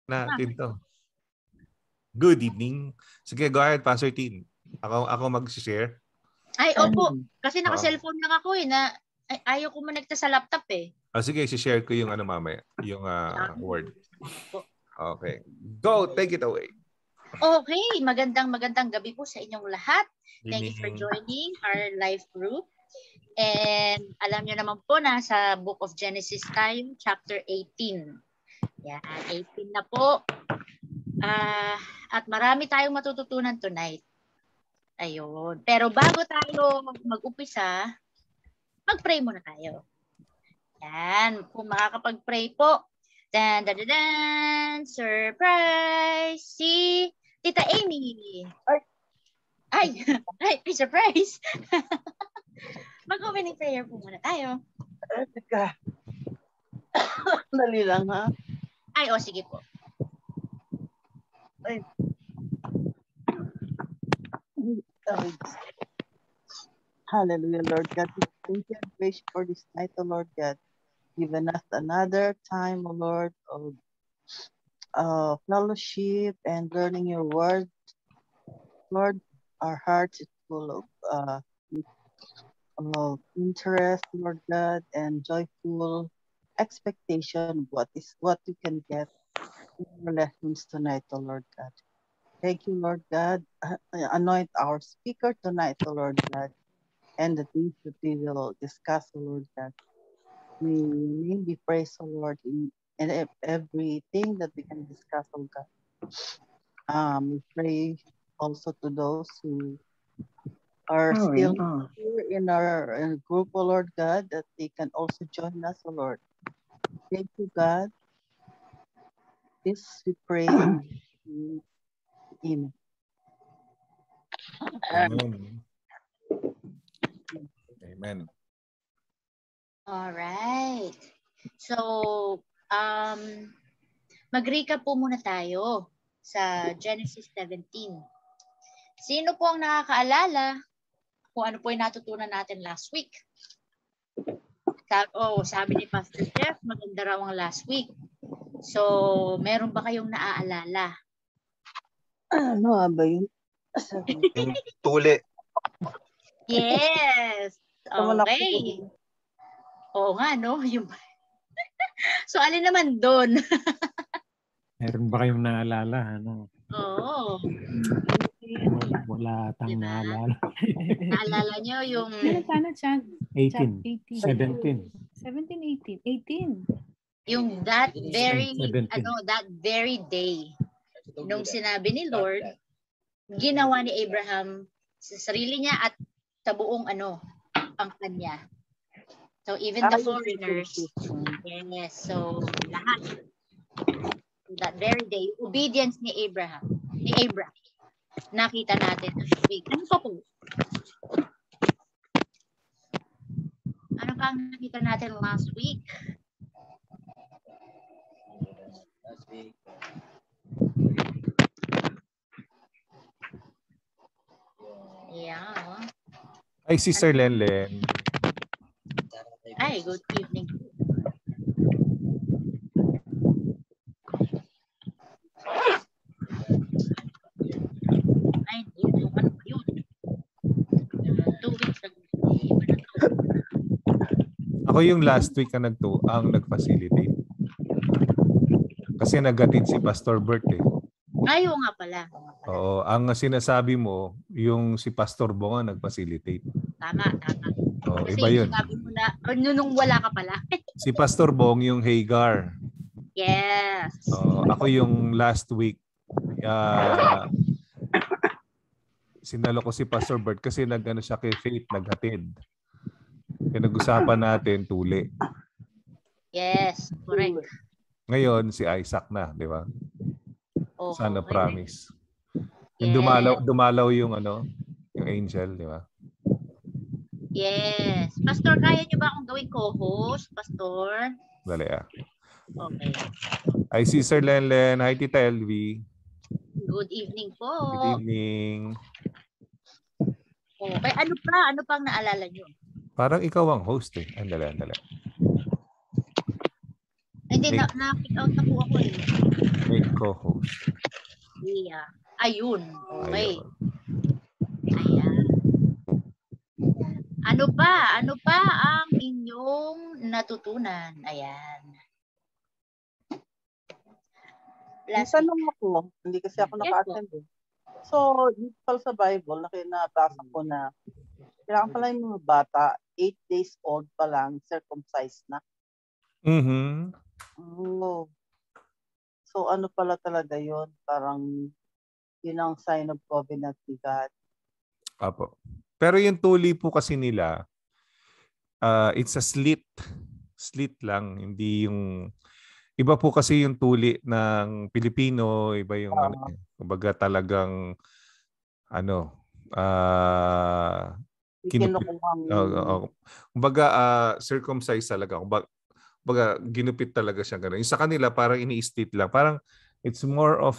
natin to. Good evening. Sige, go ahead, Pastor Tin. Ako mag-share. Ay, opo. Kasi naka-cellphone lang ako ayaw ko manegta sa laptop eh. Sige, share ko yung mamaya. Yung word. Okay. Go, take it away. Okay, magandang gabi po sa inyong lahat. Thank you for joining our live group. And alam nyo naman po na sa Book of Genesis tayo, chapter 18. Yan, 18 na po. At marami tayong matututunan tonight. Ayun. Pero bago tayo mag-upisa, mag-pray muna tayo. Yan. Kung makakapag-pray po, surprise! Si Tita Amy. Ay, surprise! Mag-opening prayer po muna tayo. Dali lang, ha? Ay, sige po. Ay. Hallelujah, Lord God. Thank you and praise you for this night, O Lord God. Given us another time, O Lord, of fellowship and learning your word. Lord, our hearts is full of interest, Lord God, and joyful expectation of what we can get in your lessons tonight, O Lord God. Thank you, Lord God. Anoint our speaker tonight, O Lord God, and the things that we will discuss, O Lord God. May your name be praised, O Lord, in everything that we can discuss, O God. We pray also to those who are still here in our group, O Lord God, that they can also join us, O Lord. Thank you, God. This we pray. Amen. Amen. All right. So, mag-recap po muna tayo sa Genesis 17. Sino po ang nakakaalala kung ano po yung natutunan natin last week? Sabi ni Pastor Jeff, maganda raw ang last week. So, meron ba kayong naaalala? Ano ba yun? Yung tuli. Yes. Okay. Oo nga, no? So, alin naman doon? Meron ba kayong naalala? Ano? Oo. Wala tang naalala. Naalala nyo yung... 18. 17. 18. Yung that very day, nung sinabi ni Lord, ginawa ni Abraham sa sarili niya at sa buong ang kanya. So even the foreigners, yes, so lahat. That very day, obedience ni Abraham, nakita natin last week. Ano pa po? Ano pa ang nakita natin last week? Yeah. Ay, Sister Lenlen. Ay, good evening. Ay, ano ba yun? 2 weeks ago. Ako yung last week ang nag-facilitate. Kasi naghatid si Pastor Bert eh. Ay, nga pala. Oo, ang sinasabi mo, yung si Pastor Bong ang nag-facilitate. Tama. Oo, kasi iba yun. Sinabi mo na, nung wala ka pala. Si Pastor Bong yung Hagar. Yes. Ako yung last week, sinalo ko si Pastor Bert kasi siya kay Faith, naghatid. Pinag-usapan natin tuli. Yes, correct. Ngayon, si Isaac na, di ba? Sana promise. Yes. Dumalaw yung yung angel, di ba? Yes. Pastor, kaya niyo ba akong gawing co-host, Pastor? Dali Okay. Hi, Sister Lenlen. Hi, Tita LV. Good evening po. Good evening. Okay. Ano pang naalala niyo? Parang ikaw ang host eh. Andali. Hindi, May, na-pick out na po ako eh. may co-host. Yeah. Ayun. Okay. Ayun. Ayan. Ano pa? Ano pa ang inyong natutunan? Ayan. May Last week. tanong ako, hindi kasi ako Yes po. naka-attend eh. So, dito pala sa Bible, nabasa ko na kailangan pala yung mga bata, 8 days old pa lang, circumcised na. Mhm. Oh. So, ano pala talaga yun? Parang yun ang sign of covenant ni God. Apo. Pero yung tuli po kasi nila, it's a slit. Slit lang, hindi yung iba po kasi yung tuli ng Pilipino, iba yung kumbaga talagang kinupit. Kumbaga circumcised talaga. Kumbaga ginupit talaga siya gano'n. Yung sa kanila parang ini-state lang. Parang it's more of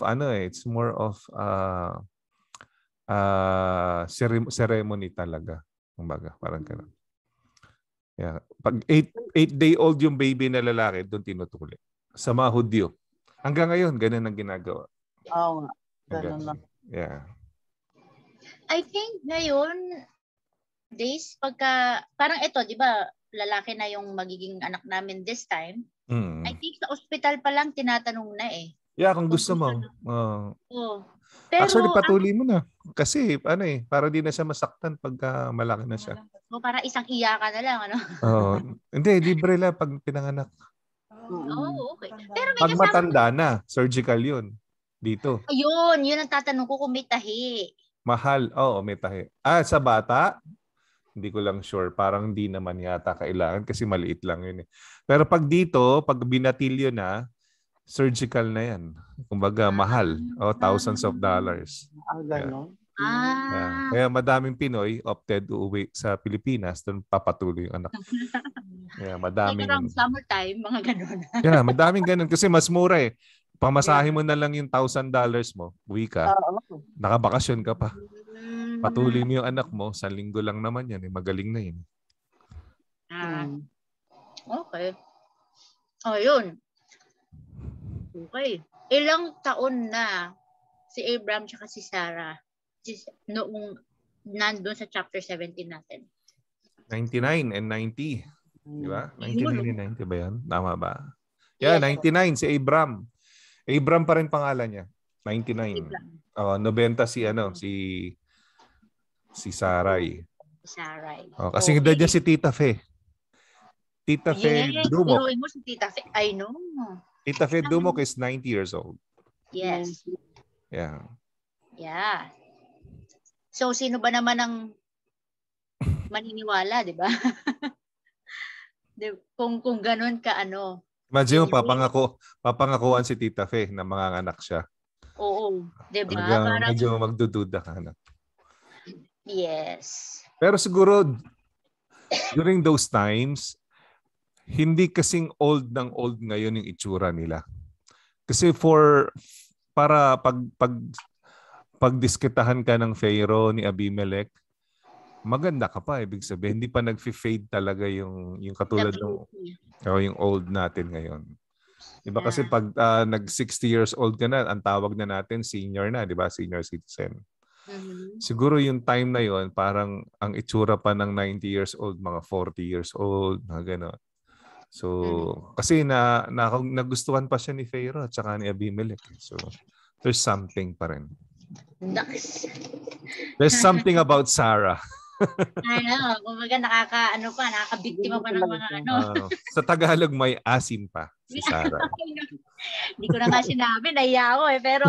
ceremony talaga. Kumbaga, parang gano'n. Yeah. Pag 8-day-old yung baby na lalaki, doon tinutuli. Sa mga Hudyo. Hanggang ngayon, ganun ang ginagawa. Oo nga. Ganun na. Yeah. I think ngayon, days, parang ito, di ba, lalaki na yung magiging anak namin this time. I think sa ospital pa lang tinatanong na eh. Yeah, kung gusto mo. Pero, actually, patuloy mo na. Kasi, para di na siya masaktan pagka malaki na siya. Para isang iyakan na lang, ano? Hindi, libre lang pag pinanganak. Okay. Pero may pag matanda na, surgical yun. Dito. Ayun, yun ang tatanong ko kung may tahi. Mahal. Oo, may tahi. Sa bata, hindi ko lang sure. Parang hindi naman yata kailangan kasi maliit lang yun eh. Pero pag dito, pag binatilyo na, surgical na yan. Kumbaga, mahal. Thousands of dollars. Gano'n. Yeah. Kaya madaming Pinoy opted uuwi sa Pilipinas doon papatuloy yung anak. Yeah, madaming like around summertime, mga gano'n. Yeah, madaming ganun kasi mas mura eh. Pamasahe mo na lang yung $1,000 mo, uwi ka. Nakabakasyon ka pa. Patuloy mo yung anak mo, 1 linggo lang naman yan. Magaling na yun. Okay. Yun. Okay. Ilang taon na si Abraham tsaka si Sarah noong nandun sa chapter 17 natin? 99 and 90. Di ba? 99 and 90 ba yan? Tama ba? Yes. Yeah, 99 si Abraham. Abraham pa rin pangalan niya. 99. 90 si Sarai. Sarai. Kasi edad niya si Tita Fe. Tita Fe Dumok. Biruin mo si Tita Fe. I know. Tita Fe Dumok is 90 years old. Yes. Yeah. Yeah. So, sino ba naman ang maniniwala, di ba? kung ganun ka Imagine mo, papangakuan si Tita Fe na mga anak siya. Oo. Di ba? Parang medyo magdududa ka na. Yes. Pero siguro, during those times, hindi kasing old ngayon yung itsura nila. Kasi para pagdiskitahan ka ng Pharaoh ni Abimelech, maganda ka pa. Ibig sabihin, hindi pa nag-fade talaga yung katulad ng yung old natin ngayon. Diba kasi pag nag-60 years old ka na, ang tawag na natin senior na, di ba? Senior citizen. Siguro yung time na yon parang ang itsura pa ng 90 years old, mga 40 years old, mga gano'n. So, kasi nagustuhan pa siya ni Pharaoh at saka ni Abimelech. So, there's something pa rin. Nice. There's something about Sarah. Kumbaga nakakabiktima pa ng mga sa Tagalog may asim pa si Sarah. Hindi ko na nga sinabi, naiya ako eh. Pero,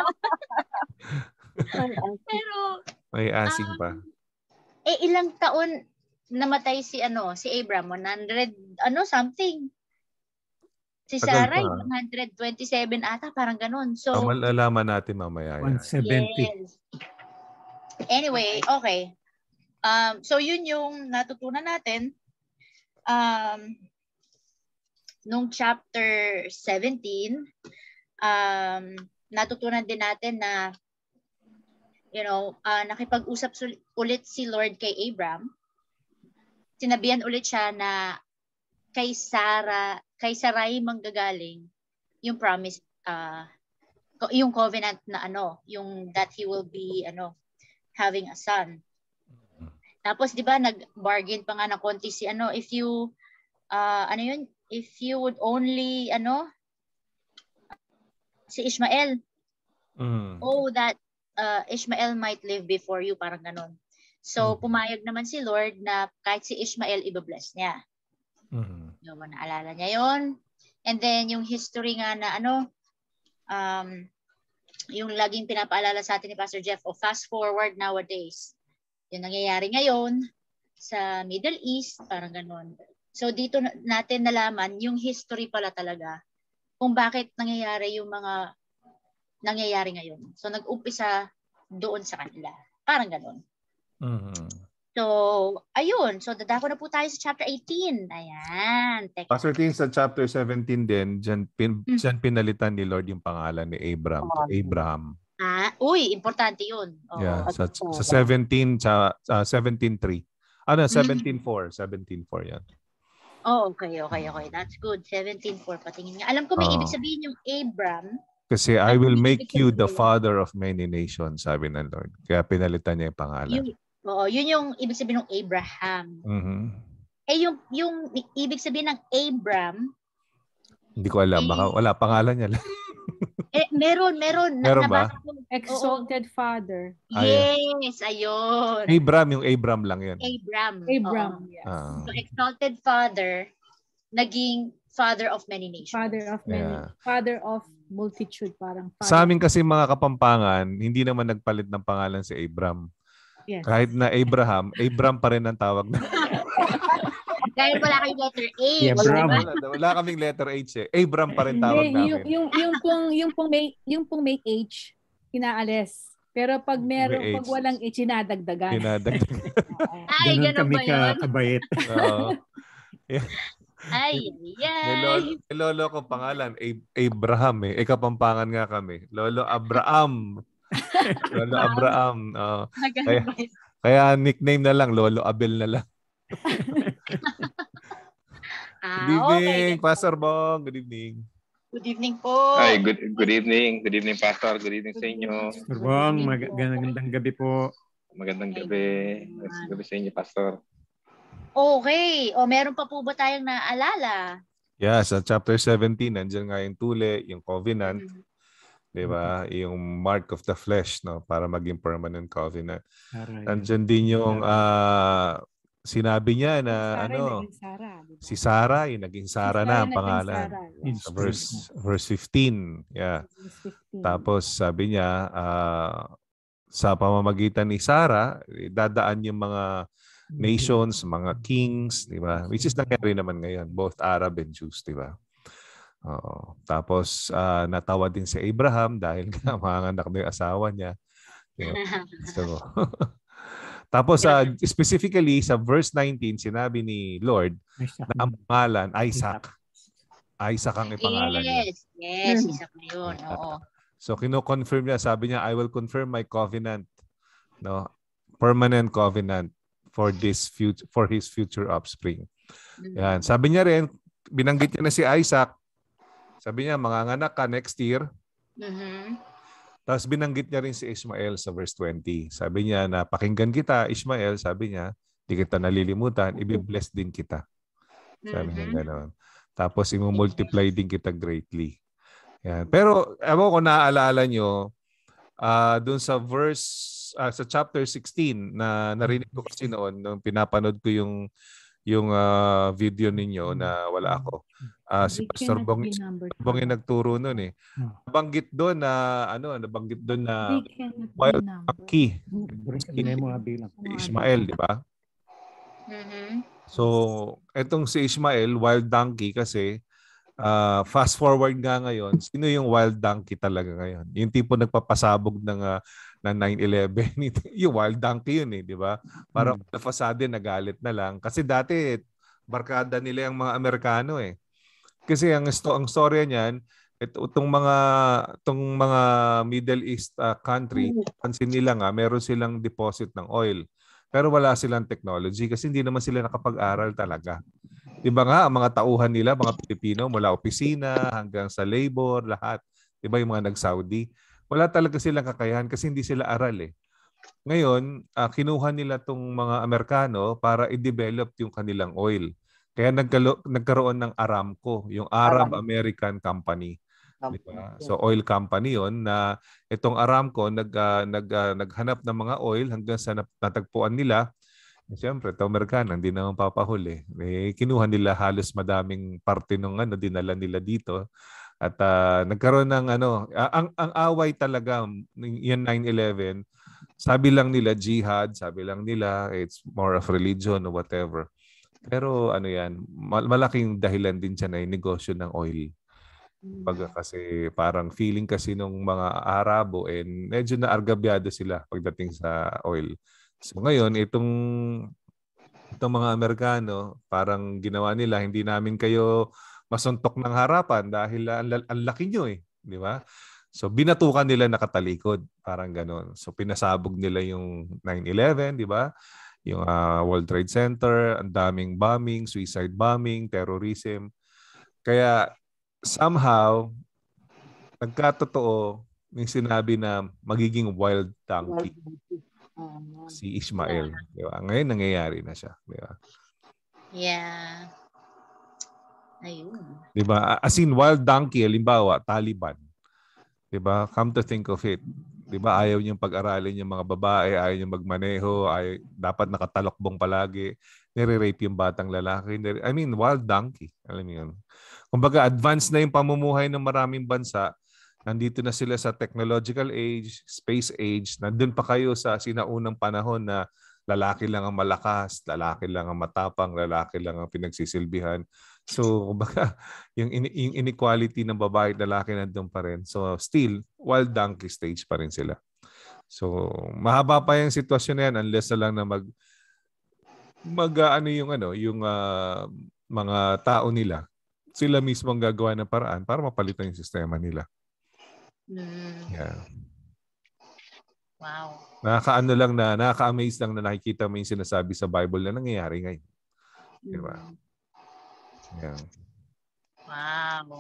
pero may asim pa. Ilang taon namatay si Abraham? 100 something. Si Sarah 127 ata, parang ganun. So, malalaman natin mamaya. 170. Yes. Anyway, okay. So yun yung natutunan natin nung chapter 17. Natutunan din natin na nakipag-usap ulit si Lord kay Abraham. Sinabihan ulit siya na kay Sarah kay Sarai manggagaling yung promise, yung covenant na yung that he will be having a son. Tapos 'di ba nag-bargain pa nga ng konti si if you if you would only si Ishmael. Oh, that Ishmael might live before you, parang ganon. So pumayag naman si Lord na kahit si Ishmael iba-bless niya. Yung naalala niya yon. And then yung history nga na yung laging pinapaalala sa atin ni Pastor Jeff, fast forward nowadays. Yung nangyayari ngayon sa Middle East, parang ganon. So dito natin nalaman yung history pala talaga kung bakit nangyayari yung mga nangyayari ngayon. So nag-umpisa doon sa kanila. Parang ganon. So, ayun. So, dadako na po tayo sa chapter 18. Ayan. Teka. Pastor King, sa chapter 17 din, dyan pinalitan ni Lord yung pangalan ni Abraham to Abraham. Importante yun. Oo. Yeah, sa 17, 17.3. 17.4. 17.4 yan. Oh, okay. That's good. 17.4. Patingin nga. Alam ko may ibig sabihin yung Abram. Kasi I will make you the father of many nations, sabi ng Lord. Kaya pinalitan niya yung pangalan. Yun yung ibig sabihin ng Abraham. Yung ibig sabihin ng Abram, hindi ko alam. Baka wala pangalan niya lang. Meron. Meron ba? Exalted Father. Yes, ayun. Yung Abram lang yan. Abram. Yes. So, exalted Father, naging Father of many nations. Father of multitude. Parang father. Sa amin kasi mga Kapampangan, hindi naman nagpalit ng pangalan si Abram. Yes. Kahit na Abraham pa rin ang tawag na. Dahil wala kayong letter H. Wala kaming letter H eh. Abram pa rin tawag namin. Yung pong may H, inaalis. Pero pag pag walang H, dinadagdagan. Ay, ganun ba yun? Kabait. Ay. May lolo ko pangalan, Abraham eh. Kapampangan nga kami. Lolo Abraham. Lolo Abraham. Kaya nickname na lang, Lolo Abel na lang. Good evening, Pastor Bong. Good evening. Good evening po. Hi, good evening. Good evening, Pastor. Good evening sa inyo. Pastor Bong, magandang gabi po. Magandang gabi. Magandang gabi sa inyo, Pastor. Okay. Meron pa po ba tayong naalala? Yeah, sa chapter 17, nandiyan nga yung tuli, yung covenant. Diba? Yung mark of the flesh, no, para maging permanent covenant. Nandiyan din yung sinabi niya na si Sarah, naging Sarah na ang pangalan. Sa verse 15. Yeah. Tapos sabi niya sa pamamagitan ni Sarah, dadaan yung mga nations, mga kings, di ba? Which is nangyari naman ngayon, both Arab and Jews, di ba? Tapos natawa din si Abraham dahil manganak na yung asawa niya. So, tapos specifically sa verse 19, sinabi ni Lord na ang pangalan Isaac. Isaac ang ipangalan niya. Yes, Isaac na yun. Oo. So kino-confirm niya, sabi niya, I will confirm my covenant, no, permanent covenant for his future offspring. Yan. Sabi niya rin, binanggit niya na si Isaac. Sabi niya, manganganak ka next year. Tapos binanggit niya rin si Ishmael sa verse 20. Sabi niya na pakinggan kita, Ishmael, sabi niya, di kita nalilimutan, i-bless din kita. Sabi niya gano'n. Tapos i-multiply din kita greatly. Yan. Pero ewan ko naaalala nyo, dun sa sa chapter 16 na narinig ko kasi noon nung pinapanood ko yung video ninyo na wala ako. Si Pastor Bong yung nagturo noon eh. Nabanggit doon na wild donkey. Ishmael, di ba? So, etong si Ishmael, wild donkey kasi fast forward nga ngayon, sino yung wild donkey talaga ngayon? Yung tipo nagpapasabog ng 9/11, yung wild donkey yun eh, di ba? Parang fasade nagalit na lang. Kasi dati, barkada nila yung mga Amerikano eh. Kasi ang storya niyan, itong mga Middle East country, pansin nila nga, meron silang deposit ng oil. Pero wala silang technology kasi hindi naman sila nakapag-aral talaga. Diba nga, ang mga tauhan nila, mga Pilipino, mula opisina hanggang sa labor, lahat. Diba yung mga nag-Saudi? Wala talaga silang kakayahan kasi hindi sila aral eh. Ngayon, kinuha nila tong mga Amerikano para i-develop yung kanilang oil. Kaya nagkaroon ng Aramco, yung Arab American Company. Diba? So oil company yon na itong Aramco naghanap ng mga oil hanggang sa natagpuan nila. Siyempre, ito Amerikano, hindi naman papahuli. Kinuha nila halos madaming parte ng dinala nila dito. At nagkaroon ng ang away talaga, yung 9/11, sabi lang nila jihad, sabi lang nila it's more of religion or whatever. Pero yan, malaking dahilan din siya na yung negosyo ng oil. Kasi parang feeling kasi nung mga Arabo medyo naargabyado sila pagdating sa oil. So ngayon, itong mga Amerikano, parang ginawa nila, hindi namin kayo masuntok ng harapan dahil ang laki nyo eh. Di ba? So binatukan nila nakatalikod. Parang gano'n. So pinasabog nila yung 9/11, di ba? Yung World Trade Center, ang daming bombing, suicide bombing, terrorism. Kaya somehow, nagkatotoo yung sinabi na magiging wild donkey si Ishmael. Di ba? Ngayon nangyayari na siya. Di ba? Yeah. Ayun. Di ba? As in, wild donkey, halimbawa, Taliban. Di ba? Come to think of it. Di ba? Ayaw niyang pag-aralin yung mga babae, ayaw niyang magmaneho, dapat nakatalokbong palagi. Nire-rape yung batang lalaki. I mean, wild donkey. Alam mo yun. Kumbaga, advanced na yung pamumuhay ng maraming bansa. Nandito na sila sa technological age, space age. Nandun pa kayo sa sinaunang panahon na lalaki lang ang malakas, lalaki lang ang matapang, lalaki lang ang pinagsisilbihan. So, kumbaga, yung inequality ng babae at lalaki nandun pa rin. So, still, wild donkey stage pa rin sila. So, mahaba pa yung sitwasyon na yan unless na lang na yung mga tao nila. Sila mismo ang gagawa ng paraan para mapalitan yung sistema nila. Yeah. Wow. Nakaka-amaze lang na nakikita mo yung sinasabi sa Bible na nangyayari ngayon. Diba? Yeah. Wow.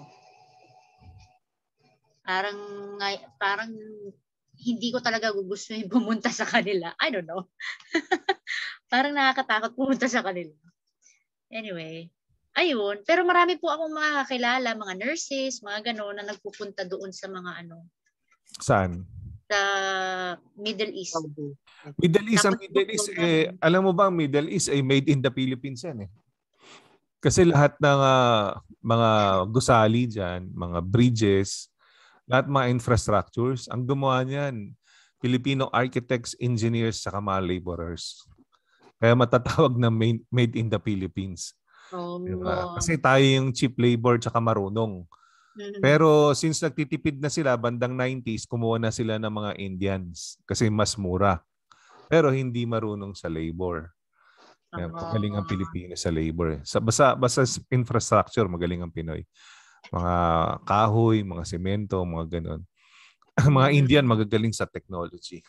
Parang hindi ko talaga gugustuhin pumunta sa kanila. I don't know. Parang nakakatakot pumunta sa kanila. Anyway, ayun. Pero marami po akong mga kakilala, mga nurses, mga gano'n na nagpupunta doon sa mga Saan? Sa Middle East. Middle East, alam mo ba, Middle East ay made in the Philippines yan eh. Kasi lahat ng mga gusali dyan, mga bridges, lahat mga infrastructures, ang gumawa niyan, Filipino architects, engineers, saka mga laborers. Kaya matatawag na made in the Philippines. Diba? Kasi tayo yung cheap labor tsaka marunong. Pero since nagtitipid na sila, bandang 90s, kumuha na sila ng mga Indians kasi mas mura. Pero hindi marunong sa labor. Magaling ang Pilipino sa labor. Basta infrastructure, magaling ang Pinoy. Mga kahoy, mga semento, mga ganon. Mga Indian magagaling sa technology.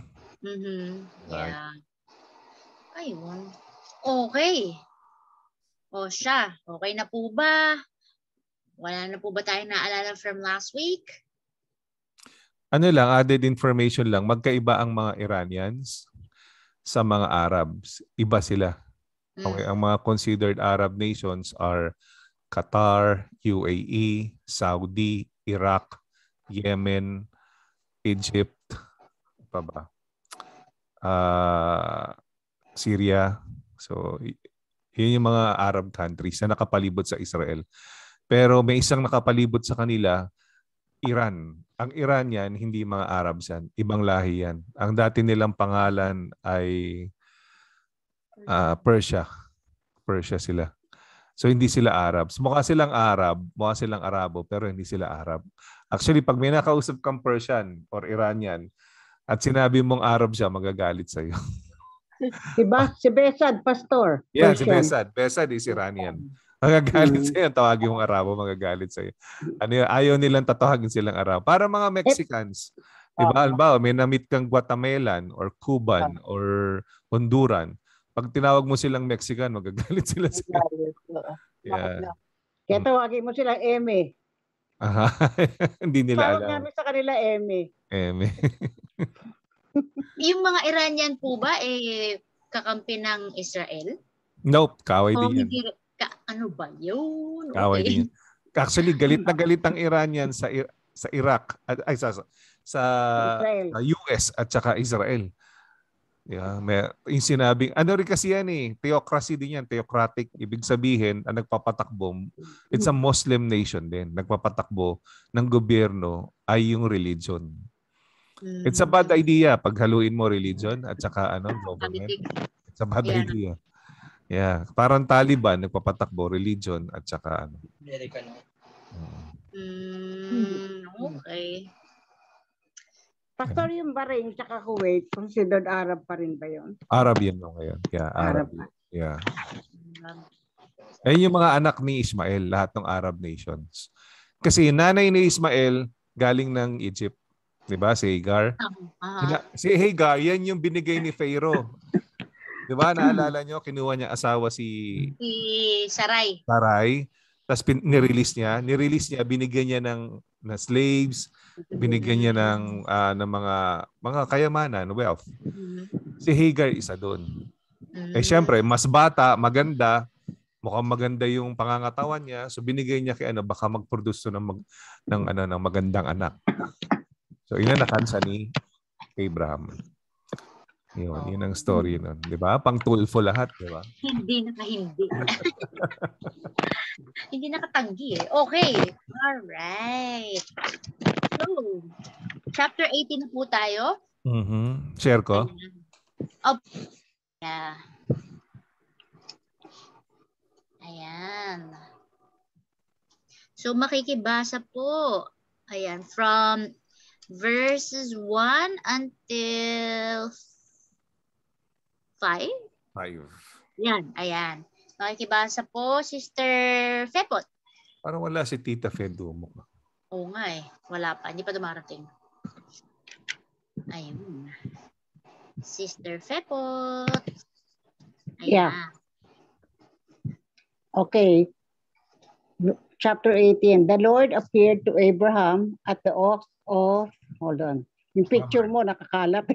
Yeah. Ayun. Okay. O siya, okay na po ba? Wala na po ba tayong naalala from last week? Added information lang. Magkaiba ang mga Iranians sa mga Arabs. Iba sila. Okay, ang mga considered Arab nations are Qatar, UAE, Saudi, Iraq, Yemen, Egypt, Syria. So, yun yung mga Arab countries na nakapalibot sa Israel. Pero may isang nakapalibot sa kanila, Iran. Ang Iran yan, hindi mga Arabs yan. Ibang lahi yan. Ang dati nilang pangalan ay Persia. Persia sila. So hindi sila Arabs. Mukha silang Arab, mukha silang Arabo, pero hindi sila Arab. Actually, pag may nakausap kang Persian or Iranian at sinabi mong Arab siya, magagalit sa'yo. Diba? Si Besad, Pastor. Yeah, si Besad. Besad is Iranian. Magagalit sa'yo. Tawagin mong Arabo, magagalit sa'yo. Ayaw nilang tatawagin silang Arabo. Para mga Mexicans. Diba? Alba, may na-meet kang Guatemalan or Cuban or Honduran. Pag tinawag mo silang Mexican, magagalit sila. Yeah. Kaya tawagin mo silang Eme. Aha. Hindi nila Tawag alam. namin sa kanila Eme. Eme. Yung mga Iranian po ba, kakampi ng Israel? Nope, kaaway din yan. Ano ba yun? Kaaway din yan. Actually, galit na galit ang Iranian sa Iraq, ay sa US at saka Israel. Yeah, yung sinabing, ano rin kasi yan theocracy din yan, theocratic. Ibig sabihin, ang nagpapatakbo, it's a Muslim nation din. Nagpapatakbo ng gobyerno ay yung religion. It's a bad idea pag haluin mo religion at saka government. It's a bad idea. Yeah, parang Taliban, nagpapatakbo religion at saka American. Okay. Pastor, yung Bahrain tsaka Kuwait, considered Arab pa rin ba yun? Arab yan ngayon. Yeah, Arab. Yeah. Ayun yung mga anak ni Ismael, lahat ng Arab nations. Kasi nanay ni Ismael galing ng Egypt. Diba? Si Hagar. Si Hagar, yan yung binigay ni Pharaoh. Diba? Naalala nyo, kinuha niya asawa si Sarai. Tapos nirelease niya, binigyan niya ng slaves, binigyan niya ng mga kayamanan, wealth. Si Hagar isa doon. Syempre, mas bata, maganda, mukhang maganda yung pangangatawan niya, so binigay niya kay baka mag-produce ng magandang anak. So inanakan siya ni Abraham. Yun ang story nun. Di ba? Pang tulfo lahat, di ba? Hindi. Hindi nakatanggi Okay. Alright. So, chapter 18 na po tayo. Share ko. Yeah. Ayan. So, makikibasa po. Ayan. From verses 1 until 5? 5. Yan, ayan. Makikibasa po, Sister Fepot. Parang wala si Tita Fedumo. Oo nga wala pa. Hindi pa dumarating. Ayun. Sister Fepot. Ayan. Yeah. Okay. Chapter 18. The Lord appeared to Abraham at the oaks of... Hold on. Yung picture mo, nakakalat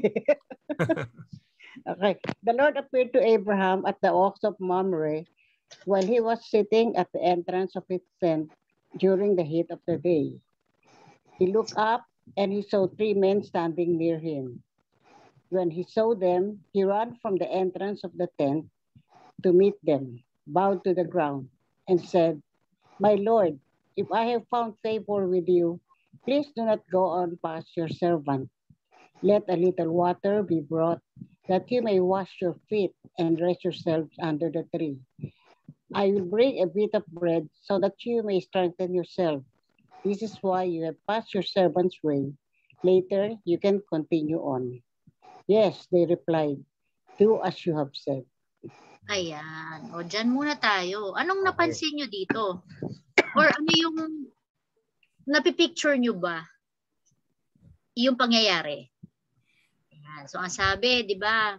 Okay. The Lord appeared to Abraham at the oaks of Mamre while he was sitting at the entrance of his tent during the heat of the day. He looked up and he saw 3 men standing near him. When he saw them, he ran from the entrance of the tent to meet them, bowed to the ground, and said, "My Lord, if I have found favor with you, please do not go on past your servant. Let a little water be brought that you may wash your feet and rest yourselves under the tree. I will bring a bit of bread so that you may strengthen yourself. This is why you have passed your servant's way. Later, you can continue on." Yes, they replied, "Do as you have said." Ayan. Dyan muna tayo. Anong napansin nyo dito? Or ano yung napipicture nyo ba? Yung pangyayari. Ayan. So, ang sabi, di ba,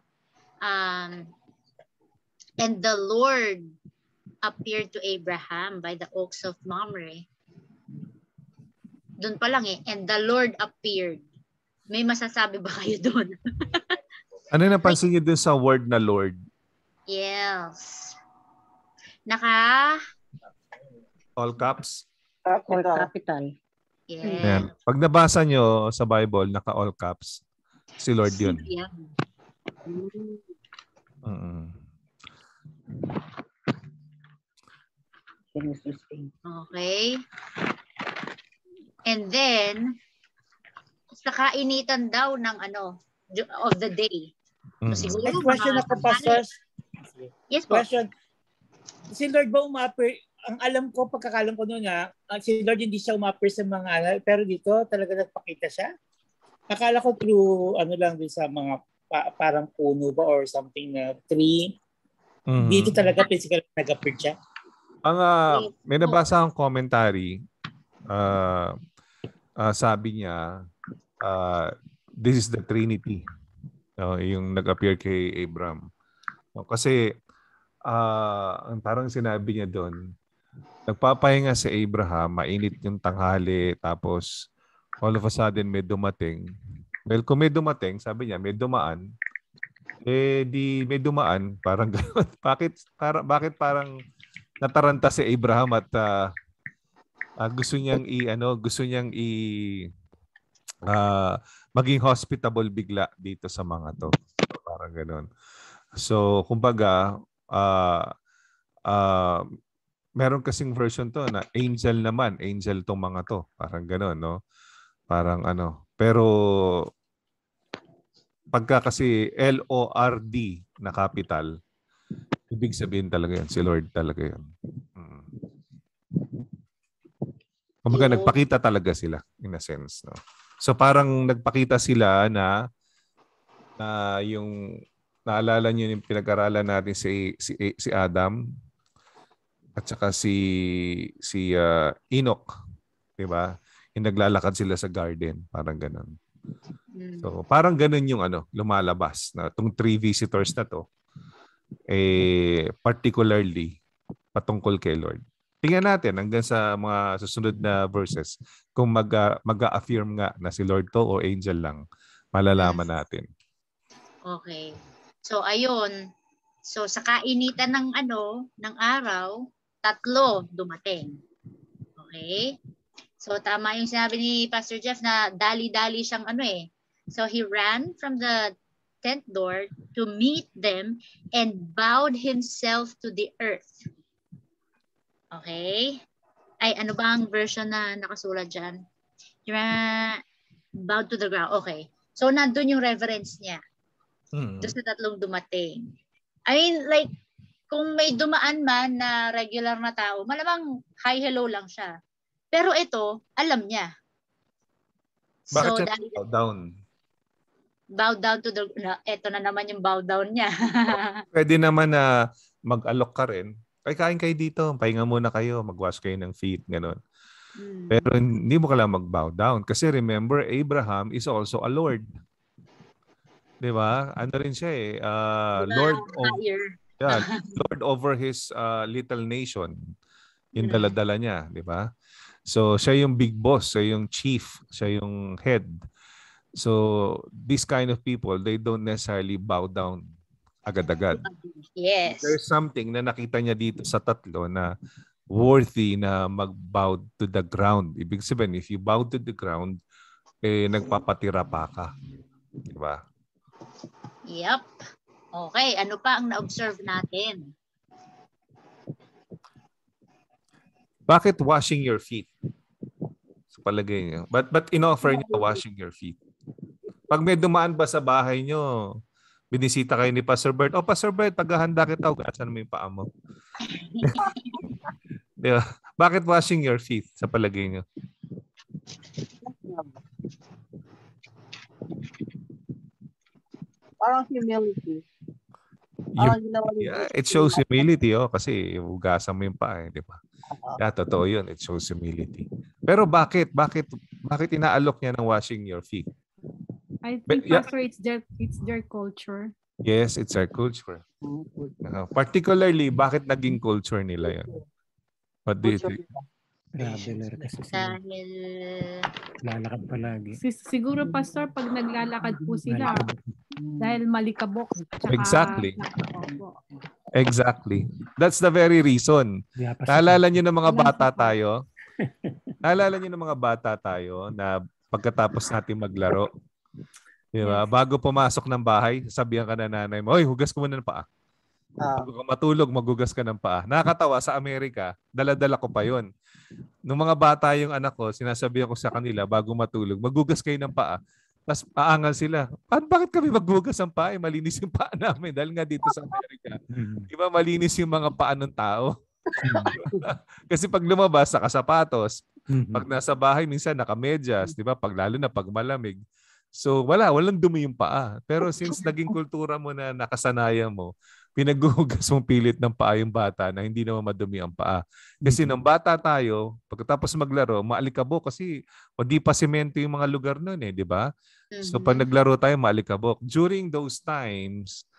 and the Lord appeared to Abraham by the oaks of Mamre. Doon pa lang and the Lord appeared. May masasabi ba kayo doon? Ano napansin niyo doon sa word na Lord? Yes. All caps? All capital. Yes. Ayan. Pag nabasa nyo sa Bible, naka all caps, si Lord yun. Okay. And then, sa kainitan daw ng of the day. So, siguro, question ako, Pastor. Yes po. Question. Si Lord ba umapir? Ang alam ko, pagkakalam ko noon si Lord hindi siya umapir sa mga pero dito talaga nagpakita siya. Akala ko through lang din sa mga parang puno ba or something na tree. Dito talaga physical nag-appear siya. May nabasa akong commentary. Sabi niya, this is the Trinity. Yung nag-appear kay Abraham. Kasi parang sinabi niya doon, nagpapahinga si Abraham, mainit yung tanghali, tapos all of a sudden may dumating. Well, kung may dumating, sabi niya, may dumaan, di may dumaan, parang gano'n. Bakit parang nataranta si Abraham at gusto niyang maging hospitable bigla dito sa mga to. Parang gano'n. So, kumbaga, meron kasing version to na angel tong mga to. Parang gano'n, no? Parang pero pagka kasi Lord na capital, ibig sabihin talaga yan, si Lord talaga yan. Kumbaga nagpakita talaga sila in a sense, no? So parang nagpakita sila na yung naalala niyo yung pinag-aralan natin si Adam at saka si Enoch, 'di ba? Yung naglalakad sila sa garden, parang ganoon. So, parang ganoon yung lumalabas na tong 3 visitors na to particularly patungkol kay Lord. Tingnan natin hanggang sa mga susunod na verses kung mag-affirm nga na si Lord to o angel lang. Malalaman natin. Okay. So ayun. So sa kainitan ng ng araw, 3 dumating. Okay? So tama yung sinabi ni Pastor Jeff na dali-dali siyang So he ran from the tent door to meet them and bowed himself to the earth. Okay? Ay, ano ba ang version na nakasulat dyan? Bowed to the ground. Okay. So nandun yung reverence niya. Doon sa 3 dumating. I mean, like, kung may dumaan man na regular na tao, malamang hi, hello lang siya. Pero ito, alam niya. Bakit siya bow down? Bow down to the... Ito na naman yung bow down niya. Pwede naman na mag-alok ka rin. Ay, kain kayo dito. Pahinga muna kayo. Mag-wash kayo ng feet. Ganon. Pero hindi mo kailangan mag-bow down. Kasi remember, Abraham is also a Lord. Diba? Ano rin siya Lord over his little nation. Yung dala-dala niya. Diba? So, siya yung big boss. Siya yung chief. Siya yung head. So, these kind of people, they don't necessarily bow down agad-agad. Yes. There's something na nakita niya dito sa 3 na worthy na mag-bow to the ground. Ibig sabihin, if you bow to the ground, nagpapatira pa ka. Diba? Yep. Okay, ano pa ang na-observe natin? Bakit washing your feet? Sa palagay niyo. But in-offer niyo washing your feet. Pag may dumaan ba sa bahay niyo, binisita kayo ni Pastor Bert, Pastor Bert, paghahanda kita, ugasan mo yung paa mo. Diba? Bakit washing your feet sa palagay niyo? Parang humility. It shows humility, kasi ugasan mo yung paa, di ba? Totoo yun. It shows humility. Pero bakit inaalok niya ng washing your feet? I think, Pastor, it's their culture. Yes, it's our culture. Particularly, bakit naging culture nila yun? What do you think? Traveler kasi sila. Lalakad palagi. Siguro, Pastor, pag naglalakad po sila, dahil malikabok. Exactly. Exactly. That's the very reason. Naalala niyo ng mga bata tayo? Naalala niyo ng mga bata tayo na pagkatapos natin maglaro, di ba? Bago pumasok ng bahay, sabihan ka na nanay mo, "Hoy, hugas ko muna ng paa." Bago ka matulog, maghugas ka ng paa. Nakakatawa, sa Amerika, dala-dala ko pa yon. Nung mga bata yung anak ko, sinasabihan ko sa kanila, bago matulog, maghugas kayo ng paa. Tapos aangal sila. Bakit kami maghugas ng paa? Malinis yung paa namin. Dahil nga dito sa Amerika, di ba malinis yung mga paa ng tao? Kasi pag lumabas, nakasapatos. Pag nasa bahay, minsan nakamedyas. Di ba? Lalo na pag malamig. So walang dumi yung paa. Pero since naging kultura mo na nakasanayan mo, pinaghuhugas mong pilit ng paa yung bata na hindi naman madumi ang paa. Kasi nung bata tayo, pagkatapos maglaro, maalikabok kasi di pa semento yung mga lugar nun di ba? So pag naglaro tayo, maalikabok. During those times,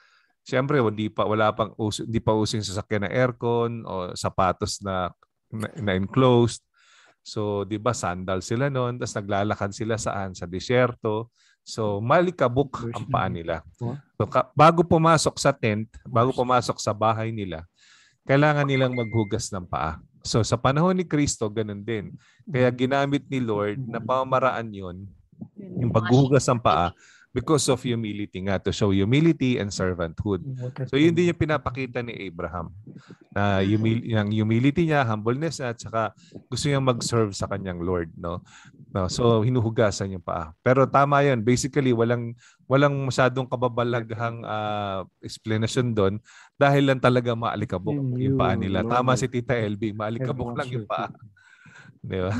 Siyempre, hindi pa uso yung sasakyan na aircon o sapatos na enclosed. So, 'di ba, sandal sila noon, tapos naglalakad sila sa disyerto. So, malikabok ang paa nila. So, bago pumasok sa tent, bago pumasok sa bahay nila, kailangan nilang maghugas ng paa. So, sa panahon ni Kristo, ganun din. Kaya ginamit ni Lord na pamamaraan yun, yung paghugas ng paa, because of humility nga, to show humility and servanthood. So, yun din yung pinapakita ni Abraham. Na yung humility niya, humbleness niya, at saka gusto niyang mag-serve sa kanyang Lord. No? So, hinuhugasan yung paa. Pero tama yun. Basically, walang masyadong kababalaghang explanation doon dahil lang talaga maalikabok yung paa nila. Tama si Tita LB, maalikabok lang yung paa. Di ba?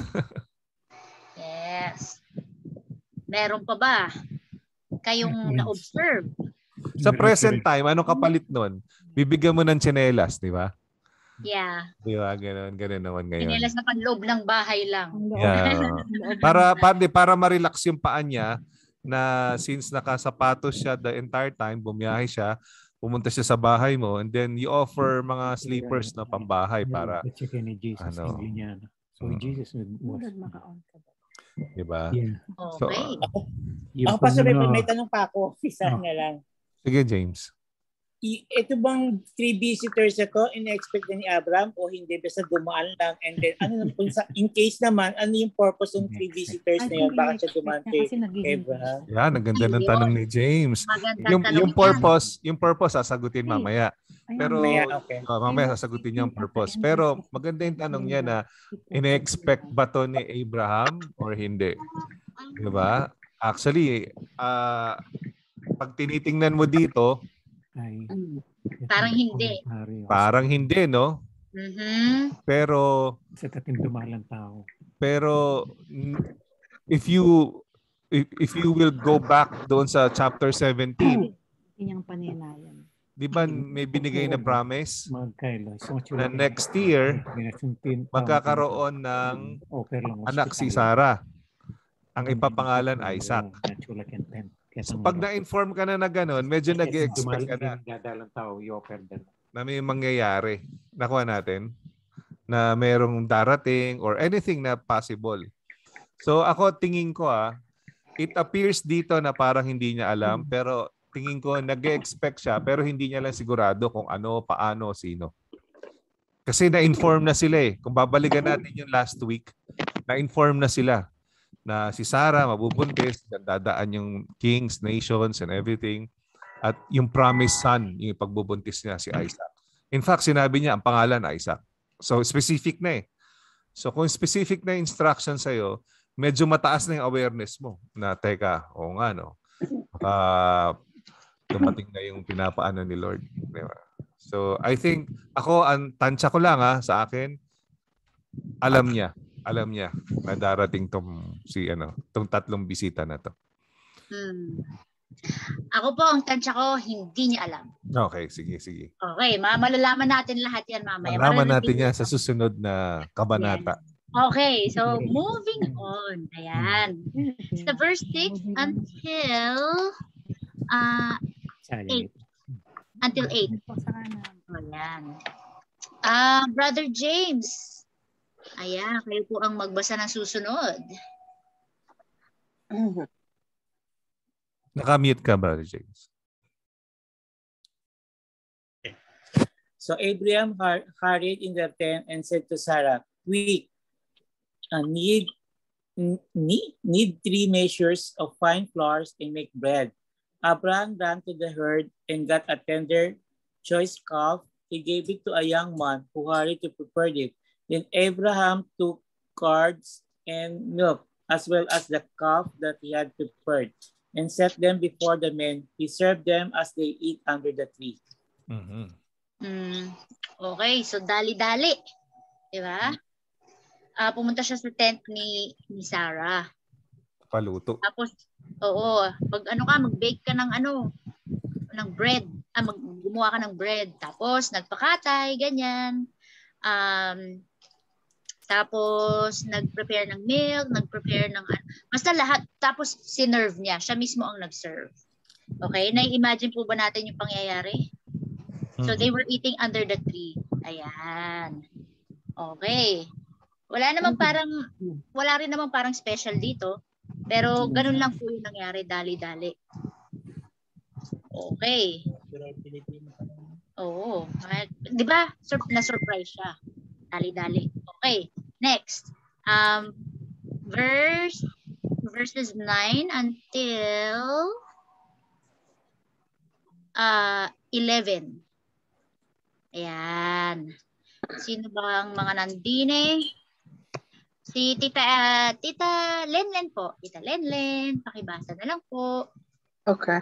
Yes. Meron pa ba kayong na-observe? Sa present time, anong kapalit nun? Bibigyan mo ng tsinelas, di ba? Yeah. Di ba? Ganun naman ngayon. Tsinelas na panloob ng bahay lang. Yeah. Para ma-relax yung paa niya na since nakasapatos siya the entire time, bumiyahe siya, pumunta siya sa bahay mo, and then you offer mga sleepers na pambahay para ano. So Jesus was diba? Yeah. So, Okay. Ako pa may tanong pa ako. Isa na lang. Sige, James. Ito bang 3 visitors ito, in-expect na ni Abraham o hindi? Basta dumaan lang. And then, in case naman, ano yung purpose ng 3 visitors na yun? Bakit siya dumaan kay Abraham? Yan, ang ganda ng tanong ni James. Yung purpose, sasagutin mamaya. Pero, mamaya sasagutin niya yung purpose. Pero, maganda yung tanong niya na, in-expect ba to ni Abraham or hindi? Diba? Actually, pag tinitingnan mo dito, parang hindi. Parang hindi, no? Mm-hmm. Pero sa katindumalang tao. Pero if you will go back doon sa chapter 17, inyang paninayan. Di ba may binigay na promise na next year magkakaroon ng anak si Sarah. Ang ipapangalan Isaac. So pag na-inform ka na gano'n, medyo nag-expect ka na na may mangyayari. Nakuha natin na merong darating or anything na possible. So ako tingin ko it appears dito na parang hindi niya alam, pero tingin ko nag-expect siya pero hindi niya lang sigurado kung ano, paano, sino. Kasi na-inform na sila eh. Kung babalikan natin yung last week, na-inform na sila na si Sarah mabubuntis, dadaan yung kings, nations, and everything. At yung promised son, yung pagbubuntis niya, si Isaac. In fact, sinabi niya, ang pangalan Isaac. So, specific na eh. So, kung specific na instruction sa'yo, medyo mataas na yung awareness mo na, teka, oo nga, no? Dumating na yung pinapaano ni Lord. Diba? So, I think, ako, ang tansya ko lang sa akin, alam niya na darating tong tatlong bisita na to. Ako po, ang tansya ko, hindi niya alam. Okay, sige. Okay, malalaman natin lahat yan mamaya. Malalaman natin yan sa susunod na kabanata. Yes. Okay, so moving on. Ayan. Sa verse 6 until 8. Until 8. Ayan. Brother James, ayan, kayo po ang magbasa ng susunod. Nakamute ka, Brother James. So Abraham hurried in the tent and said to Sarah, "We need 3 measures of fine flour and make bread." Abraham ran to the herd and got a tender, choice calf. He gave it to a young man who hurried to prepare it. Then Abraham took curds and milk, as well as the calf that he had prepared, and set them before the men. He served them as they eat under the tree. Okay, so dali-dali. Diba? Pumunta siya sa tent ni Sarah. Paluto. Tapos, pag mag-bake ka ng ng bread. Gumawa ka ng bread. Tapos, nagpakatay, ganyan. Tapos, nag-prepare ng milk, nag-prepare ng basta lahat. Tapos, sinerve niya. Siya mismo ang nag-serve. Okay? Na-imagine po ba natin yung pangyayari? So they were eating under the tree. Ayan. Okay. Wala rin namang parang special dito. Pero ganun lang po yung nangyari, dali-dali. Okay. Oo. Di ba? Na-surprise siya. Dali-dali. Okay. Next. Verses 9 until 11. Ayan. Sino ba ang mga nandine? Si Tita Lenlen po. Tita Lenlen, pakibasa na lang po. Okay.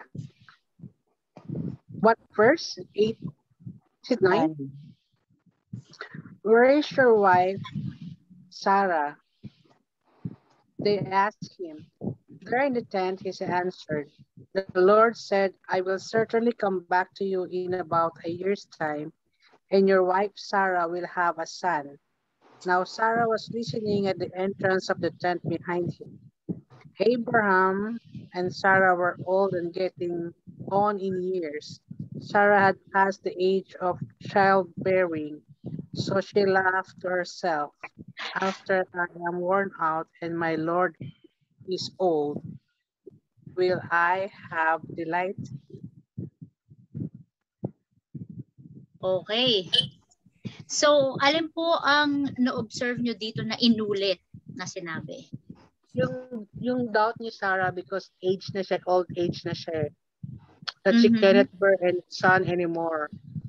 What verse? 8? Is it 9? Where is your wife, Sarah? They asked him. There in the tent, he answered. The Lord said, I will certainly come back to you in about a year's time, and your wife Sarah will have a son. Now Sarah was listening at the entrance of the tent behind him. Abraham and Sarah were old and getting on in years. Sarah had passed the age of childbearing, so she laughed to herself. After I am worn out and my Lord is old, will I have delight? Okay. So, alin po ang na-observe nyo dito na inulit na sinabi? Yung doubt ni Sarah because age na siya, old age na siya. That she cannot bear a son anymore.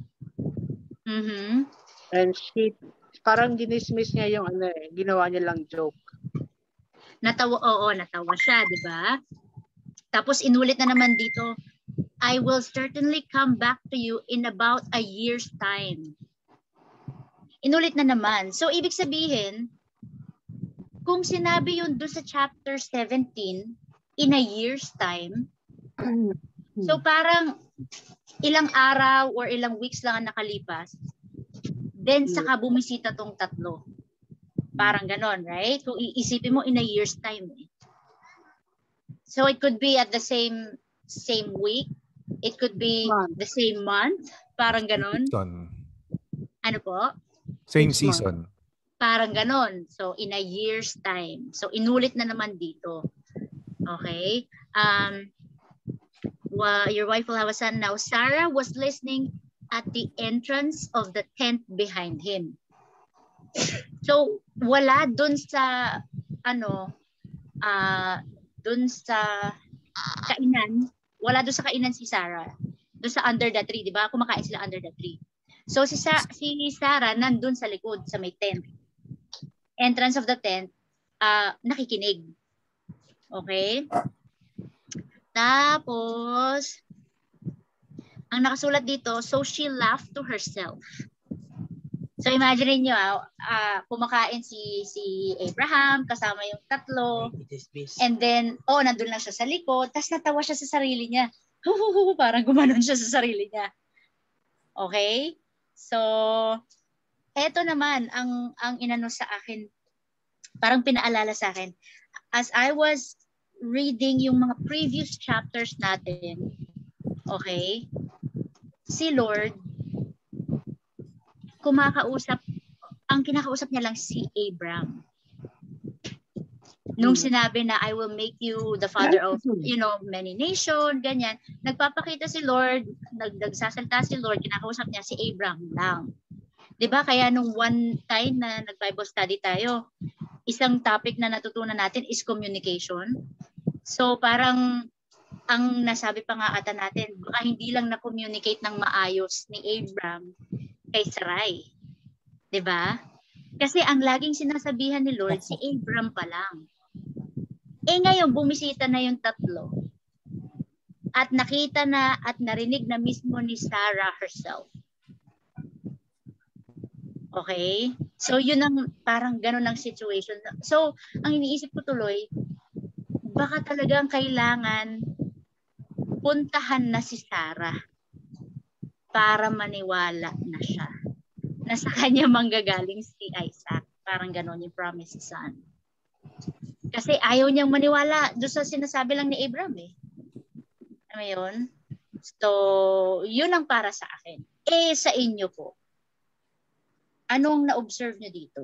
And she, parang dinismiss niya yung ginawa niya lang joke. Natawa siya, di ba? Tapos inulit na naman dito, I will certainly come back to you in about a year's time. Inulit na naman. So, ibig sabihin, kung sinabi yun doon sa chapter 17, in a year's time, so parang ilang araw or ilang weeks lang ang nakalipas, then saka bumisita tong tatlo. Parang ganon, right? Kung iisipin mo in a year's time. So, it could be at the same week. It could be the same month. Parang ganon. Ano po? Same season. Parang ganon. So, in a year's time. So, inulit na naman dito. Okay? Your wife will have a son. Now, Sarah was listening at the entrance of the tent behind him. So, wala dun sa, dun sa kainan. Wala dun sa kainan si Sarah. Dun sa under the tree, di ba? Kumakain sila under the tree. So, si Sarah nandun sa likod, sa may tent. Entrance of the tent, nakikinig. Okay? Tapos, ang nakasulat dito, so she laughed to herself. So, imagine nyo, kumakain si Abraham, kasama yung tatlo. And then, nandun lang siya sa likod. Tapos natawa siya sa sarili niya. Parang gumanon siya sa sarili niya. Okay? So, eto naman ang inano sa akin, parang pinaalala sa akin. As I was reading yung mga previous chapters natin, okay, si Lord, ang kinakausap niya lang si Abraham. Nung sinabi na, I will make you the father of, many nation, ganyan. Nagpapakita si Lord, nagsasalita si Lord, kinakausap niya si Abraham lang. Diba? Kaya nung one time na nag-Bible study tayo, isang topic na natutunan natin is communication. So parang, ang nasabi pa nga ata natin, baka hindi lang na-communicate ng maayos ni Abraham kay Sarai. Diba? Kasi ang laging sinasabihan ni Lord, si Abraham pa lang. Ngayon, bumisita na yung tatlo. At nakita na at narinig na mismo ni Sarah herself. Okay? So, yun ang parang ganun ang situation. So, ang iniisip ko tuloy, baka talagang kailangan puntahan na si Sarah para maniwala na siya. Na sa kanya manggagaling si Isaac. Parang ganun yung promised son. Kasi ayaw niyang maniwala doon sa sinasabi lang ni Abraham . Ano yun? So, yun ang para sa akin. Sa inyo po, anong na-observe nyo dito?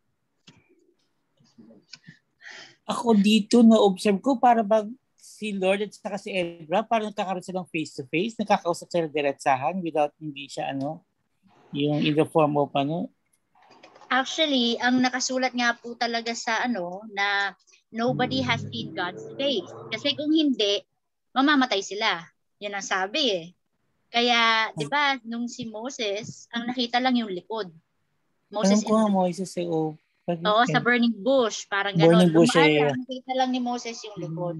Ako dito, na-observe ko, para bang si Lord at saka si Abraham, parang nagkakaroon silang face-to-face, nakakausap sila diretsahan without hindi siya yung in the form of Actually, ang nakasulat nga po talaga sa na nobody has seen God's face. Kasi kung hindi, mamamatay sila. Yan ang sabi eh. Kaya, di ba, nung si Moses, ang nakita lang yung likod. Moses Oo, sa burning bush. Parang gano'n. Burning bush, nakita lang ni Moses yung likod.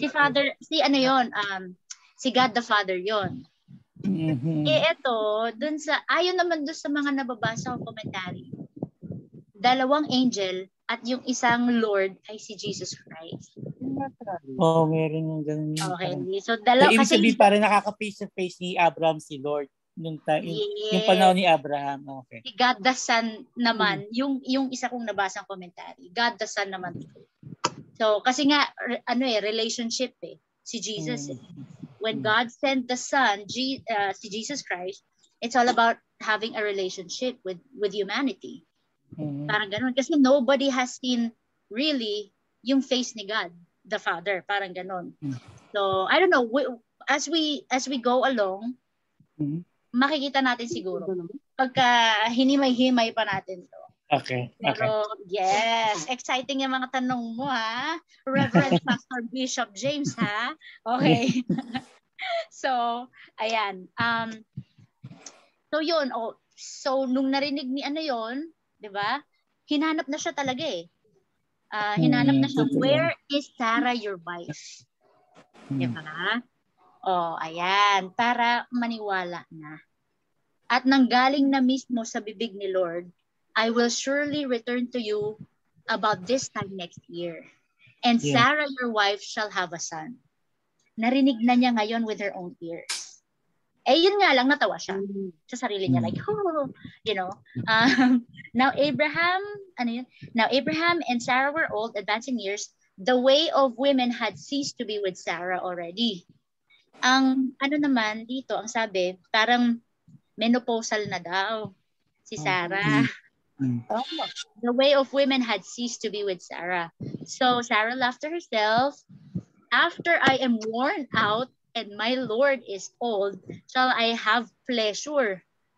Si God the Father yon. Mm-hmm. Ito, ayon naman doon sa mga nababasa kong commentary, 2 angel at yung isang Lord ay si Jesus Christ. Meron yung ganun. Okay. So, ibig sabihin parang nakaka-face-to-face ni Abraham si Lord. Yung panahon ni Abraham. Okay. Si God the Son naman, yung isa kong nabasang commentary, God the Son naman. So, kasi nga, relationship si Jesus. When God sent the Son, si Jesus Christ, it's all about having a relationship with humanity. Parang ganun. Kasi nobody has seen really yung face ni God, the Father. Parang ganun. So, I don't know. As we go along, makikita natin siguro. Pagka hinimay-himay pa natin to. Okay. Pero, yes. Exciting yung mga tanong mo, ha? Reverend Pastor Bishop James, ha? Okay. So, ayan. So, yun. So, nung narinig ni yon, di ba? Hinanap na siya talaga eh. Hinanap na siya, where is Sarah your wife? Di ba? Ayan. Para maniwala na. At nanggaling na mismo sa bibig ni Lord, I will surely return to you about this time next year. And Sarah your wife shall have a son. Narinig na niya ngayon with her own ears. Yun nga lang, natawa siya sa sarili niya. Like, now Abraham and Sarah were old, advancing years. The way of women had ceased to be with Sarah already. Ang naman dito, ang sabi, parang menopausal na daw si Sarah. The way of women had ceased to be with Sarah. So Sarah laughed to herself, after I am worn out and my Lord is old, shall I have pleasure?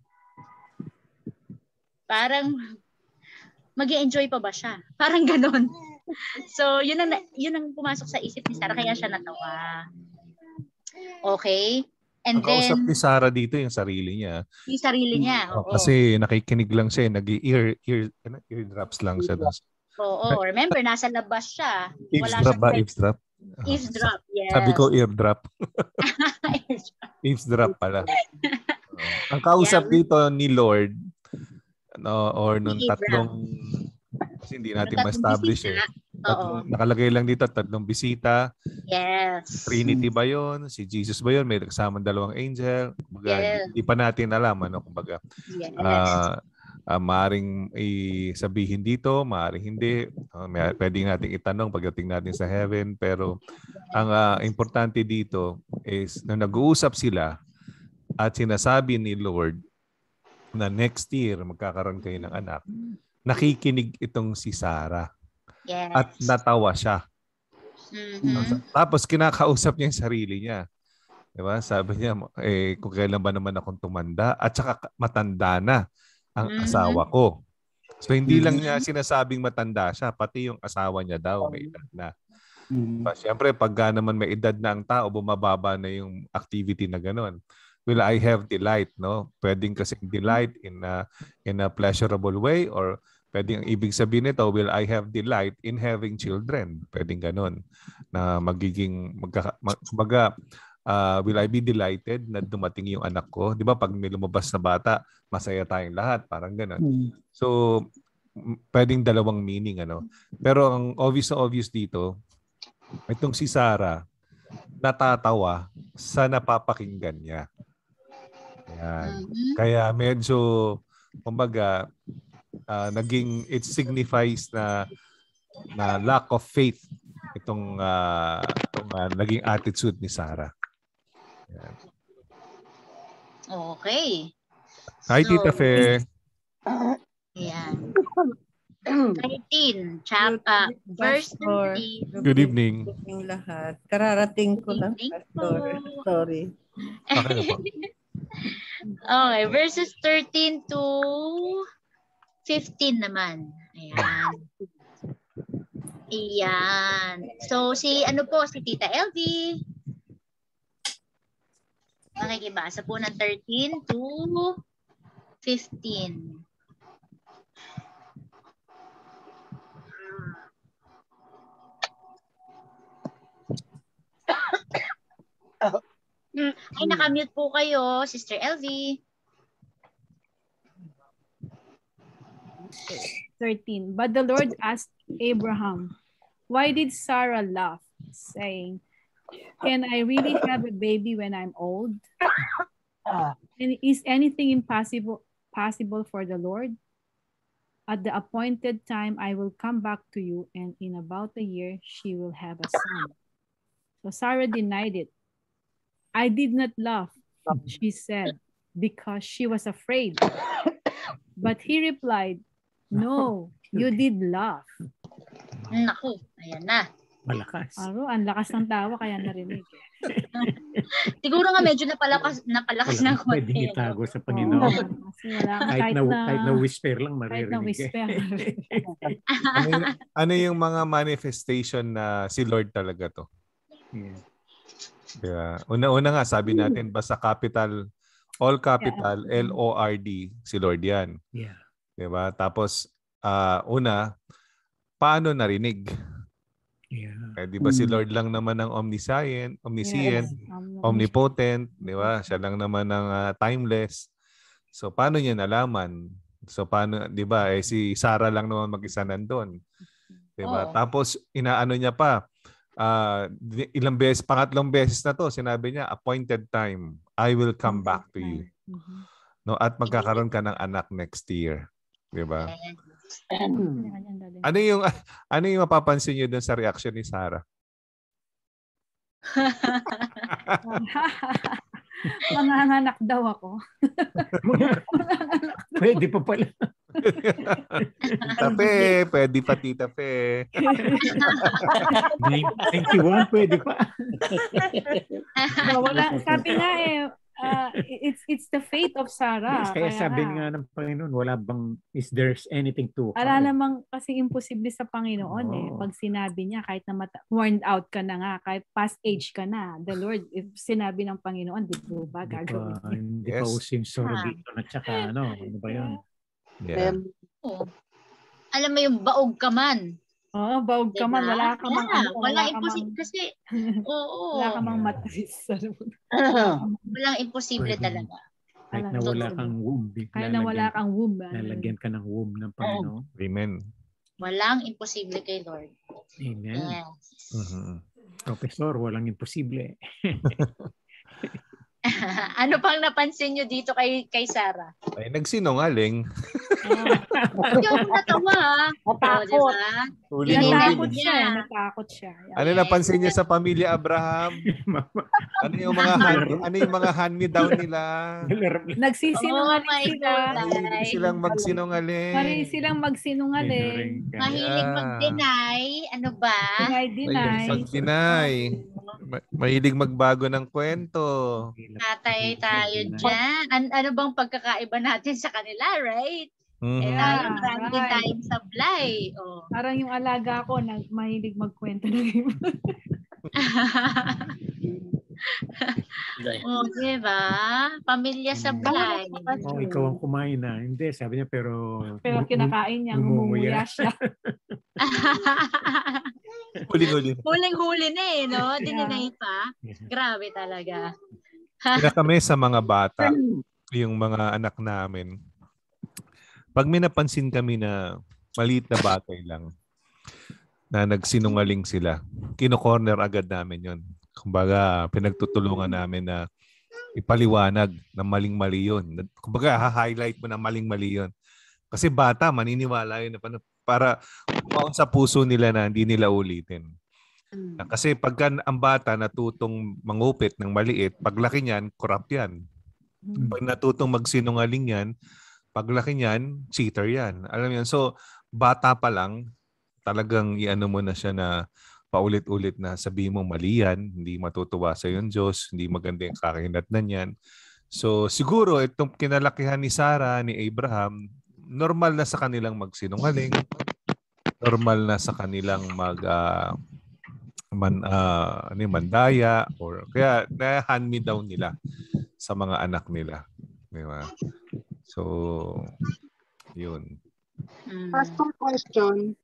Parang mag-i-enjoy pa ba siya? Parang ganon. So, yun ang pumasok sa isip ni Sarah, kaya siya natawa. Okay? And ang kausap ni Sarah dito yung sarili niya. Yung sarili niya, oo. Kasi nakikinig lang siya, nag-eardrops lang siya. Oo, remember, nasa labas siya. Eavesdrop? Eavesdrop, yes. Sabi ko eardrop. Eavesdrop pala. Ang kausap dito ni Lord, or nung tatlong, kasi hindi natin ma-establish nakalagay lang dito, 3 bisita. Yes. Trinity ba yun? Si Jesus ba yun? May kasama 2 angel. Hindi pa natin alam. Kumbaga. Yes. Maaring sabihin dito, maaring hindi. Pwede natin itanong pagdating natin sa heaven. Pero ang importante dito is na nag-uusap sila at sinasabi ni Lord na next year magkakaroon kayo ng anak. Nakikinig itong si Sarah. Yes. At natawa siya. Tapos kinakausap niya yung sarili niya. Diba? Sabi niya, kung kailan ba naman akong tumanda at saka matanda na ang asawa ko. So hindi lang niya sinasabing matanda siya, pati yung asawa niya daw may edad na. Siyempre, pagka naman may edad na ang tao, bumababa na yung activity na gano'n. Will I have delight, no? Pwedeng kasi delight in a pleasurable way, or pwedeng ibig sabihin nito, will I have delight in having children? Pwedeng gano'n. Na will I be delighted na dumating yung anak ko? Di ba pag may lumabas na bata, masaya tayong lahat. Parang gano'n. So, pwedeng 2 meaning. Pero ang obvious dito, itong si Sarah, natatawa sa napapakinggan niya. Ayan. Kaya medyo, kumbaga, it signifies na lack of faith itong naging attitude ni Sarah. Okay. Hi, Tita Fe. Ayan. 13, verse 13. Good evening. Good evening lahat. Kararating ko lang, Pastor. Sorry. Okay po. Okay, verses 13 to 15 naman. Ayan. Ayan. So, si Tita LV. Makikibasa po ng 13 to 15. Ay, nakamute po kayo, Sister LV. 13. But the Lord asked Abraham, why did Sarah laugh, saying, can I really have a baby when I'm old? And is anything impossible for the Lord? At the appointed time, I will come back to you, and in about a year, she will have a son. So Sarah denied it. I did not laugh, she said, because she was afraid. But he replied, no, you did laugh. Naku, ayan na. Malakas. Aro, ang lakas ng tawa kaya narinig. Siguro nga medyo napalakas ng konti. Pwedeng itago sa Panginoon. Kahit na whisper lang Kahit maririnig. na whisper. Ano yung mga manifestation na si Lord talaga to? Yeah. Yeah. Una nga sabi natin basta capital, all capital, Lord, si Lord yan. Yeah. Diba? Tapos una, paano narinig? Yeah. Di ba si Lord lang naman ang omniscient, omnipotent, di ba? Siya lang naman ang timeless. So paano niya nalaman? So paano, di ba? Si Sarah lang naman mag-isa nandun. Di ba? Tapos inaano niya pa, ilang beses, pangatlong beses na to, sinabi niya, appointed time, I will come back to you. No, at magkakaroon ka ng anak next year. Di ba? Ano yung mapapansin niyo dun sa reaction ni Sarah? Manganganak daw ako. Pwede pa pala. Tita Fe, pwede pa Tita Fe. 91, pwede pa. Wala, sabi nga it's the fate of Sarah. Kaya sabi nga ng Panginoon, is there's anything to Ala namang kasi imposible sa Panginoon Pag sinabi niya, kahit na worn out ka na nga, kahit past age ka na, the Lord, if sinabi ng Panginoon, di ba gagawin? Hindi pa usin surrogate na tsaka ano ba yun? Yeah. Alam mo yung baog ka man. Oo, baog ka man. Wala ka mang wala imposible kasi. Oo. Wala ka mang matris. Walang imposible talaga. Kahit na wala kang womb. Kahit na wala kang womb. Lalagyan ka ng womb ng Panginoon. Amen. Walang imposible kay Lord. Amen. Yes. Professor, walang imposible. Ano pang napansin nyo dito kay Sarah? Ay, nagsinungaling. Hindi ako natawa. Natakot siya. Ano napansin niyo sa pamilya Abraham? Ano yung mga hand-me-down nila? Nagsisinungaling sila. Mahilig silang magsinungaling. Mahilig mag-deny. Ano ba? Mag-deny. Mahilig magbago ng kwento. Tatay tayo dyan. Ano bang pagkakaiba natin sa kanila, right? Tayong random tayong sablay. Parang yung alaga ko, mahilig magkwento na rin. Diba? Pamilya sablay. Ikaw ang kumain na. Hindi, sabi niya, pero kinakain niya, ngumuya siya. Huling-huli na no? Dininay pa. Grabe talaga. Kaya kami sa mga bata, yung mga anak namin, pag may napansin kami na maliit na bagay lang, na nagsinungaling sila, kino-corner agad namin yon. Kumbaga, pinagtutulungan namin na ipaliwanag na maling-mali yun. Kumbaga, ha-highlight mo na maling-mali yun. Kasi bata, maniniwala yun para kumaon sa puso nila na hindi nila ulitin. Kasi pagka ang bata natutong mangupit ng maliit, paglaki niyan, corrupt yan. Pag natutong magsinungaling yan, paglaki niyan, cheater yan. Alam mo yan. So, bata pa lang, talagang iano mo na siya na paulit-ulit na sabihin mo mali yan, hindi matutuwa sa yung Diyos, hindi maganda yung kakinatnan yan. So, siguro itong kinalakihan ni Sarah, ni Abraham, normal na sa kanilang magsinungaling, normal na sa kanilang mandaya, or kaya na-hand-me-down nila sa mga anak nila. Diba? So, yun. Pastor, question.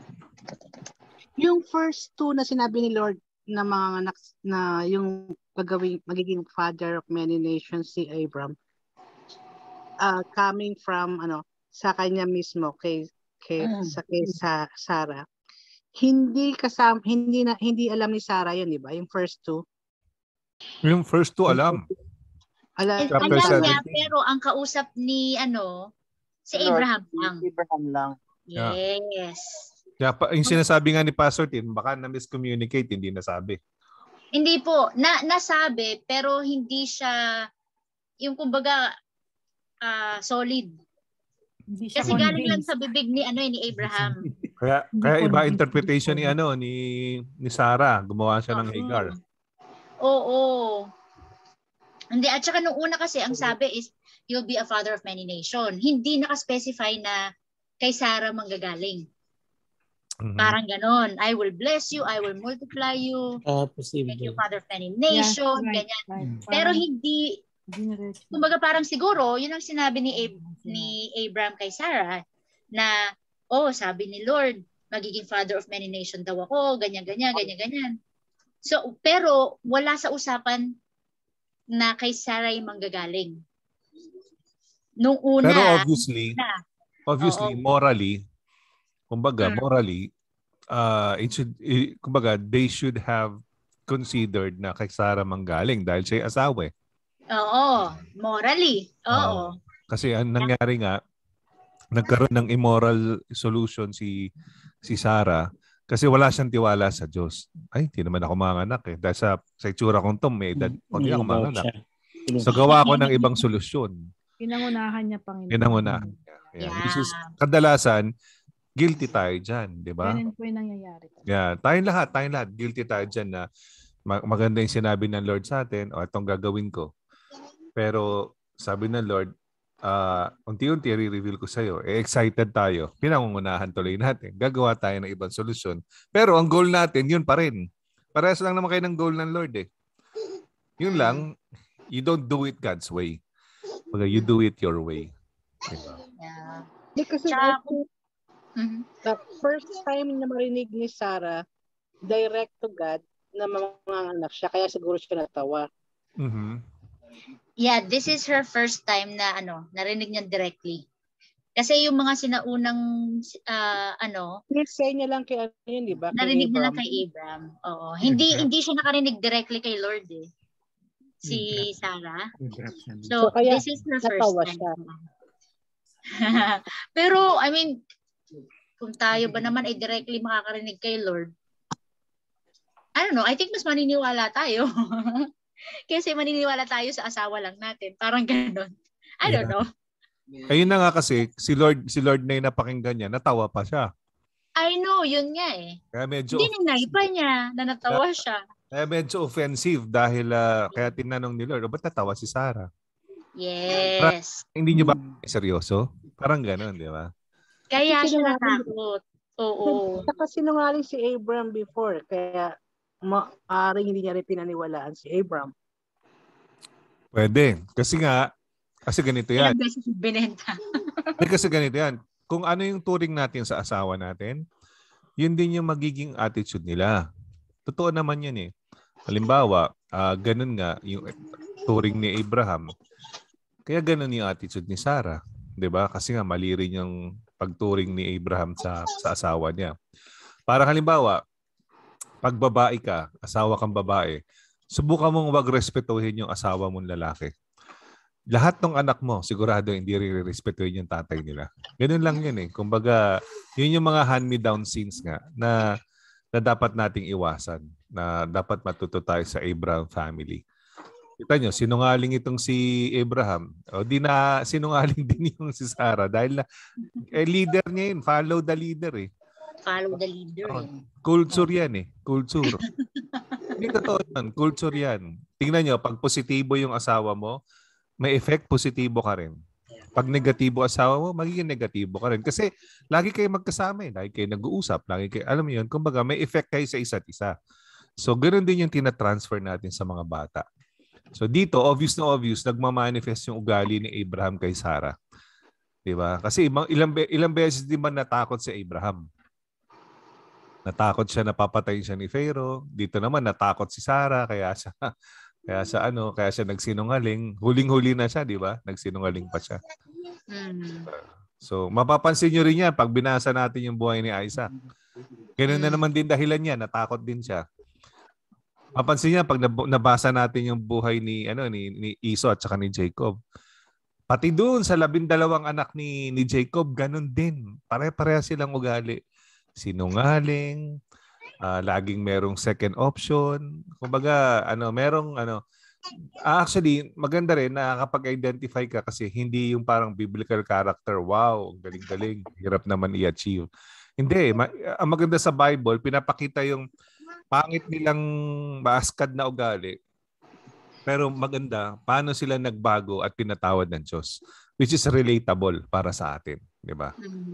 Yung first two na sinabi ni Lord na mga anak na yung magiging father of many nations si Abram, coming from sa kanya mismo kay Sarah. Hindi alam ni Sarah yun, di ba? Yung first two. Yung first two alam. Alam niya, pero ang kausap ni si Abraham lang. Abraham lang. Yes. Yeah, yung sinasabi nga ni Pastor Tim, baka na-miscommunicate, hindi nasabi. Hindi po, nasabi, pero hindi siya, yung kumbaga, solid. Hindi siya kasi galing lang sa bibig ni Abraham. Kaya iba interpretation ni Sarah, gumawa siya ng Hagar. Oo. Hindi, at saka nung una kasi, ang sabi is, you'll be a father of many nations. Hindi naka-specify na kay Sarah manggagaling. Parang ganon. I will bless you, I will multiply you, make you father of many nations, ganyan. Pero hindi, kumbaga parang siguro, yun ang sinabi ni Abraham kay Sarah, na, sabi ni Lord, magiging father of many nations daw ako, ganyan. So, pero wala sa usapan na kay Sarah yung manggagaling. Nung una. Pero obviously, morally, morally, they should have considered na kay Sarah manggaling dahil siya asawa. Oo, morally. Oo. Kasi ang nangyari nga, nagkaroon ng immoral solution si Sarah kasi wala siyang tiwala sa Diyos. Ay, hindi naman ako manganak dahil sa itsura kong to, may edad, hindi ako manganak. So gawa ko ng ibang solusyon. Pinangunahan niya Panginoon. Pinangunahan niya. Which is, kadalasan, guilty tayo dyan, di ba? Ganun po yung nangyayari. Tayong lahat, guilty tayo dyan na maganda yung sinabi ng Lord sa atin, itong gagawin ko. Pero sabi ng Lord, unti-unti i-reveal ko sa'yo. Excited tayo. Pinangungunahan tuloy natin. Gagawa tayo ng ibang solusyon. Pero ang goal natin, yun pa rin. Parehas lang naman kayo ng goal ng Lord Yun lang, you don't do it God's way. You do it your way. Diba? Yeah. Kasi the first time na marinig ni Sarah direct to God na manganganak siya, kaya siguro siya natawa. Yeah, this is her first time na narinig niya directly. Kasi yung mga sinaunang say niya lang kay di ba? Narinig niya lang kay Abraham. Oo. Hindi siya nakarinig directly kay Lord si Sarah. So this is her first time. Pero I mean, kung tayo ba naman ay directly makakarinig kay Lord, I don't know, I think mas maniniwala tayo. Kasi maniniwala tayo sa asawa lang natin. Parang gano'n. I don't know. Ayun na nga kasi, si Lord na yung napakinggan niya, natawa pa siya. I know, yun nga Kaya medyo hindi pa niya na natawa siya. Kaya medyo offensive dahil kaya tinanong ni Lord, ba't natawa si Sarah? Yes. Hindi niyo ba seryoso? Parang gano'n, di ba? Kaya siya natakot. Oo. Saka sinungaling si Abraham before, kaya maaaring hindi niya rin pinaniwalaan si Abraham. Pwede. Kasi ganito yan. Ilang beses binenta. Kasi ganito yan. Kung ano yung turing natin sa asawa natin, yun din yung magiging attitude nila. Totoo naman yan Halimbawa, ganun nga yung turing ni Abraham. Kaya ganun yung attitude ni Sarah. 'Di ba? Kasi nga mali rin yung pagturing ni Abraham sa asawa niya. Para halimbawa, pag babae ka, asawa kang babae, subukan mong wag respetuhin yung asawa mong lalaki. Lahat ng anak mo, sigurado hindi re-respetuhin yung tatay nila. Ganun lang yun Kumbaga, yun yung mga hand-me-down scenes nga na na dapat nating iwasan, na dapat matuto tayo sa Abraham family. Kita nyo, sinungaling itong si Abraham. O di na sinungaling din yung si Sarah dahil na leader niya yun. Follow the leader eh. Follow the leader. Culture yan eh. Culture. Hindi totoo yan. Culture yan. Tingnan nyo, pag positibo yung asawa mo, may effect, positibo ka rin. Pag negatibo asawa mo, magiging negatibo ka rin. Kasi lagi kayo magkasama eh. Lagi kayo nag-uusap. Lagi kayo, alam mo yun, kumbaga may effect kayo sa isa't isa. So, ganoon din yung tina-transfer natin sa mga bata. So, dito, obvious na obvious, nagmamanifest yung ugali ni Abraham kay Sarah. Diba? Kasi ilang beses din man natakot si Abraham. Natakot siya, napapatayin siya ni Pharaoh. Dito naman, natakot si Sarah, kaya siya nagsinungaling. Huling-huli na siya, di ba? Nagsinungaling pa siya. So, mapapansin nyo rin yan pag binasa natin yung buhay ni Isaac. Ganun na naman din dahilan niya, natakot din siya. Mapansin niya pag nabasa natin yung buhay ni Esau at saka ni Jacob. Pati doon sa 12 anak ni Jacob, ganun din. Pare-pareha silang ugali. Sinungaling, laging merong second option. Kumbaga, actually, maganda rin na kapag identify ka kasi hindi yung parang biblical character, wow, galing-galing, hirap naman i-achieve. Hindi, ang maganda sa Bible, pinapakita yung pangit nilang maaskad na ugali. Pero maganda, paano sila nagbago at pinatawad ng Diyos, which is relatable para sa atin, di ba?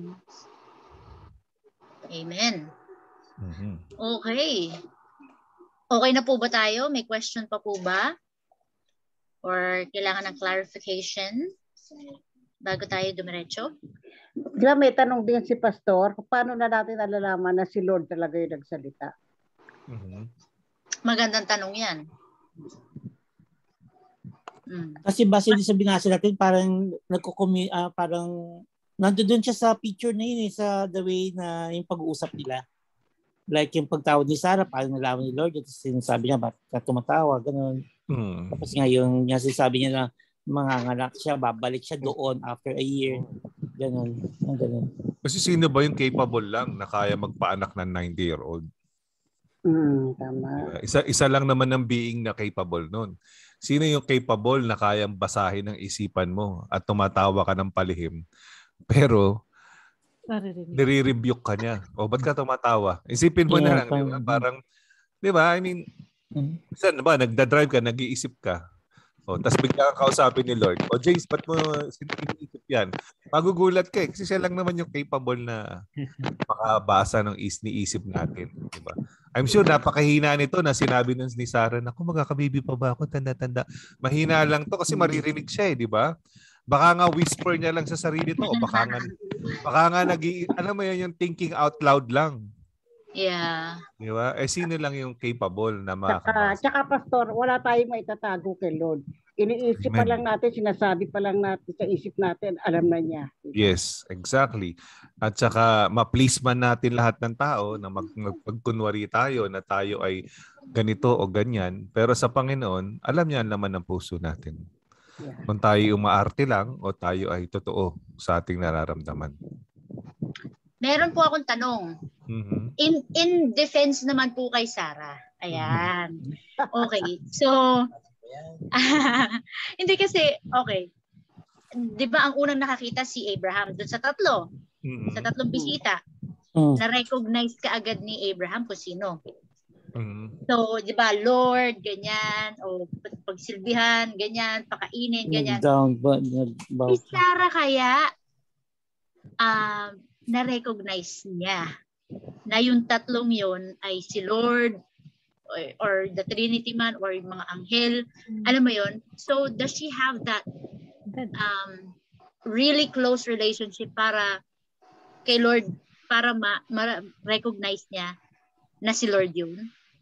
Amen. Okay. Okay na po ba tayo? May question pa po ba? Or kailangan ng clarification bago tayo dumiretso? May tanong din si Pastor, paano na natin alalaman na si Lord talaga yung nagsalita? Magandang tanong yan. Kasi base din sa binasa natin, parang parang nandoon siya sa picture na yun, sa the way na yung pag-uusap nila. Like yung pagtawad ni Sarah, parang nalaman ni Lord, at sinasabi niya, ba't ka tumatawa, gano'n. Tapos nga yung sinasabi niya na manganganak siya, babalik siya doon after a year. Gano'n. Kasi sino ba yung capable lang na kaya magpaanak ng 90-year-old? Tama. Isa lang naman ng being na capable nun. Sino yung capable na kayang basahin ng isipan mo at tumatawa ka ng palihim, pero nire-rebuke ka niya? O ba't ka tumatawa? Isipin mo na lang, di ba? Parang, di ba? I mean, saan ba? Nagda-drive ka, nag-iisip ka. O, tapos bigla kang kausapin ni Lord. O, James, ba't mo siniisip yan? Magugulat ka eh. Kasi siya lang naman yung capable na makabasa ng isip natin. Diba? I'm sure napakahina nito na sinabi nun ni Sarah na kung magkakababy pa ba ako, tanda-tanda. Mahina lang to kasi maririnig siya eh, di ba? Baka nga whisper niya lang sa sarili to o baka nga alam mo yun, yung thinking out loud lang. Yeah. Di ba? Sino lang yung capable na makakabasa? Tsaka Pastor, wala tayong maitatago kay Lord. Iniisip pa lang natin, sinasabi pa lang natin sa isip natin, alam na niya. Yes, exactly. At saka ma-please man natin lahat ng tao na magkunwari tayo na tayo ay ganito o ganyan. Pero sa Panginoon, alam niya ang laman ng puso natin. Yeah. Kung tayo umaarte lang o tayo ay totoo sa ating nararamdaman. Meron po akong tanong. In defense naman po kay Sarah. Ayan. Okay. So, hindi kasi, okay. Di ba ang unang nakakita si Abraham doon sa tatlo? Sa tatlong bisita. Na-recognize ka agad ni Abraham kung sino. So, di ba, Lord, ganyan, o pagsilbihan, ganyan, pakainin, ganyan. Si Sarah kaya, na-recognize niya na yung tatlong yon ay si Lord or the Trinity man or yung mga anghel. Alam mo yon? So, does she have that really close relationship para kay Lord, para ma-recognize niya na si Lord yun?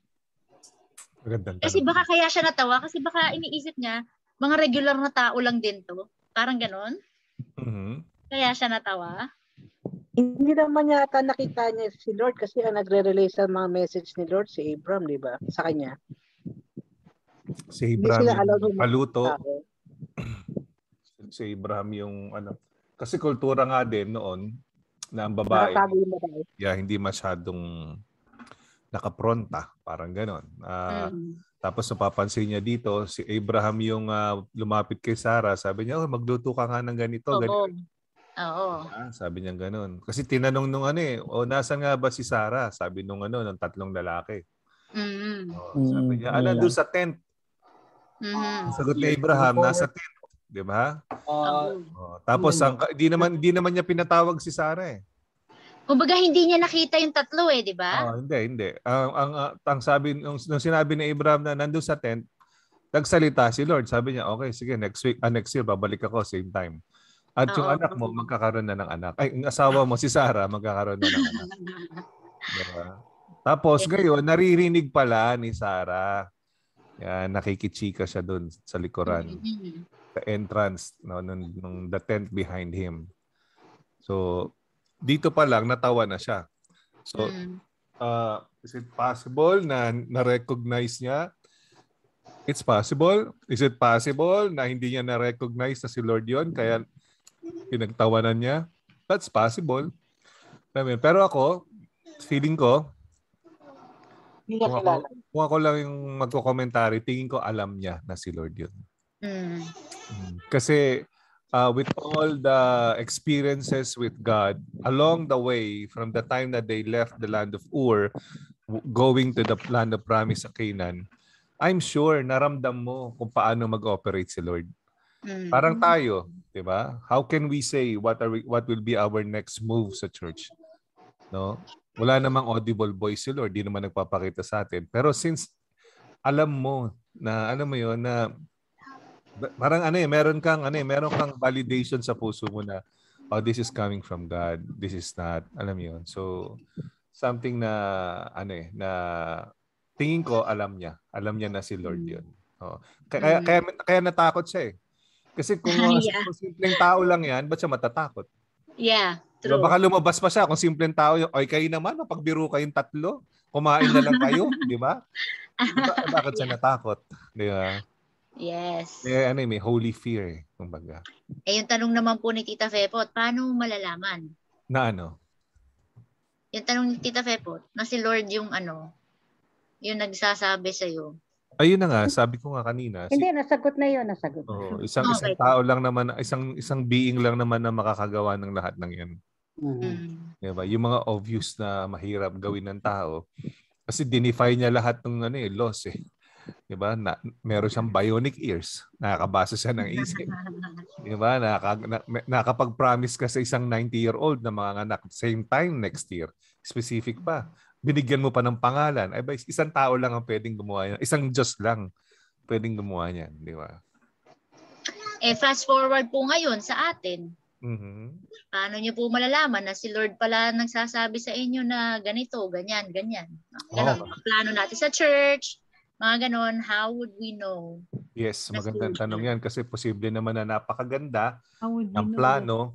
Kasi baka kaya siya natawa, kasi baka iniisip niya, mga regular na tao lang din to. Parang ganon. Kaya siya natawa. Hindi naman yata nakita niya si Lord kasi ang nagre-relay sa mga message ni Lord si Abraham, di ba? Sa kanya. Si Abraham yung paluto. Si Abraham yung kasi kultura nga din noon na ang babae hindi masyadong nakapronta, parang ganon. Tapos napapansin niya dito, si Abraham yung lumapit kay Sarah. Sabi niya, magluto ka nga ng ganito. Ganito. Oo. Sabi niya ganon. Kasi tinanong nung nasan nga ba si Sarah? Sabi nung ng tatlong lalaki. Sabi niya, nandun sa tent. Sagot ni Abraham, nasa tent. Di ba? Tapos di naman niya pinatawag si Sarah eh. Kumbaga hindi niya nakita yung tatlo di ba? Hindi. Ang sabi nung sinabi ni Abraham na nandoon sa tent, nagsalita si Lord. Sabi niya, okay, sige, next year babalik ako same time. At yung anak mo magkakaroon na ng anak. Ay, yung asawa mo si Sarah magkakaroon na ng anak. Diba? Tapos ngayon naririnig pala ni Sarah. Yan, nakikichika siya doon sa likuran. The entrance nung the tent behind him. So dito pa lang natawa na siya. So, is it possible na na-recognize niya? It's possible. Is it possible na hindi niya na-recognize na si Lord yon kaya pinagtawanan niya? That's possible. Pero ako, feeling ko, kung ako lang yung magko-commentary, tingin ko alam niya na si Lord yun. Kasi with all the experiences with God along the way from the time that they left the land of Ur going to the land of promise sa Canaan, I'm sure naramdam mo kung paano mag-operate si Lord. Parang tayo, 'di ba? How can we say what will be our next move sa church? No? Wala namang audible voice si Lord, di naman nagpapakita sa atin. Pero since alam mo na na parang meron kang validation sa puso mo na this is coming from God, this is not, alam mo yun. So something na na tingin ko alam niya na si Lord yun. Kaya natakot siya eh. Kasi kung simpleng tao lang yan, ba't siya matatakot? Yeah, true. Baka lumabas pa siya kung simpleng tao yung, kayo naman, pagbiro kayong tatlo, kumain na lang kayo, di ba? Bakit siya natakot? Di ba? Yes. May holy fear, kumbaga. Yung tanong naman po ni Tita Fepot, paano malalaman? Na ano? Yung tanong ni Tita Fepot, na si Lord yung yung nagsasabi sa'yo. Ayun na nga, sabi ko nga kanina. Hindi, nasagot na yun, nasagot. Isang tao lang naman, isang being lang naman na makakagawa ng lahat ng yan. Diba? Yung mga obvious na mahirap gawin ng tao, kasi dinify niya lahat ng laws eh. Diba? Meron siyang bionic ears. Nakakabasa siya ng isip. Diba? Nakapag-promise ka sa isang 90-year-old na mga anak same time next year. Specific pa. Binigyan mo pa ng pangalan. Ay ba, isang tao lang ang pwedeng gumawa yan. Isang Diyos lang pwedeng gumawa yan. Di ba? Fast forward po ngayon sa atin. Paano niyo po malalaman na si Lord pala nagsasabi sa inyo na ganito, ganyan, ganyan. Ganon. Plano natin sa church. Mga ganon, how would we know? Yes, magandang tanong yan kasi posible naman na napakaganda ng plano,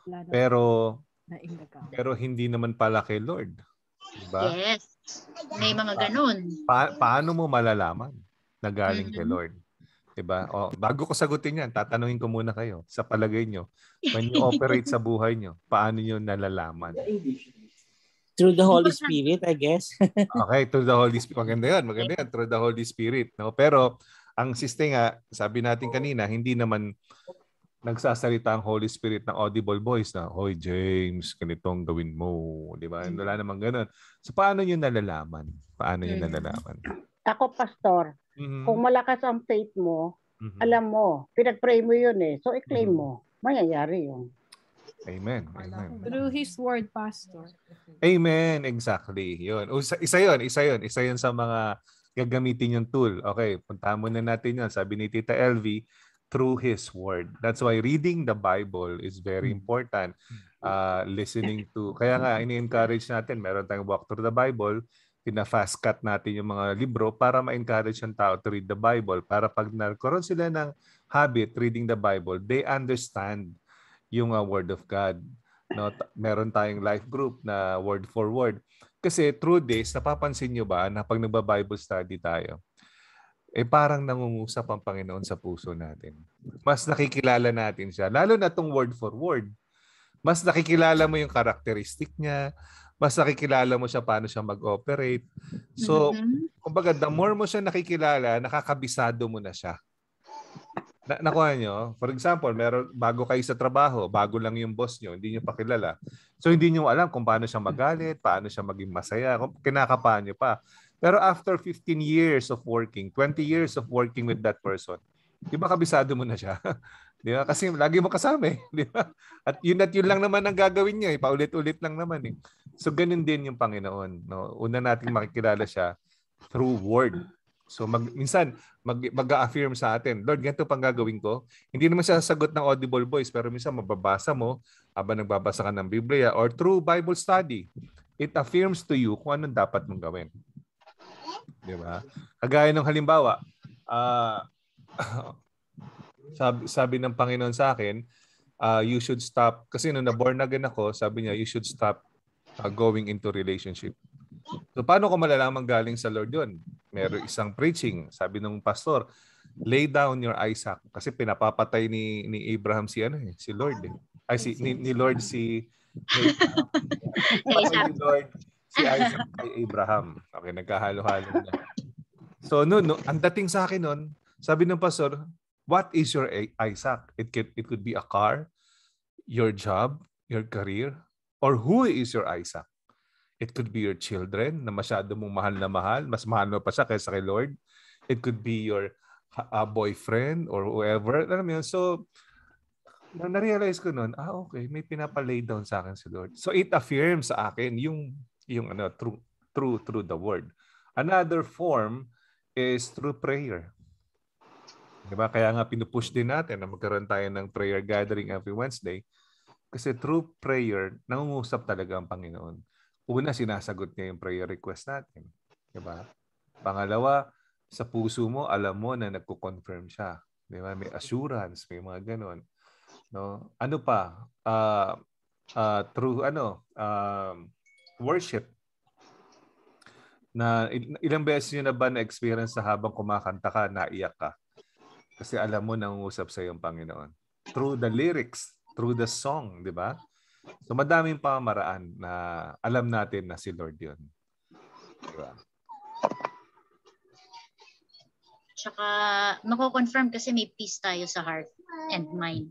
pero hindi naman pala kay Lord. Diba? Yes, may mga ganon. Paano mo malalaman na galing kay Lord? Diba? Bago ko sagutin yan, tatanungin ko muna kayo sa palagay nyo, when you operate sa buhay nyo, paano nyo nalalaman? Through the Holy Spirit, I guess. Okay, through the Holy Spirit. Maganda yan, through the Holy Spirit. No? Pero, ang siste nga, sabi natin kanina, hindi naman nagsasalita ang Holy Spirit ng audible voice na, "Hoy, James, ganitong gawin mo." Di ba? Wala namang ganun. So, paano nyo nalalaman? Ako, Pastor, kung malakas ang faith mo, alam mo, pinag-pray mo yun eh. So, i-claim mo. Mayayari yun. Amen. Through His Word, Pastor. Amen. Exactly. Yun. Isa yun sa mga gagamitin yung tool. Okay, puntahan muna natin yun. Sabi ni Tita LV, through His Word. That's why reading the Bible is very important. Listening to, kaya nga, ini-encourage natin, meron tayong walk through the Bible, pina-fast cut natin yung mga libro para ma-encourage yung tao to read the Bible. Para pag nagkaroon sila ng habit reading the Bible, they understand yung Word of God. No, meron tayong life group na word for word. Kasi through this, napapansin nyo ba na pag nagba-Bible study tayo, parang nangungusap ang Panginoon sa puso natin. Mas nakikilala natin siya. Lalo na itong word for word. Mas nakikilala mo yung karakteristik niya. mas nakikilala mo siya paano siya mag-operate. So, kumbaga, the more mo siya nakikilala, nakakabisado mo na siya. Nakuha nyo? For example, bago kayo sa trabaho, bago lang yung boss nyo, hindi nyo pa kilala. So, hindi nyo alam kung paano siya magalit, paano siya maging masaya, kinakapaan nyo pa. Pero after 15 years of working, 20 years of working with that person, di ba kabisado mo na siya? Di ba? Kasi lagi mo kasama eh. Di ba? At yun lang naman ang gagawin niya eh. Paulit-ulit lang naman eh. So, ganun din yung Panginoon. No? Una nating makikilala siya through word. So minsan mag-affirm sa atin, Lord, ganito pang gagawin ko. Hindi naman siya sagot ng audible voice, pero minsan mababasa mo habang nagbabasa ka ng Biblia or through Bible study. It affirms to you kung anong dapat mong gawin. Di ba? Kagaya ng halimbawa, sabi ng Panginoon sa akin, you should stop, kasi nung na-born again ako, sabi niya, you should stop going into relationship. So paano ko malalaman galing sa Lord yun? Meron isang preaching, sabi ng pastor, lay down your Isaac. Kasi pinapapatay ni Abraham si Lord eh. Ay, ni Lord si Lord si Isaac kay Abraham. Okay, nagkahalo-halo na. So ang dating sa akin nun, sabi ng pastor, what is your Isaac? It could be a car, your job, your career, or who is your Isaac? It could be your children na masyado mong mahal na mahal. Mas mahal mo pa siya kaysa kay Lord. It could be your boyfriend or whoever. Alam mo yun? So, na-realize ko nun, okay, may pinapalay down sa akin si Lord. So, it affirms sa akin yung through the word. Another form is through prayer. Diba? Kaya nga pinupush din natin na magkaroon tayo ng prayer gathering every Wednesday. Kasi through prayer, nangungusap talaga ang Panginoon. Una, sinasagot niya yung prayer request natin. Diba? Pangalawa, sa puso mo, alam mo na nagko-confirm siya. Diba? May assurance, may mga ganon. No? Ano pa? Through worship. Na ilang beses nyo na ba na-experience na habang kumakanta ka, naiyak ka? Kasi alam mo nangungusap sa iyong Panginoon. Through the lyrics, through the song, di ba? So madaming pamamaraan na alam natin na si Lord yun. Diba? Tsaka mako-confirm kasi may peace tayo sa heart and mind.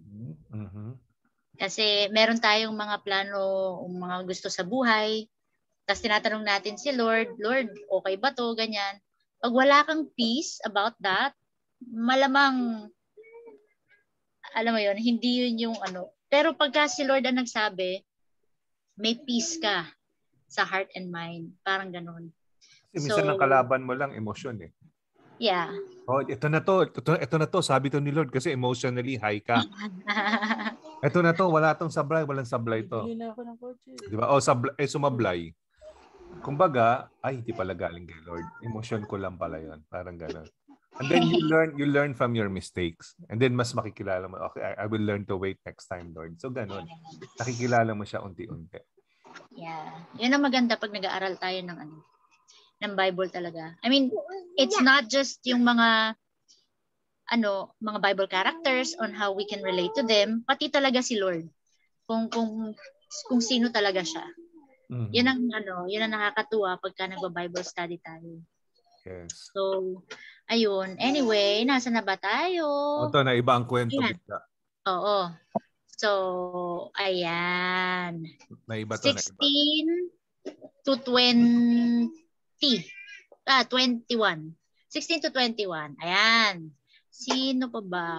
Kasi meron tayong mga plano, mga gusto sa buhay. Tapos tinatanong natin si Lord, okay ba to? Ganyan. Pag wala kang peace about that, malamang, alam mo yun, hindi yun yung Pero pagka si Lord ang nagsabi, may peace ka sa heart and mind. Parang ganun. Kasi minsan ang kalaban mo lang, emosyon eh. Yeah. Oh, ito na to, sabi to ni Lord kasi emotionally high ka. Ito na to, wala tong sablay, walang sablay to. Di ba? Sumablay. Kumbaga, hindi pala galing kay Lord. Emotion ko lang pala yun. Parang ganun. And then you learn from your mistakes. And then mas makikilala mo, okay, I will learn to wait next time, Lord. So ganun. Nakikilala mo siya unti-unti. Yeah. Yan ang maganda pag nag-aaral tayo ng Bible talaga. I mean, it's not just yung mga Bible characters on how we can relate to them, pati talaga si Lord. Kung sino talaga siya. Mm-hmm. Yun ang nakakatuwa pagka nagba-Bible study tayo. Yes. So, ayun. Anyway, nasa na ba tayo? Ito na iba ang kwento. Oo. So, ayan. Naiba 16 to 20. 21. 16 to 21. Ayan. Sino pa ba?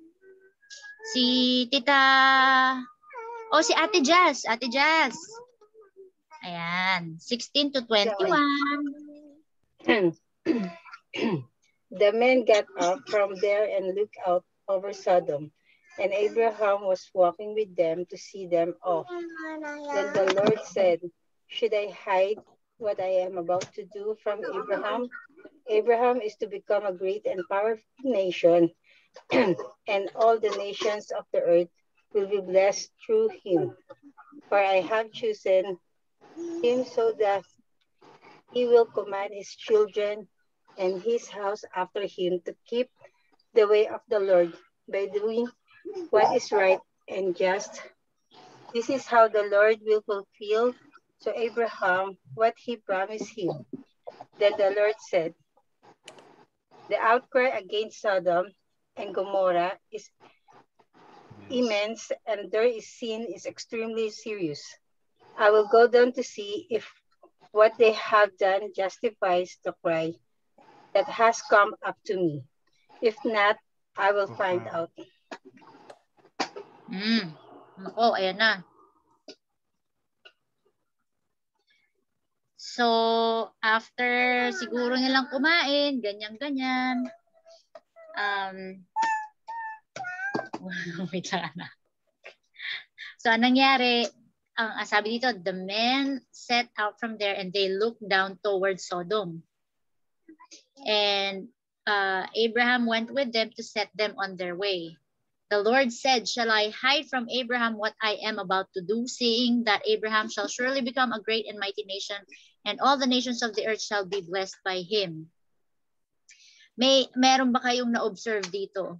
Si Tita... si Ate Jazz. Ate Jazz. Ayan. 16 to 21. The men got up from there and looked out over Sodom, and Abraham was walking with them to see them off. Then the Lord said, should I hide what I am about to do from Abraham? Abraham is to become a great and powerful nation, and all the nations of the earth will be blessed through him. For I have chosen him so that he will command his children and his house after him to keep the way of the Lord by doing what is right and just. This is how the Lord will fulfill to Abraham what he promised him. Then the Lord said, the outcry against Sodom and Gomorrah is immense, and their sin is extremely serious. I will go down to see if what they have done justifies the cry that has come up to me. If not, I will find out. Oh, ayan na. So, after siguro nilang kumain, ganyan-ganyan. Wait lang na. So, anong nangyari? Sabi dito, the men set out from there and they looked down towards Sodom. And Abraham went with them to set them on their way. The Lord said, shall I hide from Abraham what I am about to do, seeing that Abraham shall surely become a great and mighty nation, and all the nations of the earth shall be blessed by him. Meron ba kayong na-observe dito?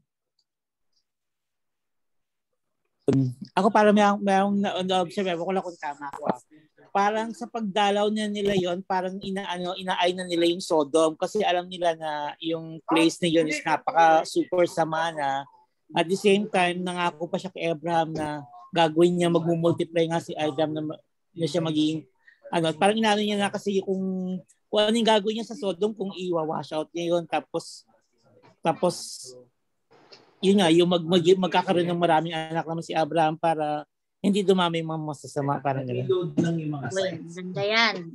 Ako parang mayroong na-observe, ko lang kung tama ako. Parang sa pagdalaw nila yon, parang inaay na nila yung Sodom kasi alam nila na yung place na yun is napaka super sama na. At the same time, nangako pa siya kay Abraham na gagawin niya, magmumultiply nga si Adam na siya magiging, parang inano niya na kasi kung ano yung gagawin niya sa Sodom kung i-wash out niya yun. Tapos yun nga, yung magkakaroon ng maraming anak naman si Abraham para hindi dumami yung mga masasama. Parang gano'n. Ganda yan.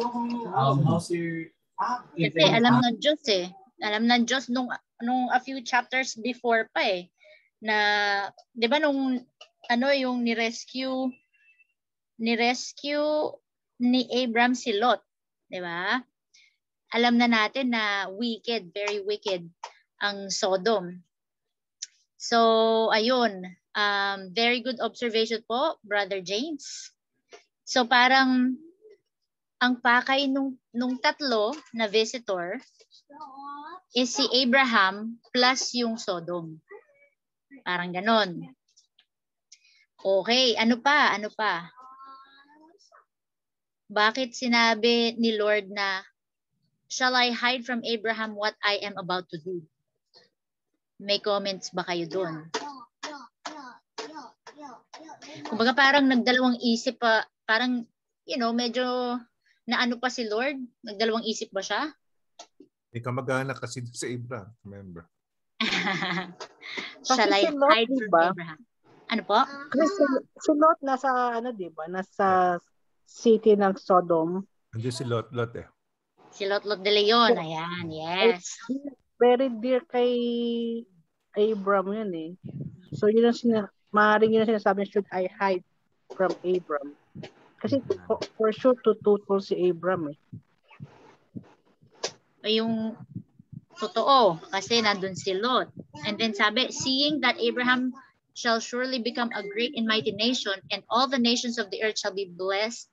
Kasi alam ng Diyos eh. Alam ng Diyos nung a few chapters before pa eh. Na, di ba nung yung ni-rescue ni Abraham si Lot, di ba? Alam na natin na wicked, very wicked ang Sodom. So, ayun, very good observation po, Brother James. So, parang ang pakay nung tatlo na visitor is si Abraham plus yung Sodom. Parang ganon. Okay, ano pa? Bakit sinabi ni Lord na, shall I hide from Abraham what I am about to do? May comments ba kayo doon? Kumbaga parang nagdalawang isip pa, parang, medyo naano pa si Lord? Nagdalawang isip ba siya? May kamag-anak kasi sa Abraham, remember? Shall I hide from Abraham? Ano po? Kasi si Lot nasa, diba? Nasa city ng Sodom. Andiyan si Lot eh. Si Lot de Leon. Ayan, yes. Very dear kay Abraham yun eh. So yun ang maaaring yun ang sinasabi, should I hide from Abraham? Kasi for sure tututol si Abraham eh. Yung totoo, kasi nandun si Lot. And then sabi, seeing that Abraham shall surely become a great and mighty nation, and all the nations of the earth shall be blessed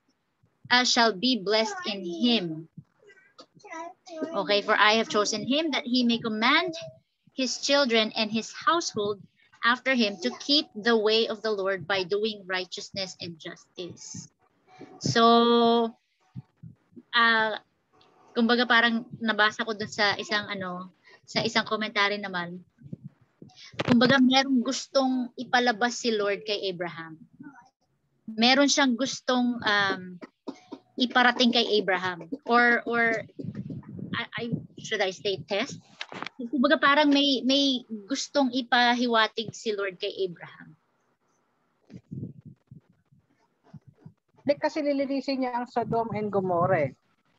in him. Okay, for I have chosen him that he may command his children and his household after him to keep the way of the Lord by doing righteousness and justice. So, kumbaga parang nabasa ko dun sa isang komentary naman. Kumbaga merong gustong ipalabas si Lord kay Abraham. Meron siyang gustong iparating kay Abraham or should I say test? Kumbaga parang may gustong ipahiwatig si Lord kay Abraham. Kasi lilinisin niya ang Sodom and Gomorrah.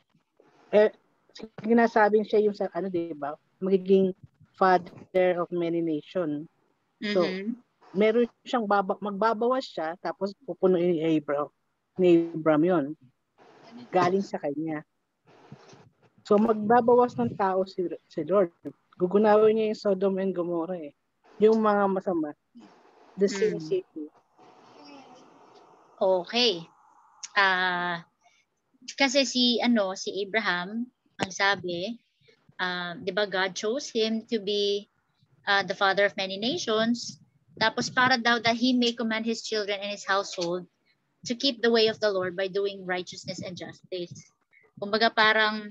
Ginasabing siya yung diba? Magiging father of many nations. So, meron siyang magbabawas siya, tapos pupunuin ni Abraham yun. Galing sa kanya. So, magbabawas ng tao si Lord. Gugunawin niya yung Sodom and Gomorrah eh. Yung mga masama. The same city. Okay. Kasi si Abraham, ang sabi, di ba God chose him to be the father of many nations. Tapos para daw that he may command his children and his household to keep the way of the Lord by doing righteousness and justice. Kumbaga parang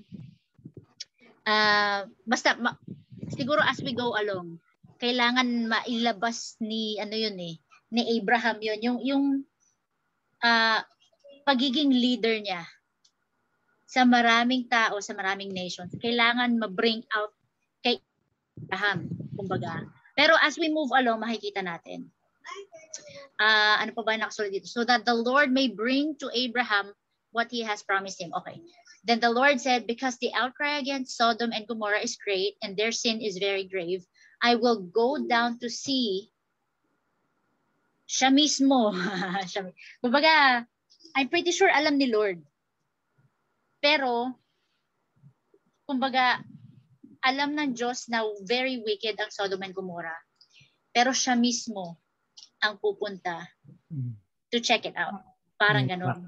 siguro as we go along, kailangan mailabas ni ni Abraham yung pagiging leader niya sa maraming tao, sa maraming nations. Kailangan ma-bring out kay Abraham, kumbaga. Pero as we move along, makikita natin. Ano pa ba nakasulat dito? So that the Lord may bring to Abraham what he has promised him. Okay. Then the Lord said, because the outcry against Sodom and Gomorrah is great and their sin is very grave, I will go down to see siya mismo. Kumbaga, I'm pretty sure alam ni Lord. Pero, kumbaga, alam ng Diyos na very wicked ang Sodom and Gomorrah. Pero siya mismo ang pupunta to check it out. Parang ganun.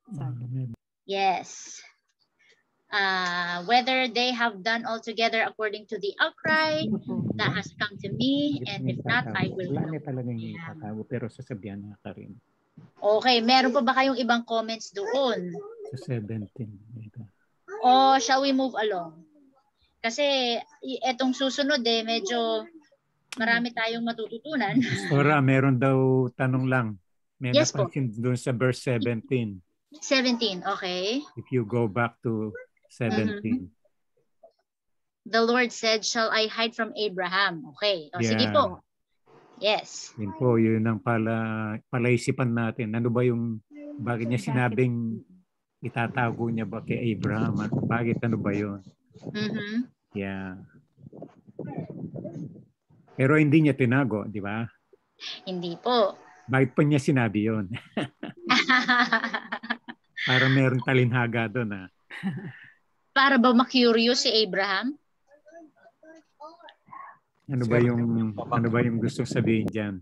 Yes. Whether they have done altogether according to the outcry that has come to me, and if not, I will. Wala na talagang itatago, pero sasabihan na ka rin. Okay, meron pa ba kayong ibang comments doon? Sa 17. O shall we move along? Kasi etong susunod medyo marami tayong matututunan. Ora, meron daw tanong lang. May Yes po. napansin doon sa verse 17. 17, okay. If you go back to 17. The Lord said, shall I hide from Abraham? Okay. O, sige po. Yes. Yun po, yun ang palaisipan natin. Ano ba yung, bakit niya sinabing itatago niya ba kay Abraham? Bakit ano ba yun? Yeah. Pero hindi niya tinago, di ba? Hindi po. Bakit pa niya sinabi yun? Para meron talinhaga doon. Para ba ma-curious si Abraham? Ano ba yung gustong sabihin diyan?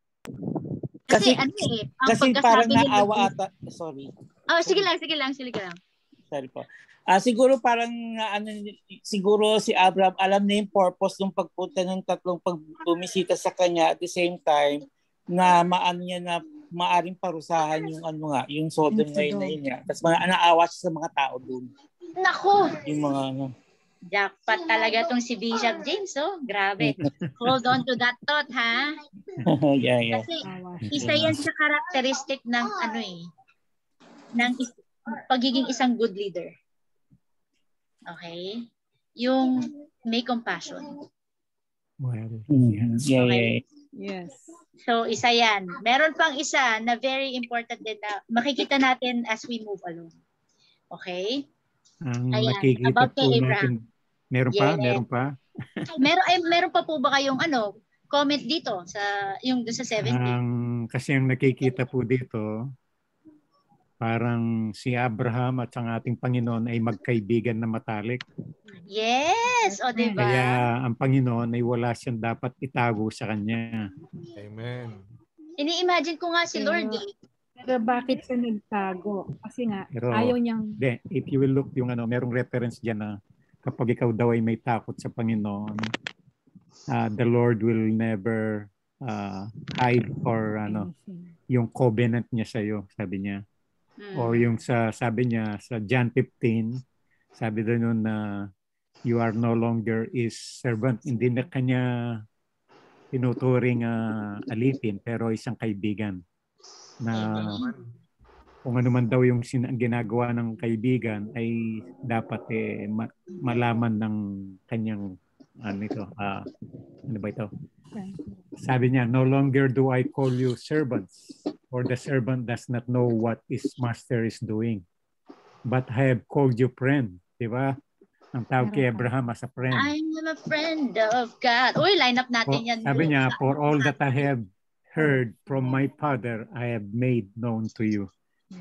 Kasi parang naawa ata. Sorry. Oh, sige lang. Sorry po. Siguro parang siguro si Abraham alam na yung purpose ng pagpunta ng tatlong pagbumisita sa kanya, at the same time na maaring parusahan yung yung Sodom na niya. Tapos naawa siya sa mga tao doon. Nako. Yung mga Jackpot talaga tong si Bishop James, oh. Grabe. Hold on to that thought, ha? Yeah. Kasi isa yan sa characteristic ng ng pagiging isang good leader. Okay? Yung may compassion. Well, okay. Yes. So, isa yan. Meron pang isa na very important din na makikita natin as we move along. Okay? Ang ayan. Nakikita About po kay Abraham. natin. Meron pa? Meron pa po ba kayong comment dito sa yung doon sa 17? Kasi ang nakikita po dito, parang si Abraham at ang ating Panginoon ay magkaibigan na matalik. Yes, o diba? Kaya ang Panginoon ay wala siyang dapat itago sa kanya. Amen. Ini-imagine ko nga si Lord Pero bakit siya nagtago? Kasi nga, ayaw niyang... If you will look yung merong reference dyan na kapag ikaw daw ay may takot sa Panginoon, the Lord will never hide or yung covenant niya sa iyo, sabi niya. Or yung sabi niya sa John 15, sabi doon na you are no longer his servant. Hindi na kanya tinuturing alipin, pero isang kaibigan. Na kung ano man daw yung ginagawa ng kaibigan ay dapat malaman ng kanyang ano ba ito? Sabi niya, no longer do I call you servants, for the servant does not know what his master is doing. But I have called you friend. Diba? Ang tawag kay Abraham as a friend. I am a friend of God. Uy, line up natin yan. Sabi niya, for all that I have heard from my Father, I have made known to you.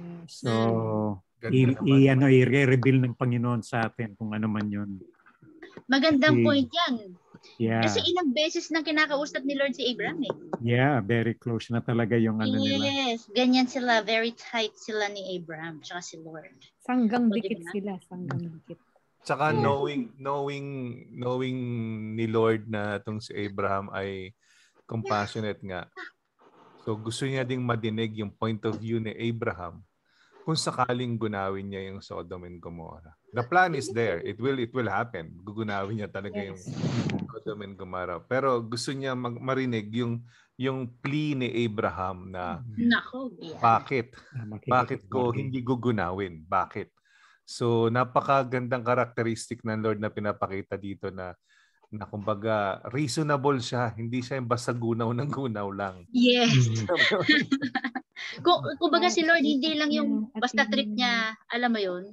So, i-reveal ng Panginoon sa atin kung ano man yun. Magandang point yan. Yeah. Kasi ilang beses nang kinakausap ni Lord si Abraham Yeah, very close na talaga yung nila. Yes, ganyan sila. Very tight sila ni Abraham tsaka si Lord. Sanggang dikit sila, sanggang dikit. Tsaka knowing ni Lord na itong si Abraham ay compassionate nga. So gusto niya ding madinig yung point of view ni Abraham kung sakaling gunawin niya yung Sodom and Gomorrah. The plan is there. It will happen. Gugunawin niya talaga yung Sodom and Gomorrah. Pero gusto niya marinig yung plea ni Abraham na bakit ko hindi gugunawin? Bakit? So napakagandang karakteristik ng Lord na pinapakita dito na kumbaga reasonable siya, hindi siya yung basta gunaw ng gunaw lang. Yes. Kumbaga si Lord hindi lang yung basta trip niya, alam mo yun.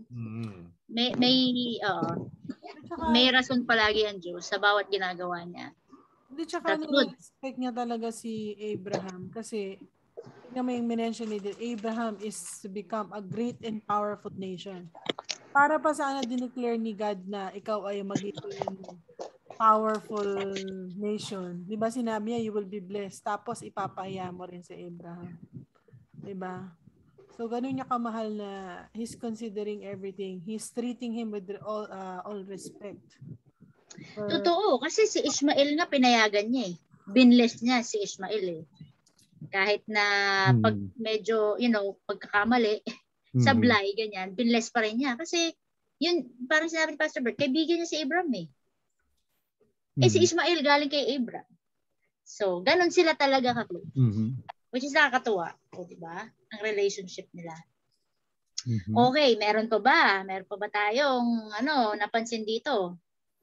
May rason palagi ang Diyos sa bawat ginagawa niya. Hindi, tsaka nire-respect niya talaga si Abraham kasi tingnan mo yung mention ni Abraham is to become a great and powerful nation. Para pa sana dineclare ni God na ikaw ay magiging powerful nation. Di ba sinabi niya, you will be blessed. Tapos ipapahiya mo rin si Abraham. Di ba? So ganun niya kamahal na he's considering everything. He's treating him with all respect. Totoo. Kasi si Ishmael nga pinayagan niya eh. Binless niya si Ishmael eh. Kahit na pag medyo, pagkakamali, sablay, ganyan, binless pa rin niya. Kasi yun, parang sinabi ni Pastor Bert, kaibigan niya si Abraham eh. Si Ishmael galing kay Abraham. So, ganun sila talaga ka-close. Which is nakakatuwa. O, diba? Ang relationship nila. Okay, meron pa ba? Meron pa ba tayong napansin dito?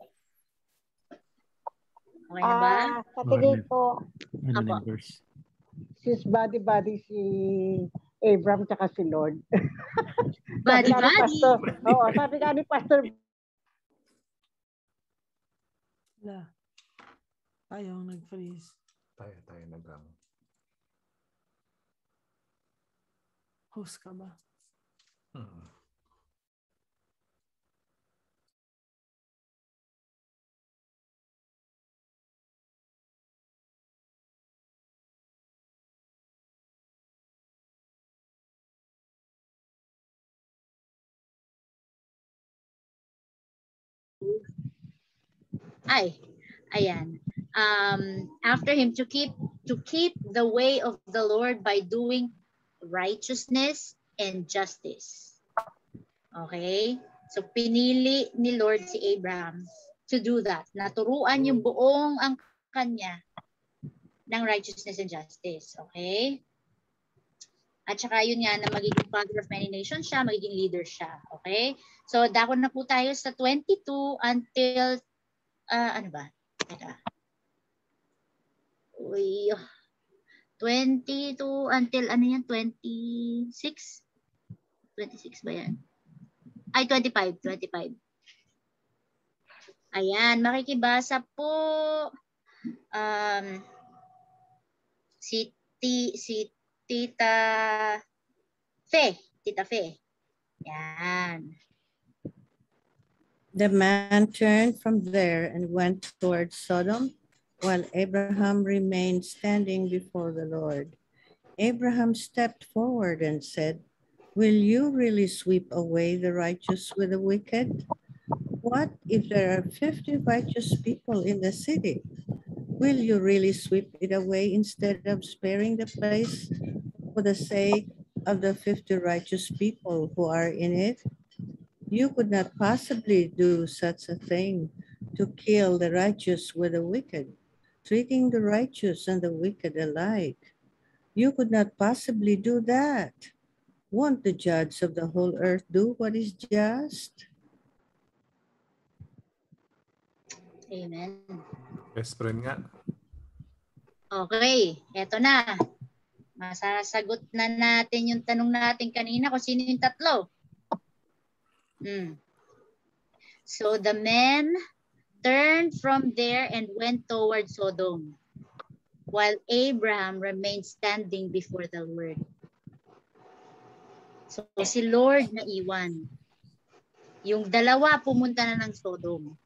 Okay na ba? Sa tingin ko, sis body si Abraham tsaka si Lord. Body. Oo, sabi nga ni Pastor Tayo nag-freeze. Tayo nag-gang. Host ka ba? Ayan. After him to keep the way of the Lord by doing righteousness and justice. Okay? So pinili ni Lord si Abraham to do that. Naturuan yung buong ang kanya ng righteousness and justice. Okay? At saka yun nga na magiging father of many nations siya, magiging leader siya. Okay? So dako na po tayo sa 22 until ano ba? Teka. 22 until ano yan? 26? 26 ba yan? Ay, 25. Ayan, makikibasa po si Tita Fe. Yan. The man turned from there and went towards Sodom, while Abraham remained standing before the Lord. Abraham stepped forward and said, "Will you really sweep away the righteous with the wicked? What if there are 50 righteous people in the city? Will you really sweep it away instead of sparing the place for the sake of the 50 righteous people who are in it? You could not possibly do such a thing, to kill the righteous with the wicked, treating the righteous and the wicked alike. You could not possibly do that. Won't the judge of the whole earth do what is just?" Amen. Best friend nga. Okay, eto na. Masasagot na natin yung tanong natin kanina kung sino yung tatlo. So the men turned from there and went toward Sodom, while Abraham remained standing before the Lord. So si Lord na iwan. Yung dalawa pumunta na ng Sodom.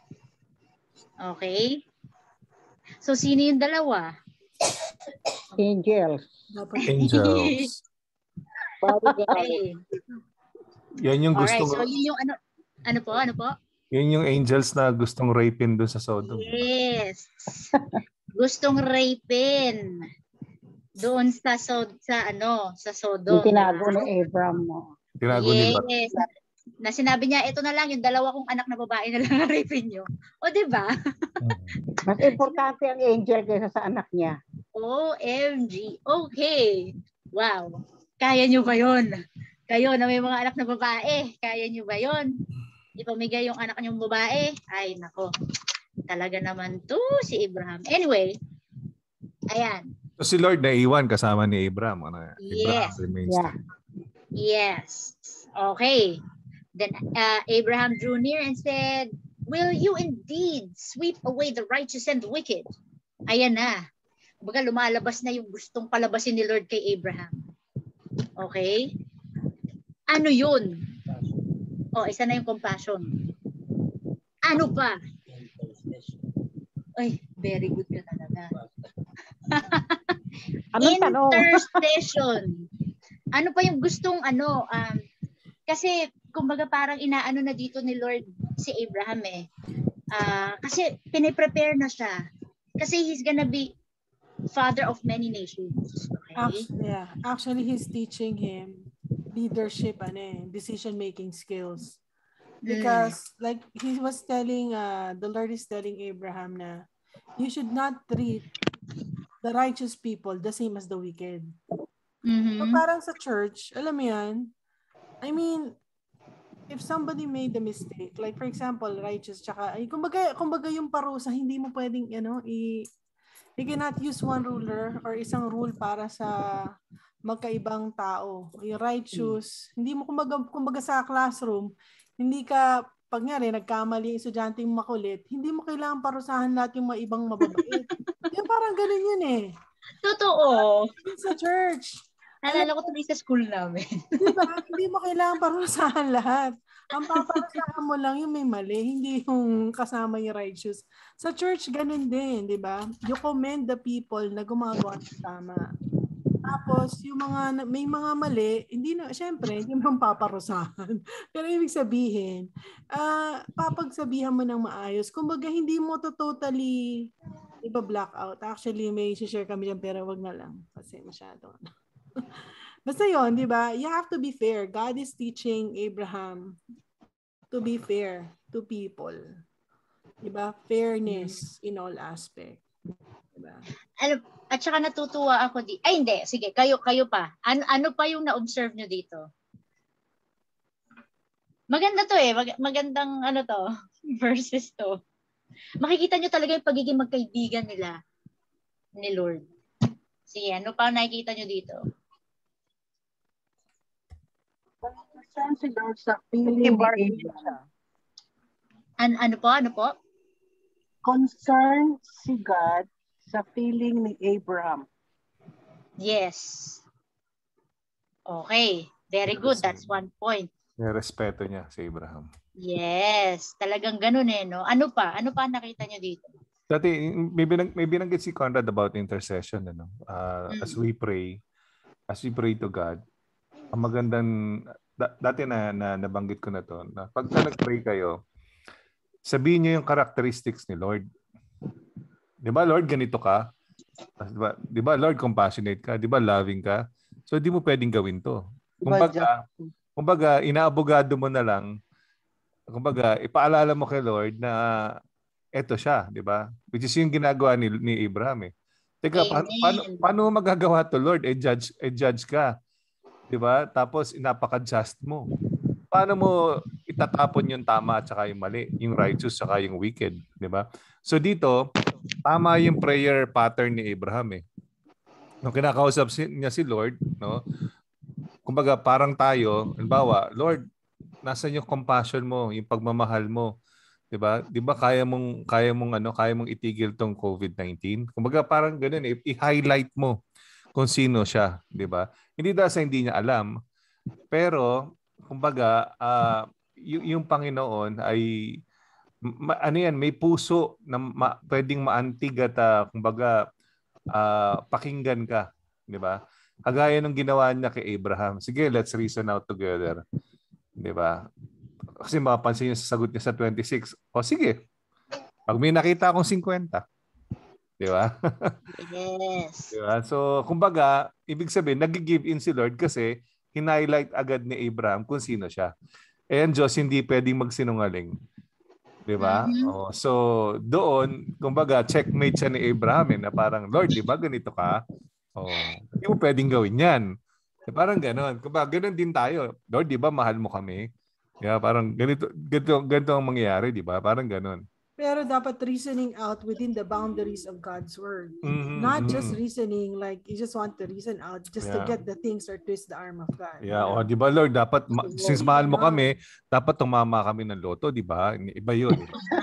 Okay? So sino yung dalawa? Angels. Angels. Okay. Yan yung gustong... Alright, so yun yung ano po? Yun yung angels na gustong rapin doon sa Sodom. Yes. Gustong rapin. Doon sa Sodom. Yung tinago ni Abraham mo. Tinago ni Lot. Yes. Na sinabi niya, ito na lang, yung 2 kong anak na babae na lang rapin nyo. O, diba? Mas importante ang angel kaysa sa anak niya. OMG. Okay. Wow. Kaya nyo ba yun? Kayo na may mga anak na babae, kaya nyo ba yun? Ipamigay yung anak nyong babae? Ay, nako. Talaga naman to si Abraham. Anyway, ayan. So si Lord naiwan kasama ni Abraham. Yes. Abraham remains Yeah. Yes. Okay. Then Abraham drew near and said, "Will you indeed sweep away the righteous and the wicked?" Ayan na. Kumbaga lumalabas na yung gustong palabasin ni Lord kay Abraham. Okay? Ano yun? Isa na yung compassion. Ano pa? Ay, very good ka talaga. Anong tanong? Intercession. Ano pa yung gustong kasi kumbaga parang inaano na dito ni Lord si Abraham kasi piniprepare na siya. Kasi he's gonna be father of many nations. Okay? Actually, he's teaching him leadership decision-making skills. Because like he was telling, the Lord is telling Abraham na you should not treat the righteous people the same as the wicked. So parang sa church, alam mo yan, I mean, if somebody made a mistake, like for example, righteous, kumbaga yung parusa, hindi mo pwedeng, you cannot use one ruler or isang rule para sa magkaibang tao. Yung righteous, hindi mo kumbaga sa classroom, hindi ka, pag nga rin, nagkamali yung estudyante yung makulit, hindi mo kailangan parusahan lahat yung mga ibang mababait. Yung parang ganun yun Totoo. Sa church. Naalala ko tuloy sa school namin. Diba? Hindi mo kailangan parusahan lahat. Ang paparusahan mo lang yung may mali, hindi yung kasama yung righteous. Sa church, ganun din, di ba? You commend the people na gumagawa ng tama. Tapos, yung may mga mali, syempre, hindi mo paparusahan. Pero ibig sabihin, papagsabihan mo ng maayos. Kumbaga, hindi mo to totally iba-black out. Actually, may share kami dyan, pero wag na lang. Kasi masyado. Basta yun, di ba? You have to be fair. God is teaching Abraham to be fair to people. Di ba? Fairness in all aspect. Diba? At saka natutuwa ako Ay, hindi. Sige, kayo pa. Ano pa yung na-observe nyo dito? Maganda to magandang verses to. Makikita nyo talaga yung pagiging magkaibigan nila ni Lord. Sige, ano pa nakikita nyo dito? Concern si Lord sa feeling ni Abraham. Ano po? Concern si God sa feeling ni Abraham. Yes. Okay. Very good. That's one point. May respeto niya sa Abraham. Yes. Talagang ganun no? Ano pa? Ano pa nakita nyo dito? Dati, may binanggit si Conrad about intercession. As we pray to God, ang magandang, dati na nabanggit ko na to, na pagka nag-pray kayo, sabihin niyo yung characteristics ni Lord. Di ba, Lord, ganito ka? Di ba, Lord, compassionate ka? Di ba, loving ka? So, di mo pwedeng gawin to. Kumbaga, inaabogado mo na lang, ipaalala mo kay Lord na eto siya, di ba? Which is yung ginagawa ni Abraham Teka, paano mo magagawa to, Lord? Judge ka. Di ba? Tapos, napaka-just mo. Paano mo itatapon yung tama at saka yung mali, yung righteous at saka yung wicked, di ba? So dito, tama yung prayer pattern ni Abraham Nung kinakausap niya si Lord, no? Kumbaga parang tayo, halimbawa, Lord, nasaan yung compassion mo, yung pagmamahal mo, 'di ba? 'Di ba kaya mong itigil tong COVID-19? Kumbaga parang ganoon i-highlight mo kung sino siya, 'di ba? Hindi dahil sa hindi niya alam, pero kumbaga yung Panginoon ay may puso na pwedeng maantig at kumbaga pakinggan ka, 'di ba? Kagaya ng ginawa niya kay Abraham. Sige, let's reason out together. 'Di ba? Kasi mapapansin niyo sa sagot niya sa 26. O sige. Pag may nakita akong 50, Di ba? Yes. Diba? So, kumbaga, ibig sabihin, nag-give in si Lord kasi hinighlight agad ni Abraham kung sino siya. Eh, ang Diyos hindi pwedeng magsinungaling. Diba? Oh, so, doon, kumbaga, checkmate siya ni Abraham na parang, Lord, di ba ganito ka? Oh, hindi mo pwedeng gawin yan. Eh, parang ganon. Kumbaga, ganon din tayo. Lord, di ba mahal mo kami? Yeah, parang ganito ang mangyayari, di ba? Parang ganon. Pero dapat reasoning out within the boundaries of God's word. Not just reasoning like you just want to reason out just to get the things or twist the arm of God. Yeah, o di ba Lord, dapat since mahal mo kami, dapat tumama kami ng loto, di ba? Iba 'yun.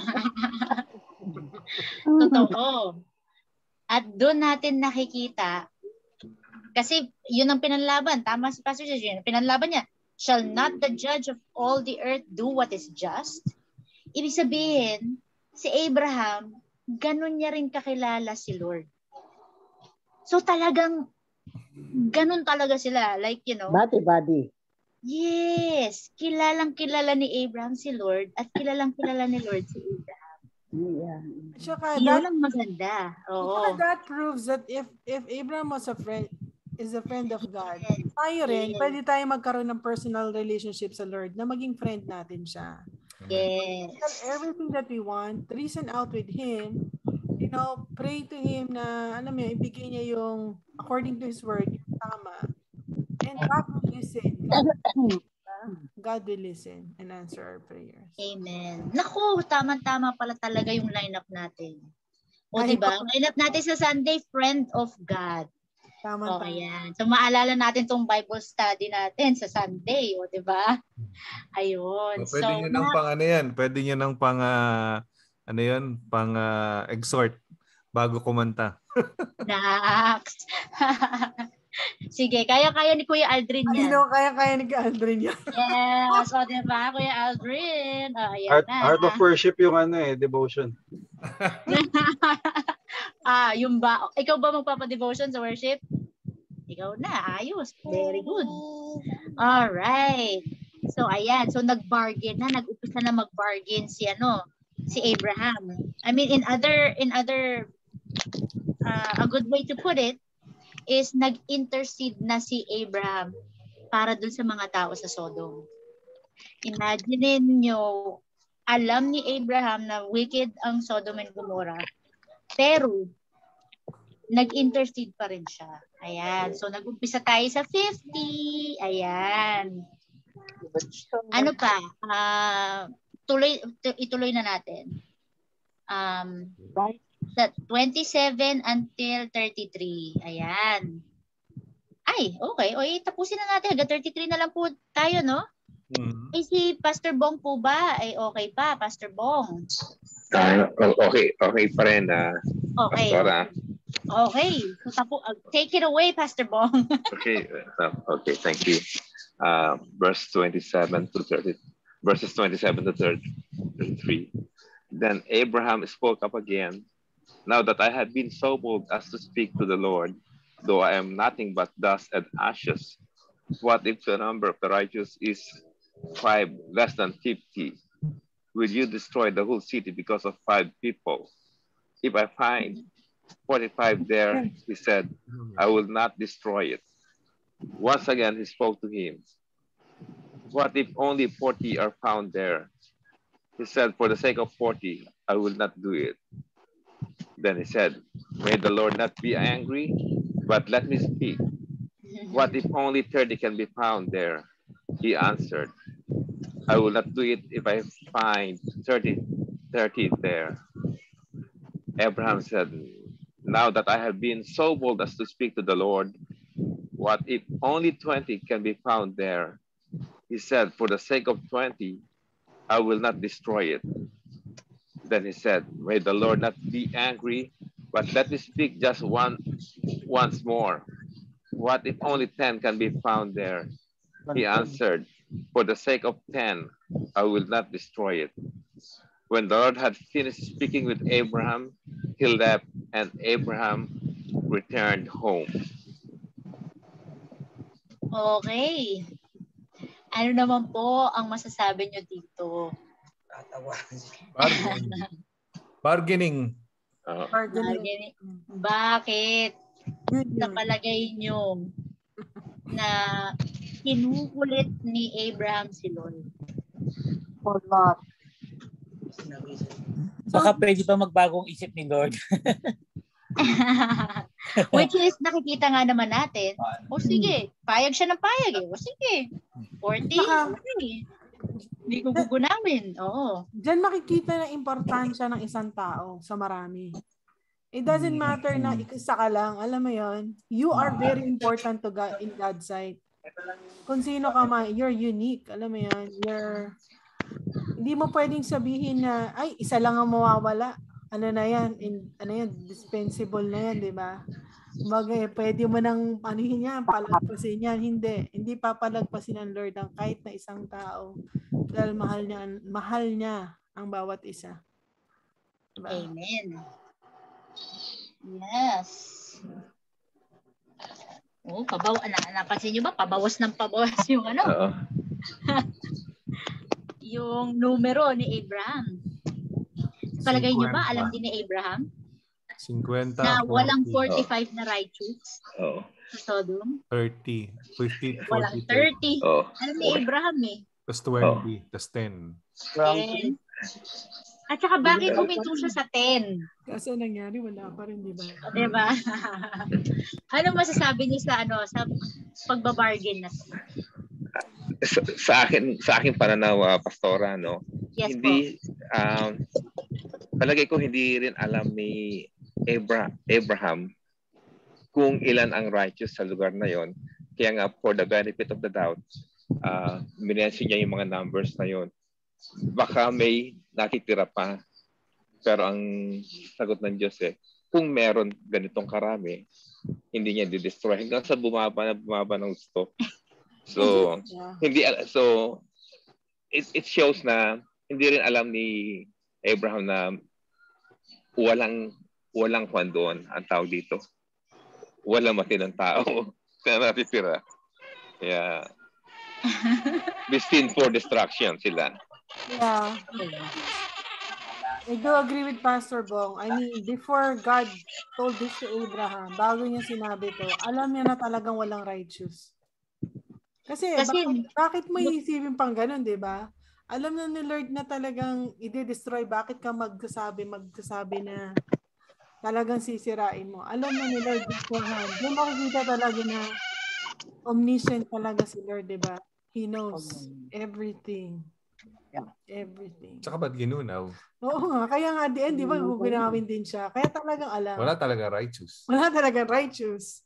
Totoo. At doon natin nakikita kasi 'yun ang pinanlaban. Tama si Pastor Jeff, pinanlaban niya. Shall not the judge of all the earth do what is just? Ibig sabihin, si Abraham, ganun niya rin kakilala si Lord. So talagang, ganun talaga sila. Like, you know. Body. Yes. Kilalang-kilala ni Abraham si Lord at kilalang-kilala ni Lord si Abraham. Yeah. Yun ang maganda. Oo. That proves that if Abraham was a friend of God, tayo rin, pwede tayo magkaroon ng personal relationship sa Lord na maging friend natin siya. Yes. Everything that we want, reason out with Him, you know, pray to Him na, alam mo, ibigay niya yung, according to His word, yung tama. And God will listen. God will listen and answer our prayers. Amen. Naku, tama-tama pala talaga yung lineup natin. O diba? Lineup natin sa Sunday, Friend of God. Tama. Yan. So maalala natin tong Bible study natin sa Sunday, o diba? Ayun. So, pwede niyo nang pang ano yan? Pwede niyo nang pang ano yan? Pang exhort bago kumanta. Next. Sige, kaya-kaya ni Kuya Aldrin yan. Kaya-kaya ni Kuya Aldrin yan. Yes, o diba, Kuya Aldrin? Ayan Art of worship yung devotion. Yung ba? Ikaw ba magpapa-devotion sa worship? Ikaw na, ayos. Very good. All right. So ayan, so nag-bargain na, nag-umpisa na mag-bargain si Abraham. I mean in other a good way to put it is nag-intercede na si Abraham para dun sa mga tao sa Sodom. Imagine niyo, alam ni Abraham na wicked ang Sodom and Gomorrah, pero nag-intercede pa rin siya. Ayan. So, nag-umpisa tayo sa 50. Ayan. Ano pa? Ituloy na natin. Sa 27 until 33. Ayan. Ay, okay. O, tapusin na natin. Hanggang 33 na lang po tayo, no? Eh, si Pastor Bong po ba? Ay, okay pa, Pastor Bong. Okay pa rin. Okay. Pastora. Okay. So, take it away, Pastor Bong. Okay, thank you. Verses 27 to 33. Then Abraham spoke up again. Now that I have been so bold as to speak to the Lord, though I am nothing but dust and ashes, what if the number of the righteous is 5 less than 50? Will you destroy the whole city because of 5 people? If I find 45 there, he said, I will not destroy it. Once again, he spoke to him. What if only 40 are found there? He said, for the sake of 40, I will not do it. Then he said, may the Lord not be angry, but let me speak. What if only 30 can be found there? He answered, I will not do it if I find 30 there. Abraham said, now that I have been so bold as to speak to the Lord, what if only 20 can be found there? He said, for the sake of 20, I will not destroy it. Then he said, may the Lord not be angry, but let me speak just once more. What if only 10 can be found there? He answered, for the sake of 10, I will not destroy it. When the Lord had finished speaking with Abraham, he left, and Abraham returned home. Okay. Ano naman po ang masasabi nyo dito? Bargaining. Bargaining. Bakit? Sa palagay nyo na kinukulit ni Abraham si Lord? For what? Baka pwede pa magbagong isip ni Lord. Which is, nakikita nga naman natin, o sige, payag siya ng payag eh. O sige, 40, okay. Hindi ko gugunawin. Oo. Diyan makikita na importansya ng isang tao sa marami. It doesn't matter na isa ka lang. Alam mo yon, you are very important to God in God's sight. Kung sino ka man, you're unique. Alam mo yan, hindi mo pwedeng sabihin na, ay, isa lang ang mawawala. Ano na yan? Dispensable na yan, di ba? Pwede mo nang anuhin yan, palagpasin yan. Hindi papalagpasin ng Lord ang kahit na isang tao. Dahil mahal niya ang bawat isa. Diba? Amen. Yes. Oh, napansin niyo ba? Pabawas ng pabawas yung ano? Yung numero ni Abraham. Palagay niyo ba, alam din ni Abraham? 50. Na walang 45 na righteous. Sa Sodom. 30. 50, 40. Walang 30. Alam ni Abraham eh. Plus 20. Plus 10. 10. At saka bakit huminto siya sa 10? Kasi nangyari, wala pa rin, di ba? Diba? Ano masasabi niyo sa pagbabargain na? Sa akin pananaw, Pastora, no? Yes, hindi palagay ko hindi rin alam ni Abraham kung ilan ang righteous sa lugar na yon. Kaya nga, for the benefit of the doubt, minention niya yung mga numbers na yon. Baka may nakitira pa. Pero ang sagot ng Diyos kung meron ganitong karami, hindi niya di-destroy hanggang sa bumaba ng gusto. So, it shows na hindi rin alam ni Abraham na walang kwan doon ang tao dito. Walang matinang tao na natitira. Kaya, destined for destruction sila. Yeah. I do agree with Pastor Bong. I mean, before God told this to Abraham, bago niya sinabi to, alam niya na talagang walang righteous. Kasi bakit mo iisipin pang ganun, di ba? Alam na ni Lord na talagang i-destroy. Bakit ka magsasabi na talagang sisirain mo? Alam na ni Lord beforehand. Doon makikita talaga na omniscient talaga si Lord, di ba? He knows everything. Everything. Tsaka ba't ginunaw? Oo nga. Kaya nga di ba, gugunawin din siya. Kaya talagang alam. Wala talaga righteous. Wala talaga righteous.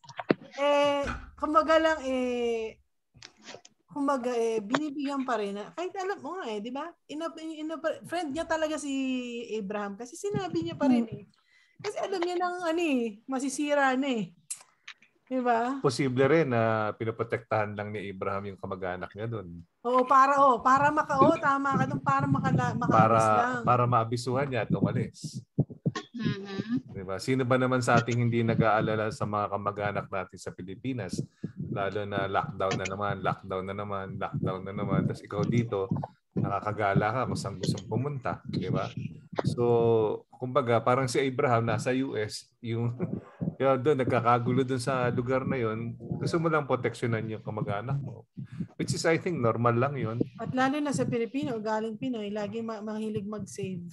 Kumbaga, binibigyan pa rin. Kahit alam mo nga di ba? Friend niya talaga si Abraham kasi sinabi niya pa rin Kasi alam niya nang masisira na Diba? Posible rin na pinoprotektahan lang ni Abraham yung kamag-anak niya doon. Oo, tama ka doon, para makaalis lang. Para maabisuhan niya at umalis. Diba? Sino ba naman sa ating hindi nag-aalala sa mga kamag-anak natin sa Pilipinas? Lalo na lockdown na naman. Tapos ikaw dito, nakakagala ka kung saan gusto pumunta. Diba? So, kumbaga, parang si Abraham nasa US, kaya doon, nagkakagulo doon sa lugar na yon. Gusto mo lang proteksyonan yung kamag-anak mo. Which is, I think, normal lang yon. At lalo na sa Pilipino, galing Pinoy, lagi mahilig mag-save.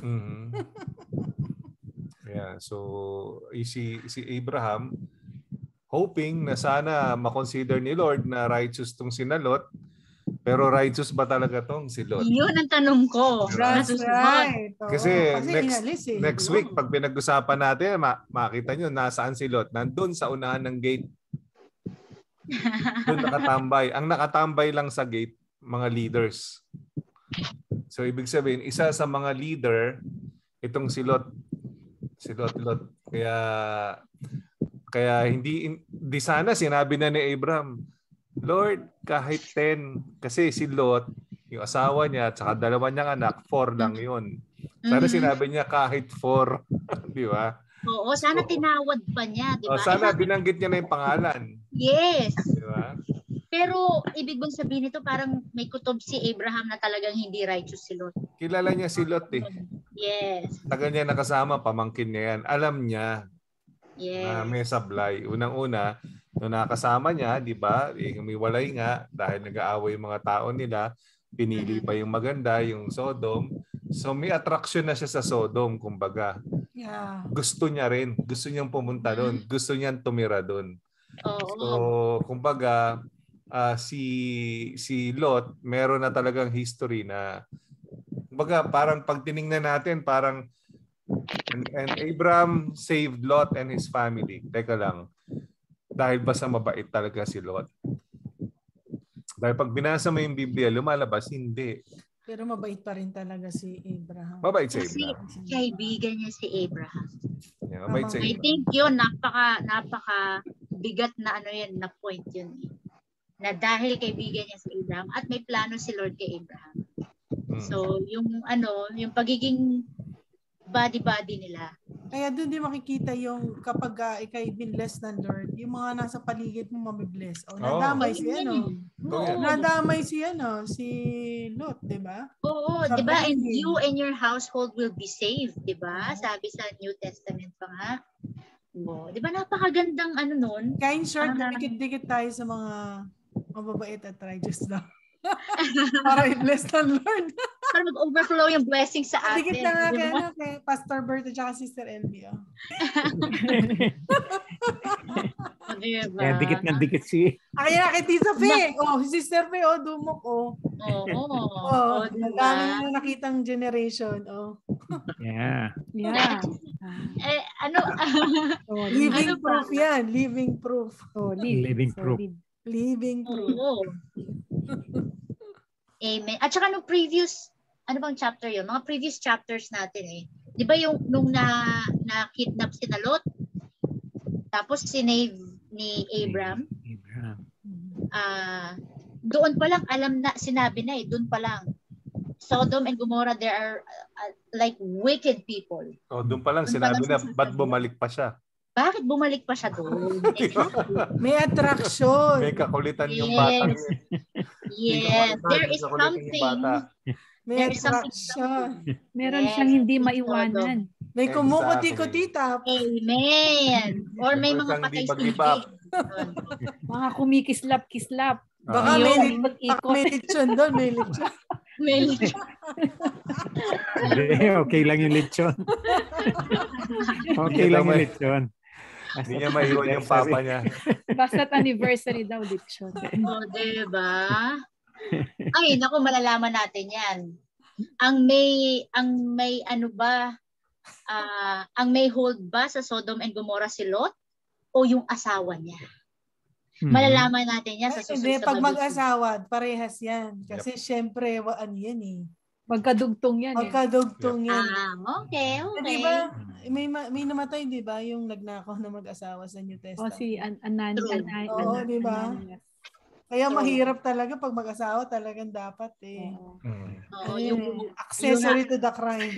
Yeah, so si Abraham, hoping na sana makonsider ni Lord na righteous tong si Lot. Pero righteous ba talaga tong si Lot? Yun ang tanong ko. That's right. Kasi next week, pag pinag-usapan natin, makita nyo nasaan si Lot. Nandun sa unahan ng gate. Doon nakatambay. Ang nakatambay lang sa gate, mga leaders. So ibig sabihin, isa sa mga leader, itong si Lot. Kaya hindi sana sinabi na ni Abraham, Lord, kahit 10, kasi si Lot, yung asawa niya at saka dalawa niyang anak, 4 lang yun. Sana sinabi niya kahit 4, di ba? Oo, sana tinawad pa niya, di ba? Sana binanggit niya na yung pangalan. Yes. Di ba? Pero ibig bang sabihin nito, parang may kutob si Abraham na talagang hindi righteous si Lot. Kilala niya si Lot Yes. Tagal niya nakasama, pamangkin niya yan. Alam niya na Yes. may sablay. Unang-una, nung nakasama niya, di ba, humiwalay nga dahil nag-aaway yung mga tao nila, pinili pa yung maganda, yung Sodom. So may attraction na siya sa Sodom, kumbaga. Yeah. Gusto niya rin. Gusto niyang pumunta doon. Gusto niyang tumira doon. Oo. So, kumbaga, si Lot, meron na talagang history na, kumbaga, parang pag tiningnan natin, parang, and Abraham saved Lot and his family. Teka lang. Dahil ba sa mabait talaga si Lot? Dahil pag binasa mo yung Biblia, lumalabas, hindi. Pero mabait pa rin talaga si Abraham. Mabait si Kasi Abraham. kaibigan niya si Abraham. Yeah, mabait si I Abraham. think yun, napaka bigat na na point yun. Na dahil kaibigan niya si Abraham at may plano si Lord kay Abraham. So, yung pagiging body-body nila. Kaya doon din makikita yung kapag ikay binless ng Lord, yung mga nasa paligid mo mabibless. O nadamay si nadamay si Lot, di ba? Oo, di ba? And you and your household will be saved, di ba? Sabi sa New Testament pa nga. Di ba napakagandang nun? Kaya in short, dikit-dikit tayo sa mga mababait at righteous daw. Para i-bless ng Lord. Para mag-overflow yung blessing sa atin. Dikit na nga kay Pastor Bert at Sister LB. Diba? Kaya dikit na dikit si... Kaya kay Tita Fe. Sister Fe, dumok. Oo. Dami na nakitang generation. Yeah. Living proof yan. Living proof. Living proof. Living proof. Amen. At saka nung previous, ano bang chapter yun? Mga previous chapters natin eh. Di ba yung nung na-kidnap si Lot? Tapos sinave ni Abraham? Doon pa lang sinabi na eh. Doon pa lang. Sodom and Gomorrah, there are like wicked people. Doon pa lang sinabi na, ba't bumalik pa siya? Bakit bumalik pa siya doon? May attraction. May kakulitan yung bata. Yes. There is something. May attraction. Meron siyang hindi maiwanan. May kumukuti-kuti tap. Amen. Or may mga patay-singkik. Mga kumikislap-kislap. Baka may lechon doon. May lechon. Hindi, okay lang yung lechon. Okay lang yung lechon. Hindi niya maiwan yung papa niya. Basta't anniversary daw, lechon. Diba? Ay, naku, malalaman natin yan. Ang may hold ba sa Sodom and Gomorrah si Lot o yung asawa niya? Malalaman natin yan sa susunod. Hindi, pag mag-asawa, parehas yan. Kasi syempre, yan eh. Magkadugtong yan. Magkadugtong yan. Okay. Diba, may namatay, diba, yung nagnakaw na mag-asawa sa New Testament. Si Ananias. Oo, diba? Kaya mahirap talaga pag mag-asawa, talagang dapat eh. Yung accessory to the crime.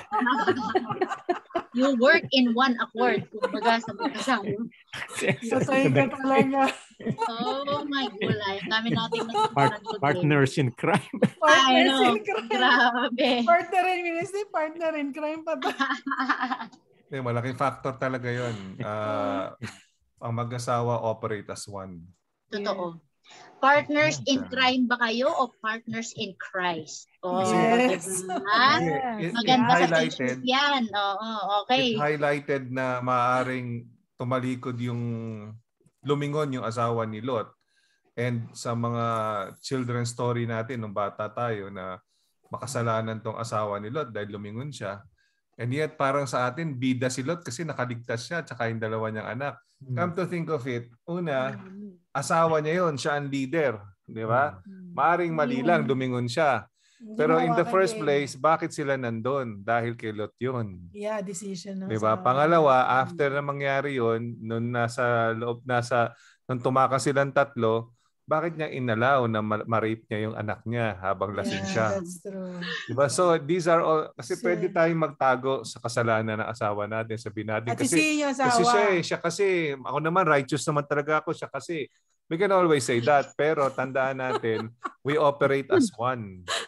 You work in one accord. Kumbaga sa mag-asawa. Masay ka talaga. Oh my God. Kami natin partners in crime. Partners in crime. Grabe. Partner in ministry, partner in crime pa ba? Malaking factor talaga yun. Ang mag-asawa operate as one. Totoo. Partners in crime ba kayo o partners in Christ? Yes. Maganda sa teachings yan. Okay. It highlighted na maaaring tumalikod yung lumingon yung asawa ni Lot. And sa mga children's story natin nung bata tayo na makasalanan tong asawa ni Lot dahil lumingon siya. And yet parang sa atin bida si Lot kasi nakaligtas siya at saka yung dalawa niyang anak. Come to think of it, una, asawa niya yon, siya ang leader, di ba? Maaring mali lang, lumingon siya. Pero in the first place, bakit sila nandun? Dahil kay Lot yun. Yeah, decision. Di ba? Pangalawa, after na mangyari yun, nung nung tumakas silang tatlo, bakit niya inalaw na ma-rape niya yung anak niya habang lasing siya? That's true. Diba? So these are all, kasi pwede tayong magtago sa kasalanan ng asawa natin, sabihin natin. Kasi siya kasi, ako naman righteous naman talaga ako, siya kasi. We can always say that, pero tandaan natin, we operate as one.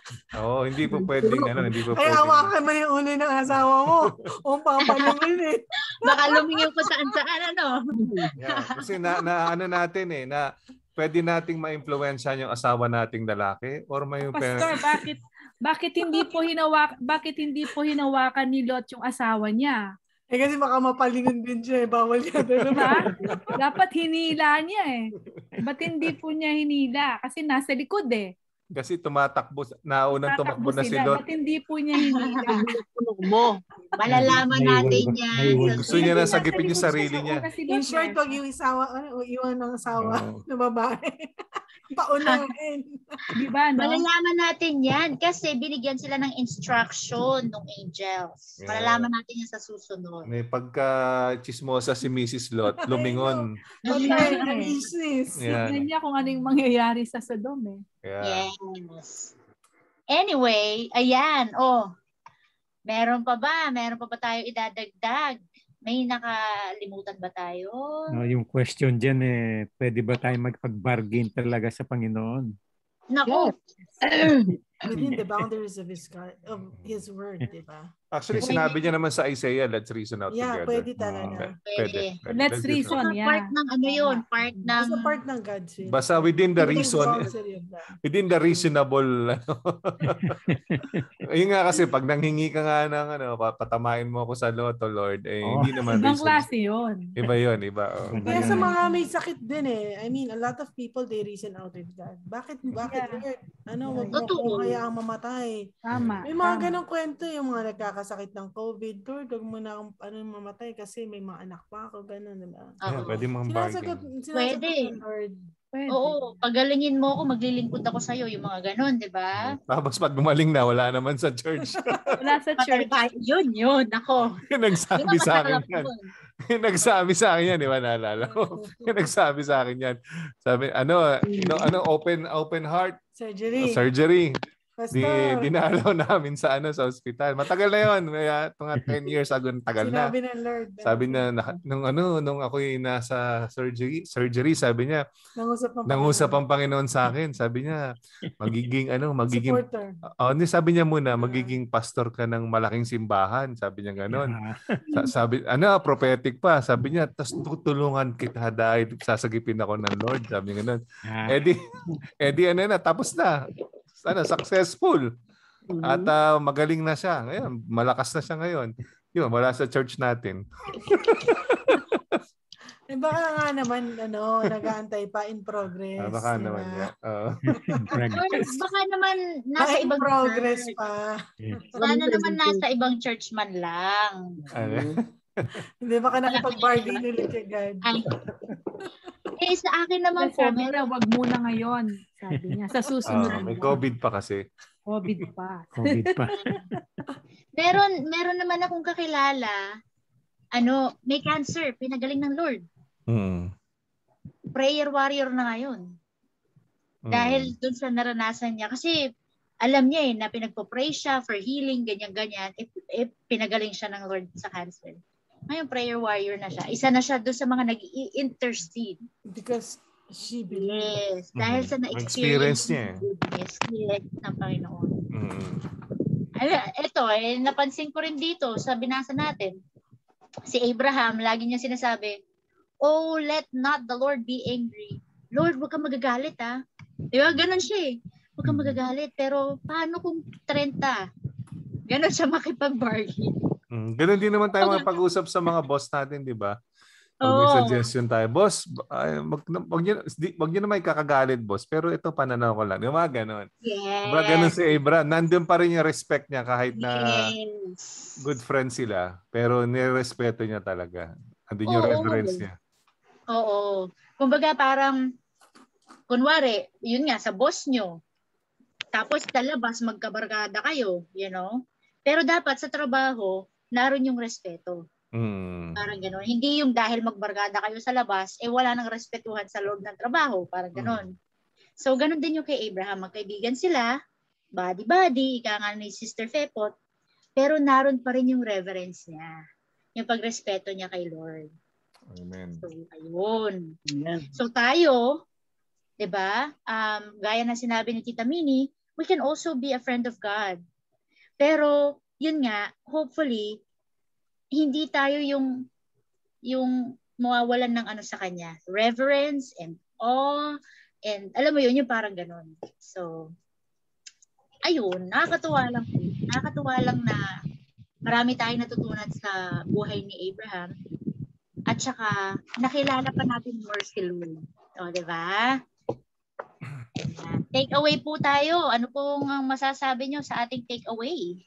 Oo, hindi po pwedeng hindi po Ay, pwedeng. hawakan mo yung ulo ng asawa mo. O papalingin eh. Baka lumingin ko saan-saan, Yeah, kasi ano natin na pwede nating ma-influensyahan yung asawa nating lalaki or may Pastor, bakit hindi po hinawakan ni Lot yung asawa niya? Kasi baka mapalingon din siya eh. Bawal niya. Diba? Dapat hinila niya eh. Ba't hindi po niya hinila? Kasi nasa likod eh. Kasi tumatakbo na si Lot. Ba't hindi po niya hinila? Malalaman natin yan. Gusto niya na sagipin yung sarili niya. In short, wag yung iwan ng asawa na babae. Paunahin. Diba, no? Malalaman natin yan kasi binigyan sila ng instruction ng angels. Malalaman natin yan sa susunod. May pagka-chismosa si Mrs. Lot, lumingon. Tignan niya kung ano yung mangyayari sa Sodom eh. Yeah. Yes. Anyway, ayan. Meron pa ba tayo idadagdag? May nakalimutan ba tayo? Yung question dyan pwede ba tayo magpag-bargain talaga sa Panginoon? Nako. Within the boundaries of His word, di ba? Actually, sinabi niya naman sa Isaiah, let's reason out together. Pwede talaga. Pwede. Let's reason, Part ng yun? Part ng God's will. Basta within the reason, within the reasonable. Yun nga kasi, pag nanghingi ka nga ng patamain mo ako sa loto, Lord, hindi naman ibang klase yun. Iba yun, iba. Kaya sa mga may sakit din I mean, a lot of people, they reason out with God. Bakit, Lord? Wag mo kung kaya ang mamatay. Tama. May mga ganong kwento, yung mga nagkakasakit ng COVID, Lord, wag mo na mamatay kasi may mga anak pa ako, gano'n, diba? Pwede mong bargain. Pwede. Lord. Oo, pagalingin mo ako, maglilingkod ako sa'yo, yung mga gano'n, di ba? Tapos pag gumaling na, wala naman sa church. Wala sa church. Yun, ako. Nagsabi sa akin yan. Nagsabi sa akin yan, di ba? Naalala ko. Nagsabi sa akin yan. Sabi, open heart surgery. Dinalaw namin sa ospital. Matagal na yun. Mga 10 years ago, tagal na. Sinabi ng Lord. Sabi niya, nung ako'y nasa surgery, sabi niya, nangusap ang Panginoon sa akin. Sabi niya, magiging supporter. Sabi niya muna, magiging pastor ka ng malaking simbahan. Sabi niya gano'n. Sabi, prophetic pa. Sabi niya, tas tutulungan kita dahil sasagipin ako ng Lord. Sabi niya gano'n. Tapos na. Successful. At magaling na siya. Ngayon, malakas na siya ngayon. Yun, wala sa church natin. Baka nga naman, nag-aantay pa in progress. Baka naman, baka naman nasa ibang progress church. Pa. Sana naman nasa ibang church man lang. Hindi, baka nakipag-bargain ulit kay God. Sa akin naman po, sabi niya, wag muna ngayon. Sabi niya, sa susunod. May COVID pa kasi. COVID pa. Meron naman akong kakilala, may cancer, pinagaling ng Lord. Prayer warrior na ngayon. Dahil dun sa naranasan niya. Kasi alam niya na pinagpo-pray siya for healing, ganyan-ganyan. Pinagaling siya ng Lord sa cancer. Ngayon, prayer warrior na siya. Isa na siya doon sa mga nag-intercede. Because she believes. Yes. Dahil sa na-experience niya. Yes, ng Panginoon. Ito, napansin ko rin dito sa binasa natin. Si Abraham, lagi niya sinasabi, "Oh, let not the Lord be angry." Lord, huwag kang magagalit, ha? Diba? Ganon siya eh. Huwag kang magagalit. Pero paano kung 30? Ganon siya makipag-bargain. Ganun din naman tayo pag-usap sa mga boss natin, di ba? Pag may suggestion tayo, boss, wag niyo na may kakagalit, boss. Pero ito, pananaw ko lang. Yung mga ganon. Yes. Diba, ganon si Abra. Nandun pa rin yung respect niya kahit na good friends sila. Pero nirespeto niya talaga. Andun yung reverence niya. Oo. Kumbaga parang, kunwari, yun nga, sa boss nyo. Tapos talabas, magkabarkada kayo, Pero dapat sa trabaho, naroon yung respeto. Parang gano'n. Hindi yung dahil magbarkada kayo sa labas, wala nang respetuhan sa loob ng trabaho. Parang gano'n. So, gano'n din yung kay Abraham. Magkaibigan sila, body-body, ika nga ni Sister Fepot, pero naroon pa rin yung reverence niya. Yung pagrespeto niya kay Lord. Amen. So, ayun. Amen. So, tayo, diba, gaya na sinabi ni Tita Minnie, we can also be a friend of God. Pero, yun nga, hopefully, hindi tayo yung mawawalan ng ano sa kanya. Reverence and awe. And alam mo yun, yung parang ganun. So, ayun, nakakatuwa lang na marami tayong natutunan sa buhay ni Abraham. At saka, nakilala pa natin more si Lord. O, diba? Take away po tayo. Ano pong masasabi nyo sa ating take away?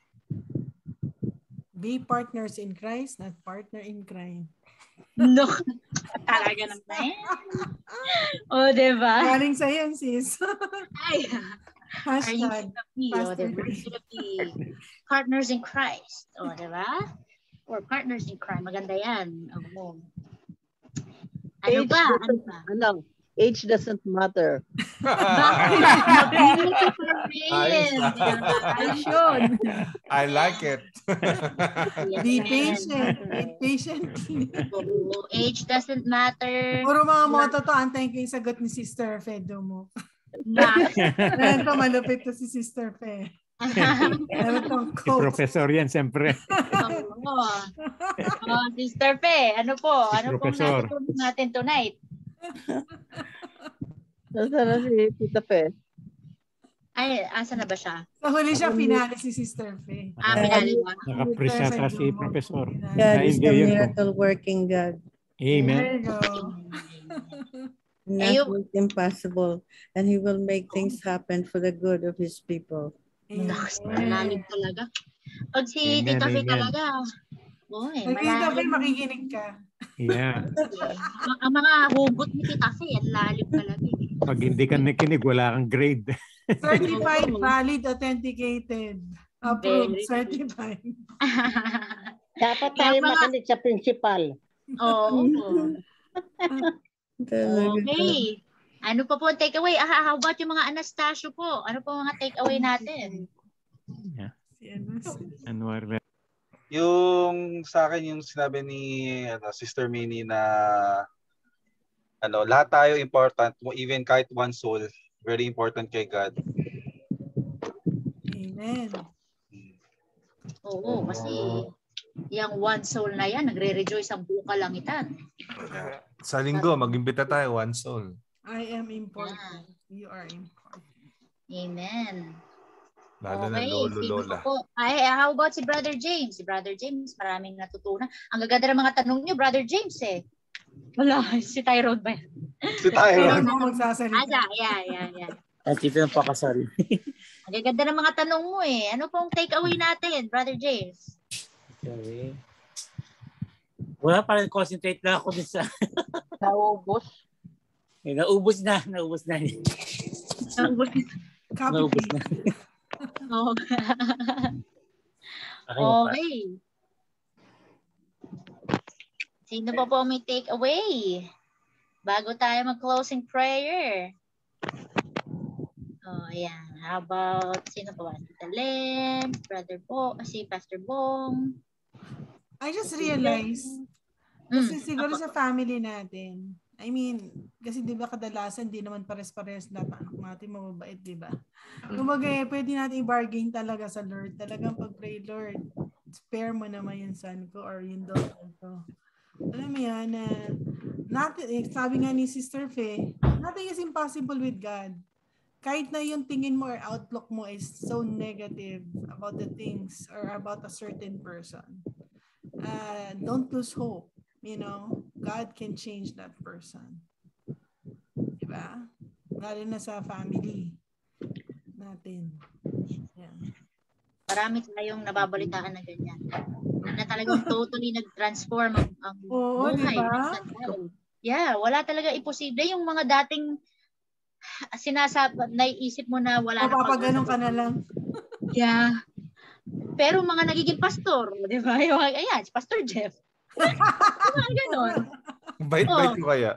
Be partners in Christ, not partner in crime. No. Talaga naman. O, diba? Galing sa yan, sis. Ay. Hashtag. Are you gonna be partners in Christ? O, diba? Or partners in crime. Maganda yan. Oh. Ano ba? Age doesn't matter. I like it. Be patient. Be patient. Age doesn't matter. Puro mga motto to. Antayin ko yung sagot ni Sister Fedo mo. Dahil pa malupit to si Sister Fe. Si Professor yan, siyempre. Sister Fe, ano po? Ano pong Professor natutunan natin tonight? Nasaan na si Tita Fe? Ay, asa na ba siya? Sa huli siya, finale si Sister Fe. Finale ba? Nakapresenta si Professor. God is the miracle working God. Amen. There you go. Nothing is impossible, and He will make things happen for the good of His people. Malalim talaga. Pag si Tita Fe talaga, Tita Fe, makikinig ka. Yeah. Ang mga hugot ni Tita Fe, ang lalim talaga. Pag hindi ka nakinig, wala kang grade. Certified, valid, authenticated. Approved, certified. Dapat tayo makinig sa principal. Oo. Okay. Ano pa po ang takeaway? How about yung mga Anastasio po? Ano po mga takeaway natin? Yeah. Anwar. Yung sa akin yung sinabi ni Sister Minnie na lahat tayo important, even kahit one soul, very important kay God. Amen. Oo, kasi yung one soul na yan, nagre-rejoice ang buong kalangitan. Sa linggo, mag-imbita tayo, one soul. I am important. You are important. Amen. Lalo na lolo, lola. Ay, how about si Brother James? Si Brother James, maraming natutunan. Ang gaganda ng mga tanong niyo, Brother James eh. Wala, si Tyrone ba? Si Tyrone. Asa, yeah. At ito ng pakasal. Ang gaganda ng mga tanong mo eh. Ano pong takeaway natin, Brother James? Okay. Wala, parang concentrate lang ako dun sa... Naubos? Naubos na. Naubos na. Okay. Sino pa po may take away? Bago tayo mag-closing prayer. Oh, ayan. How about, sino pa ba? Tita Len, Brother Bo, si Pastor Bong. I just realized, kasi siguro sa family natin, I mean, kasi di ba kadalasan di naman pares-pares lahat ng anak natin mababait, di ba? Kumbaga, pwede natin i-bargain talaga sa Lord. Talagang pag-pray, Lord, spare mo naman yung son ko or yung daughter ko. Alam mo yan, sabi nga ni Sister Fe, nothing is impossible with God. Kahit na yung tingin mo or outlook mo is so negative about the things or about a certain person, don't lose hope. You know, God can change that person. Diba? Lalo na sa family natin. Yeah. Marami tayong nababalitaan na ganyan. Na talagang totally nag-transform ang buhay. Diba? Yeah, wala talaga imposible. Yung mga dating naiisip mo na wala na. Papaganon ka na lang. Yeah. Pero mga nagiging pastor, di ba? Ayan, si Pastor Jeff. Ganon. Bait-bait ko kaya.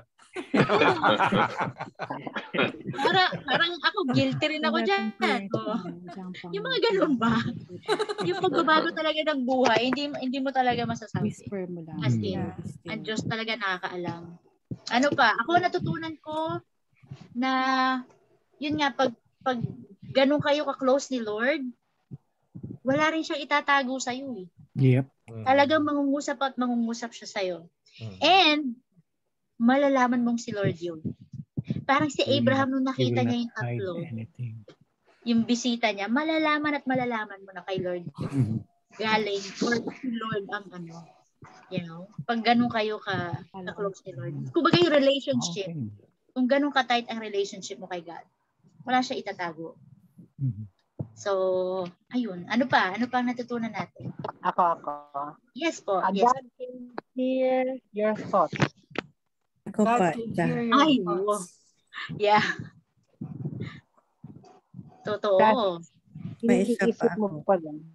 Parang ako, guilty rin ako dyan. Yung mga ganon ba? Yung pagbabago talaga ng buhay, hindi mo talaga masasabi. Whisper mo lang. As in, ang Diyos talaga nakakaalam. Ano pa? Ako natutunan ko na, yun nga, pag ganun kayo ka-close ni Lord, wala rin siyang itatago sa'yo eh. Yep. Talagang mangungusap at mangungusap siya sa'yo. And, malalaman mong si Lord yun. Parang si Abraham nung nakita niya yung tatlo, yung bisita niya, malalaman at malalaman mo na kay Lord yun. Galing, or si Lord ang ano, you know, pag ganun kayo ka-close ni Lord. Kumbaga yung relationship, kung ganun ka-tight ang relationship mo kay God, wala siya itatago. So, ayun. Ano pa? Ano pa ang natutunan natin? Ako. Yes po. Yes. God can hear your thoughts. Ako God pa. can hear your Ay, thoughts. yeah. Totoo. May isa Iniisip pa mo ako. pa lang.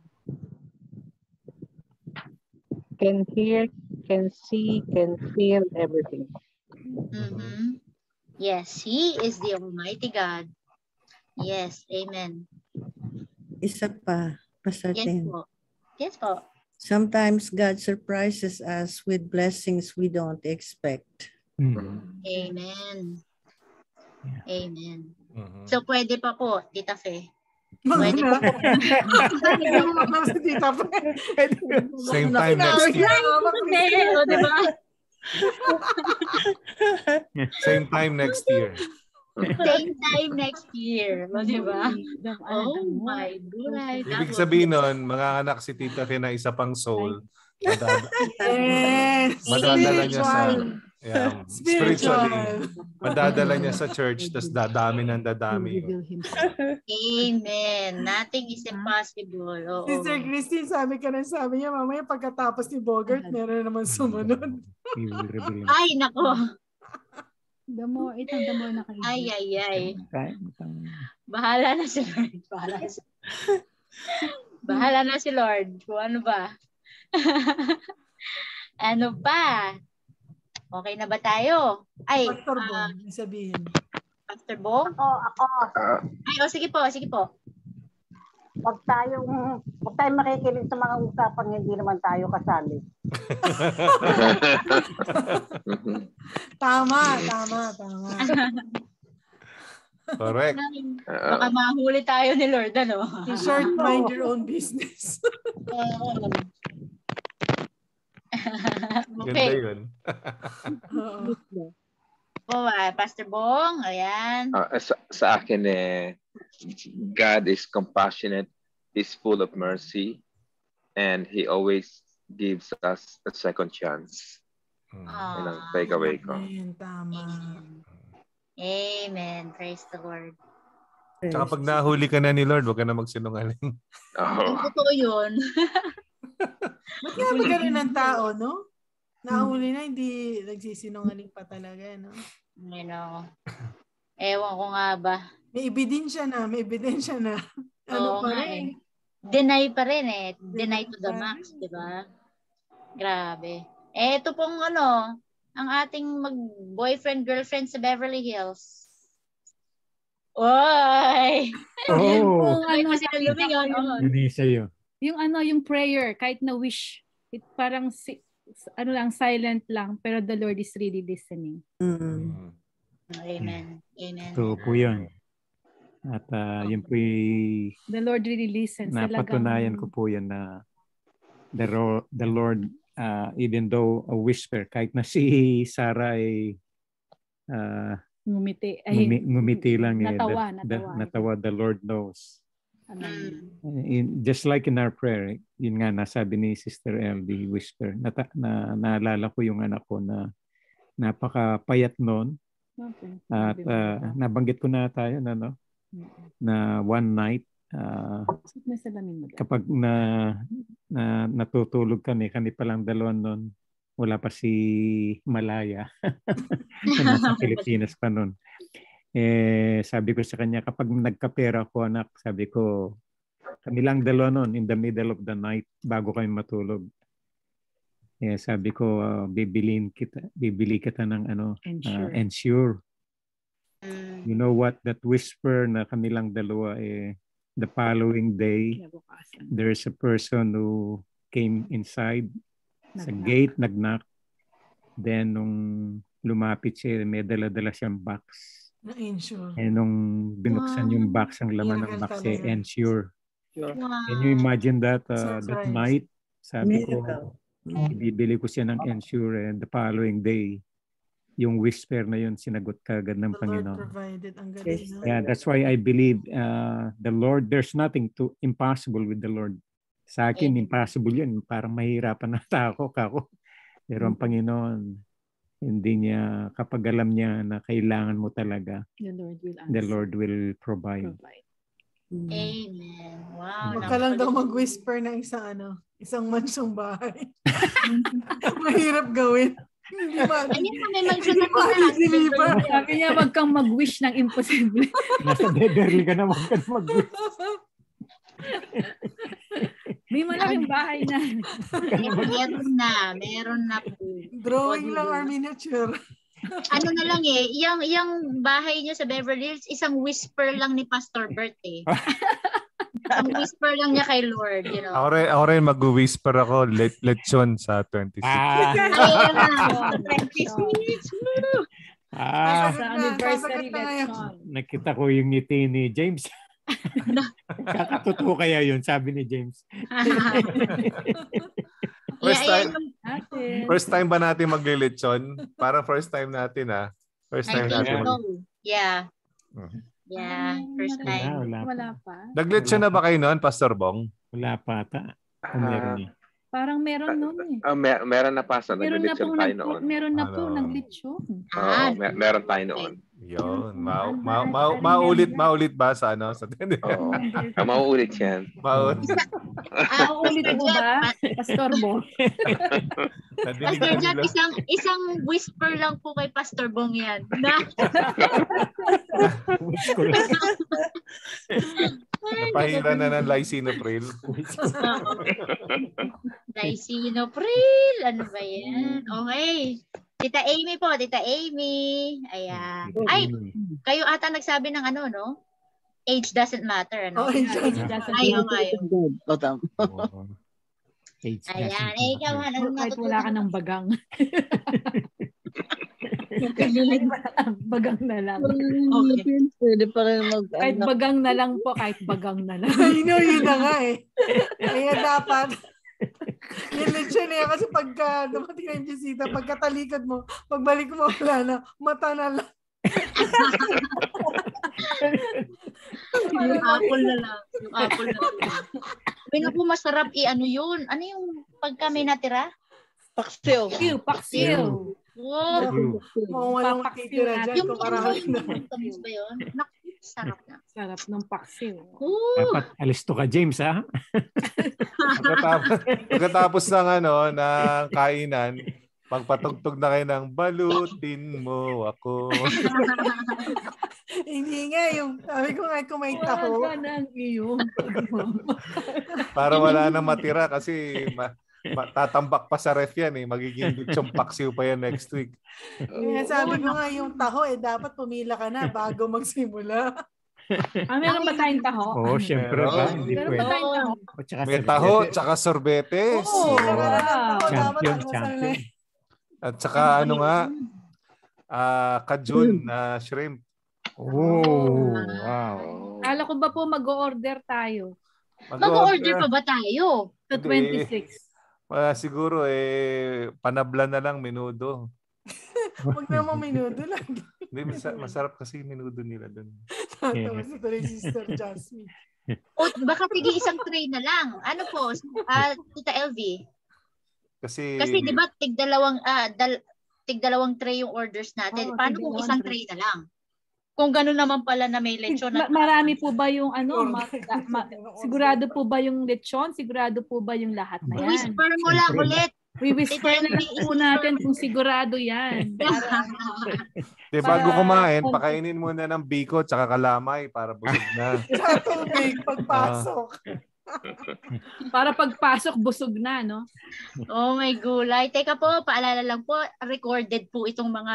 Can hear, can see, can feel everything. Mm-hmm. Yes, He is the Almighty God. Yes, amen. Isa pa, Pastor Yes Tim. po. Yes po. Sometimes God surprises us with blessings we don't expect. Amen. Amen. So, pwede pa po, Tita Fe. Pwede Mga pa. Same time next year. O, diba? Same time next year. Same time next year. O, diba? Oh my God. Ibig sabihin nun, mga anak si Tita Fe na isa pang soul. Yes. Madadala niya sa Spiritual. madadala niya sa church, tas dadami ng dadami. Amen. Nothing is impossible. Oo. Sister Christine, sabi niya, mamaya pagkatapos ni Bogart, meron naman sumunod. Ay, nako. The more nakaibig. Ay. Bahala na si Lord. Bahala na si Lord. Kung ano ba? Ano ba? Okay na ba tayo? Ay, Pastor Bong, sabihin. Pastor Bong? Ako. Ay, sige po. Huwag tayong makikinig sa mga usapang hindi naman tayo kasali. Tama. Correct. Baka mahuli tayo ni Lord, ano? In short, mind your own business. Ganda yun. Pastor Bong, ayan. Sa akin God is compassionate, He's full of mercy, and He always gives us a second chance. Yun ang takeaway ko. Tama. Amen. Praise the Lord. Tsaka pag nahuli ka na ni Lord, huwag ka na magsinungaling. Totoo yun. Ba't nga ba ganun ng tao, no? Nahuli na, hindi nagsisinungaling pa talaga, no? I know. Ewan ko nga ba. May ebidensya na. Ano Oo pa nga rin? Deny pa rin Deny to the max, di ba? Grabe. Ito pong ang ating mag-boyfriend, girlfriend sa Beverly Hills. Oy! Yung Hindi sa'yo. Yung prayer, kahit na wish, parang silent lang, pero the Lord is really listening. Amen. Ito po yun. At yun po the Lord really listens. Napatunayan ko po yan na the Lord, even though a whisper, kahit na si Sarah ay ngumiti lang. Natawa. The Lord knows. Just like in our prayer, yun nga nasabi ni Sister LD, whisper. Naalala ko yung anak ko na napakapayat noon. At nabanggit ko na tayo na one night kapag natutulog kami pa lang dalawa noon, wala pa si Malaya nasa Pilipinas pa noon. Sabi ko sa kanya, kapag nagkapera ko anak, sabi ko, kami lang dalawa noon in the middle of the night bago kami matulog. Sabi ko, bibili kita ng Ensure. You know what? That whisper na kami lang dalawa, the following day, there's a person who came inside sa gate, nag-knock. Then, nung lumapit siya, may dala-dala siyang box. Na-ensure. Eh, nung binuksan yung box, ang laman ng box eh, ensure. Can you imagine that that night? Sabi ko, ibibili ko siya ng ensure and the following day, yung whisper na yun, sinagot kagad ng Panginoon. Provided. Ang galing, no? Yeah, that's why I believe the Lord, there's nothing impossible with the Lord. Sa akin, impossible yun. Parang mahirapan na ako. Pero ang Panginoon, hindi niya, kapag alam niya na kailangan mo talaga, the Lord will provide. Amen. Wow. Huwag ka lang daw mag-whisper ng isang mansong bahay. Mahirap gawin. Hindi man. May mansyon na po. Sabi niya, wag kang mag-wish ng imposible. Nasa Beverly ka na, wag kang mag-wish. May malaking bahay na. Meron na po. Drawing lang or miniature. Ano na lang yung bahay niyo sa Beverly Hills, isang whisper lang ni Pastor Bert eh. Ang whisper lang niya kay Lord, you know. Ako rin mag-whisper ako, lechon sa 26. Sa anniversary lechon. Nakita ko yung ngiti ni James. Kakatotoo kaya yun, sabi ni James. First time ba natin maglilechon? Parang first time natin First time natin. Yeah. Yeah, first time. Wala pa. Naglechon na ba kayo noon, Pastor Bong? Wala pa ata. Meron niya. Parang meron noon eh. Meron na pa sa naglilechon tayo noon. Meron na po naglechon. Meron tayo noon. Yun. Maulit ba sa mauulit yan. Mauulit po ba, Pastor Bong? Pastor Jack, isang whisper lang po kay Pastor Bong yan. Napahira na ng Lysinopril. Lysinopril? Ano ba yan? Okay. Tita Amy po, Tita Amy. Ayan. Ay, kayo ata nagsabi ng no? Age doesn't matter, ano? Age doesn't matter. Ayaw. Ayan. Ikaw, kahit wala ka ng bagang. Bagang na lang. Okay. Pwede pa rin kahit bagang na lang po, kahit bagang na lang. I know, yun na nga eh. Kaya dapat yung lechon kasi pagka dumating na yung bisita, pagkatalikod mo, pagbalik mo wala na, mata na lang. Yung apple na lang. May nga po masarap yun. Ano yung pagka may natira? Paksiw. Paksiw. Wow. Walang makitira dyan. Yung tamis ba yun? Sarap na. Sarap ng paksiw. Dapat alisto ka, James, ha? Pagkatapos ng ng kainan, pagpatugtog na kayo ng balutin mo ako. Hindi nga sabi ko nga kung may taho. Wala ng iyong para wala nang matira kasi tatambak pa sa ref yan magiging lechong paksiw pa yan next week. Kaya sabi ko nga yung taho dapat pumila ka na bago magsimula. Meron ba tayong taho? Oo, syempre ba? Hindi meron ba tayong taho? May taho, tsaka sorbetes. Champion. At tsaka kajun na shrimp. Oh, wow. Kala ko ba po mag-o-order tayo? Mag-o-order pa ba tayo? To 26. Siguro panabla na lang menudo. Huwag naman menudo lang. Hindi, masarap kasi menudo nila doon. Tapos ito rin Sister Jasmine. O baka tige isang tray na lang. Ano po, Tita LV? Kasi di ba tig-dalawang tray yung orders natin. Paano kung isang tray na lang? Kung gano'n naman pala na may lechon. Marami po ba yung sigurado po ba yung lechon? Sigurado po ba yung lahat na yan? Whisper mo lang ulit. Whisper na lang po natin kung sigurado yan. Bago kumain, pakainin muna ng biko tsaka kalamay para busog na. Sa tubig pagpasok. Para pagpasok, busog na, no? Oh my gulay. Teka po, paalala lang po, recorded po itong mga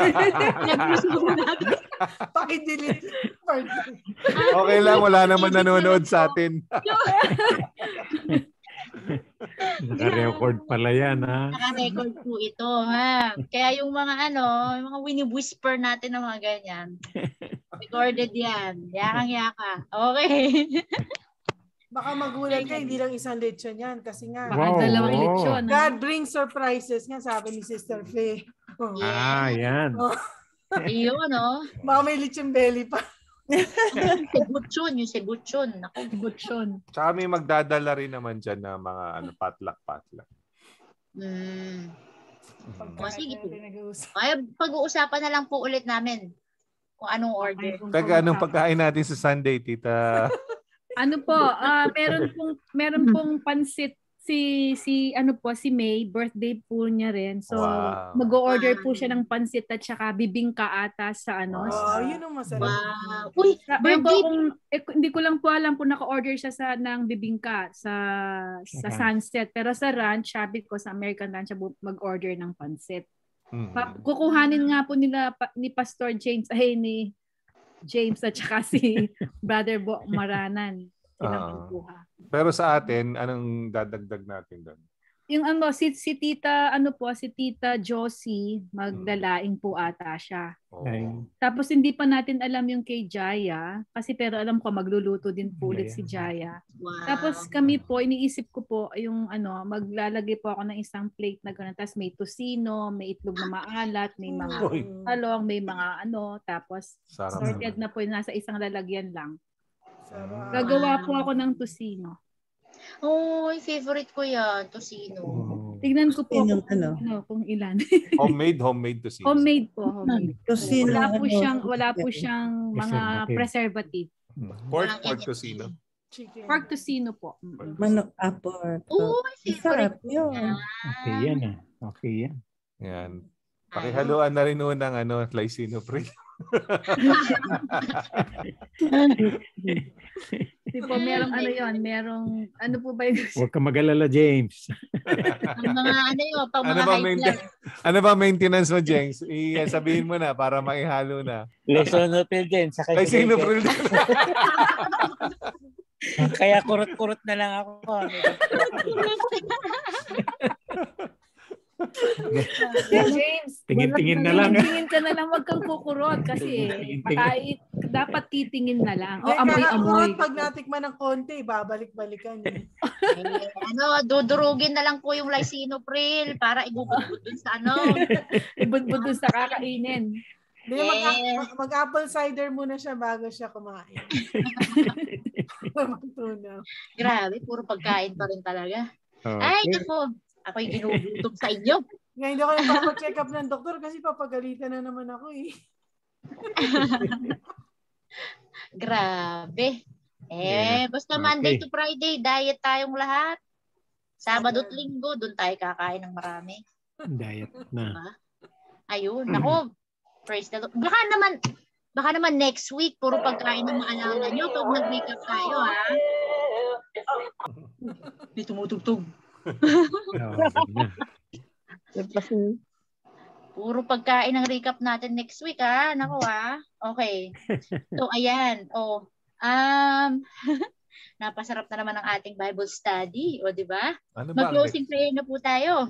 Pakidelete. Okay lang, wala naman nanonood sa atin. Naka-record pala yan, ha? Naka-record po ito, ha? Kaya yung mga yung mga wini-whisper natin ng mga ganyan. Recorded yan. Yakang-yaka. Okay. Baka magulat ka, hindi lang isang lechon yan. Kasi nga, Baka dalawang lechon. God brings surprises nga, sabi ni Sister Faye. Yan. Iyon, no? Baka may lechon belly pa. Yung Cebuchon. Cebuchon. Tsaka may magdadala rin naman dyan na mga patlak-patlak. Sige po. Kaya pag-uusapan na lang po ulit namin kung anong order. Teka, anong pagkain natin sa Sunday, Tita? Ano po, meron pong pansit si May, birthday po niya rin. So mag-o-order po siya ng pansit at saka bibingka ata sa yun ang masarap. Wow. Uy, hindi ko lang po alam kung naka-order siya ng bibingka sa Sunset, pero sa ranch, sabi ko sa American Ranch mag-order ng pansit. Kukuhanin nga po nila ni Pastor James ni James at saka si Brother Bo Maranan. Pero sa atin, anong dadagdag natin doon? Yung si Tita Josie, magdalaing po ata siya. Tapos hindi pa natin alam yung kay Jaya, kasi pero alam ko magluluto din po ulit si Jaya. Wow. Tapos kami po, iniisip ko po yung maglalagay po ako ng isang plate na gano'n. Tapos may tosino, may itlog na maalat, may mga talong, may mga tapos sorted na po nasa isang lalagyan lang. Gagawa po ako ng tosino. Favorite ko yan, tosino. Tignan ko po kung ilan. Homemade tosino. Homemade po. Tosino. Wala po siyang mga preservative. Pork tosino. Chicken. Pork tosino po. Manok pork. Favorite yun. Okay yan. Okay yan. Yan. Pakihaluan na rin unang lisinopril. Po, merong merong po ba yun? Huwag ka mag-alala, James. Ano ba maintenance mo, James? Sabihin mo na para maihalo na. Lisinopril din. Lisinopril din. Kaya kurot-kurot na lang ako. James, tingin na lang. Tingin ka na lang, wag kang kukurot kasi dapat titingin na lang. Amoy-amoy. Pag natikman ng konti, babalik-balikan. Dudurugin na lang po yung lisinopril para ibubudbud dun sa ibudbud dun sa kakainin. Mag-apple cider muna siya bago siya kumain. Grabe, puro pagkain pa rin talaga. Ay, ako. Ako'y ginugutom sa inyo. Ngayon hindi ako nagpapacheck up ng doktor kasi papagalitan na naman ako eh. Grabe. Basta Monday to Friday, diet tayong lahat. Sabado at Linggo, doon tayo kakain ng marami. Diet na. Diba? Ayun, ako. Praise the Lord. Baka naman next week, puro pagkain ng maalala nyo pag nag-wake up tayo, ha? May tumutugtog. Puro pagkain ng recap natin next week, ha? Naku, ha? Okay. So, ayan. Napasarap na naman ang ating Bible study. O, di ba? Mag-closing prayer na po tayo.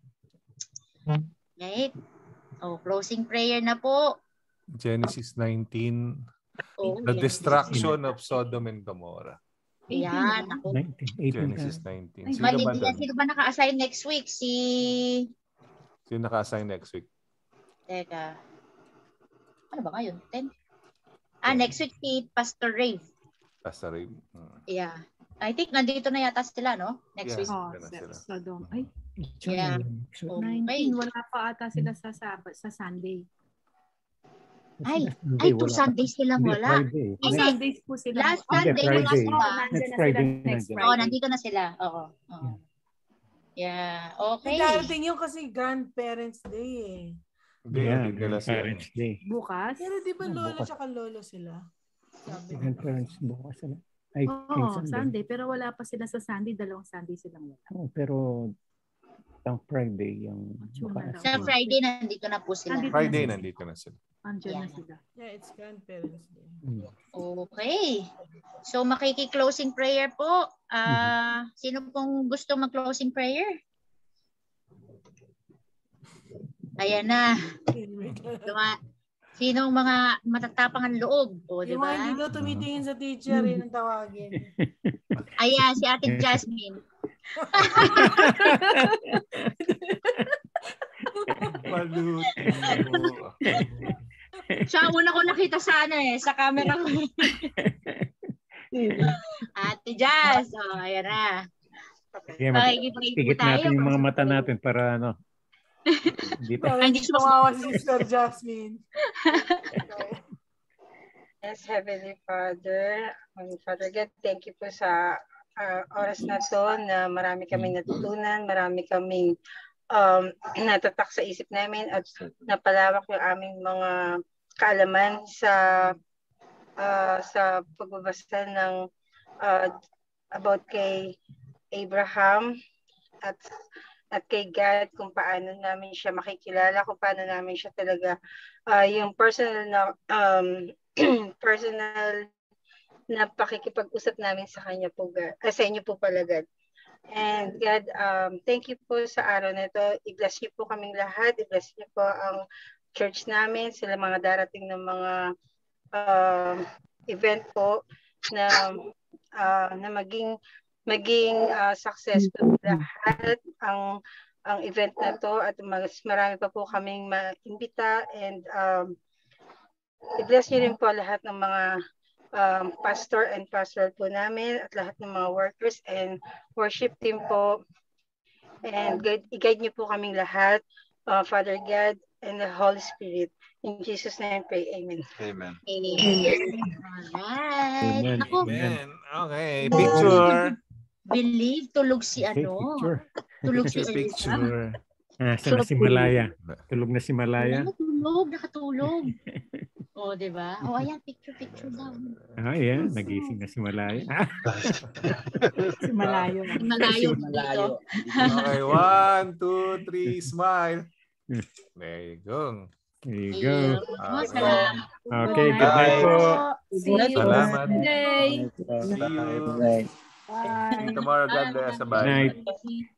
Right? Closing prayer na po. Genesis 19. The destruction of Sodom and Gomorrah. Ayan. Genesis 19. Sino ba naka-assign next week? Sino naka-assign next week? Teka. Ano ba ngayon? 10? Next week si Pastor Rave. Pastor Rave. Yeah. I think nandito na yata sila, no? Next week. Sodom. Ay. Yeah. 19. Wala pa ata sila sa Sunday. Ay, 2 Sundays silang wala. Sundays po sila. Last Sunday wala sila. Next Friday. Nandito na sila. Oo. Yeah, okay. Darating yun kasi Grandparents Day Grandparents Day. Bukas? Pero di ba lolo tsaka lolo sila? Grandparents bukas sila. Sunday. Pero wala pa sila sa Sunday. 2 Sunday silang wala. Pero Itong Friday, yung... Sa Friday, nandito na po sila. Friday, nandito na sila. Andiyan na sila. Yeah, it's Grandparents Day. Okay. So, makiki-closing prayer po. Sino pong gusto mag-closing prayer? Ayan na. Sinong mga matatapang ang loob? O, di ba? Yung hindi daw tumitingin sa teacher, yun ang tawagin. Ayan, si Ate Jasmine. Siya una ko nakita sa sa camera ko. Ate Jazz. O, ayan na. Tigit natin yung mga mata natin para ano. Hindi sumawa si Sister Jasmine. Yes, Heavenly Father, Father God, thank you po sa oras na to na marami kaming natutunan, marami kaming natatak sa isip namin at napalawak yung aming mga kaalaman sa pagbabasa ng about kay Abraham at kay God, kung paano namin siya makikilala, kung paano namin siya talaga yung personal na pakikipag-usap namin sa kanya po, sa inyo po pala, God. And God, thank you po sa araw na ito. I-bless niyo po kaming lahat. I-bless niyo po ang church namin, sila mga darating ng mga event po na maging successful lahat ang event na to at mas marami pa po kaming maimbita and i-bless niyo rin po lahat ng mga pastor and pastoral po namin at lahat ng mga workers and worship team po and i-guide niyo po kaming lahat, Father God and the Holy Spirit. In Jesus' name, pray. Amen. Amen. Alright. Amen. Okay. Picture. Believe, tulog si tulog si picture. Saan na si Malaya? Tulog na si Malaya? Nakatulog. O, diba? O, ayan, picture daw. Ayan, nagising na si Malaya. Si Malayo. Malayo dito. Okay, 1, 2, 3, smile. There you go. There you go. Salamat. Okay, good night po. Salamat. Good day. See you. Bye. Tomorrow, God bless. Bye. Good night.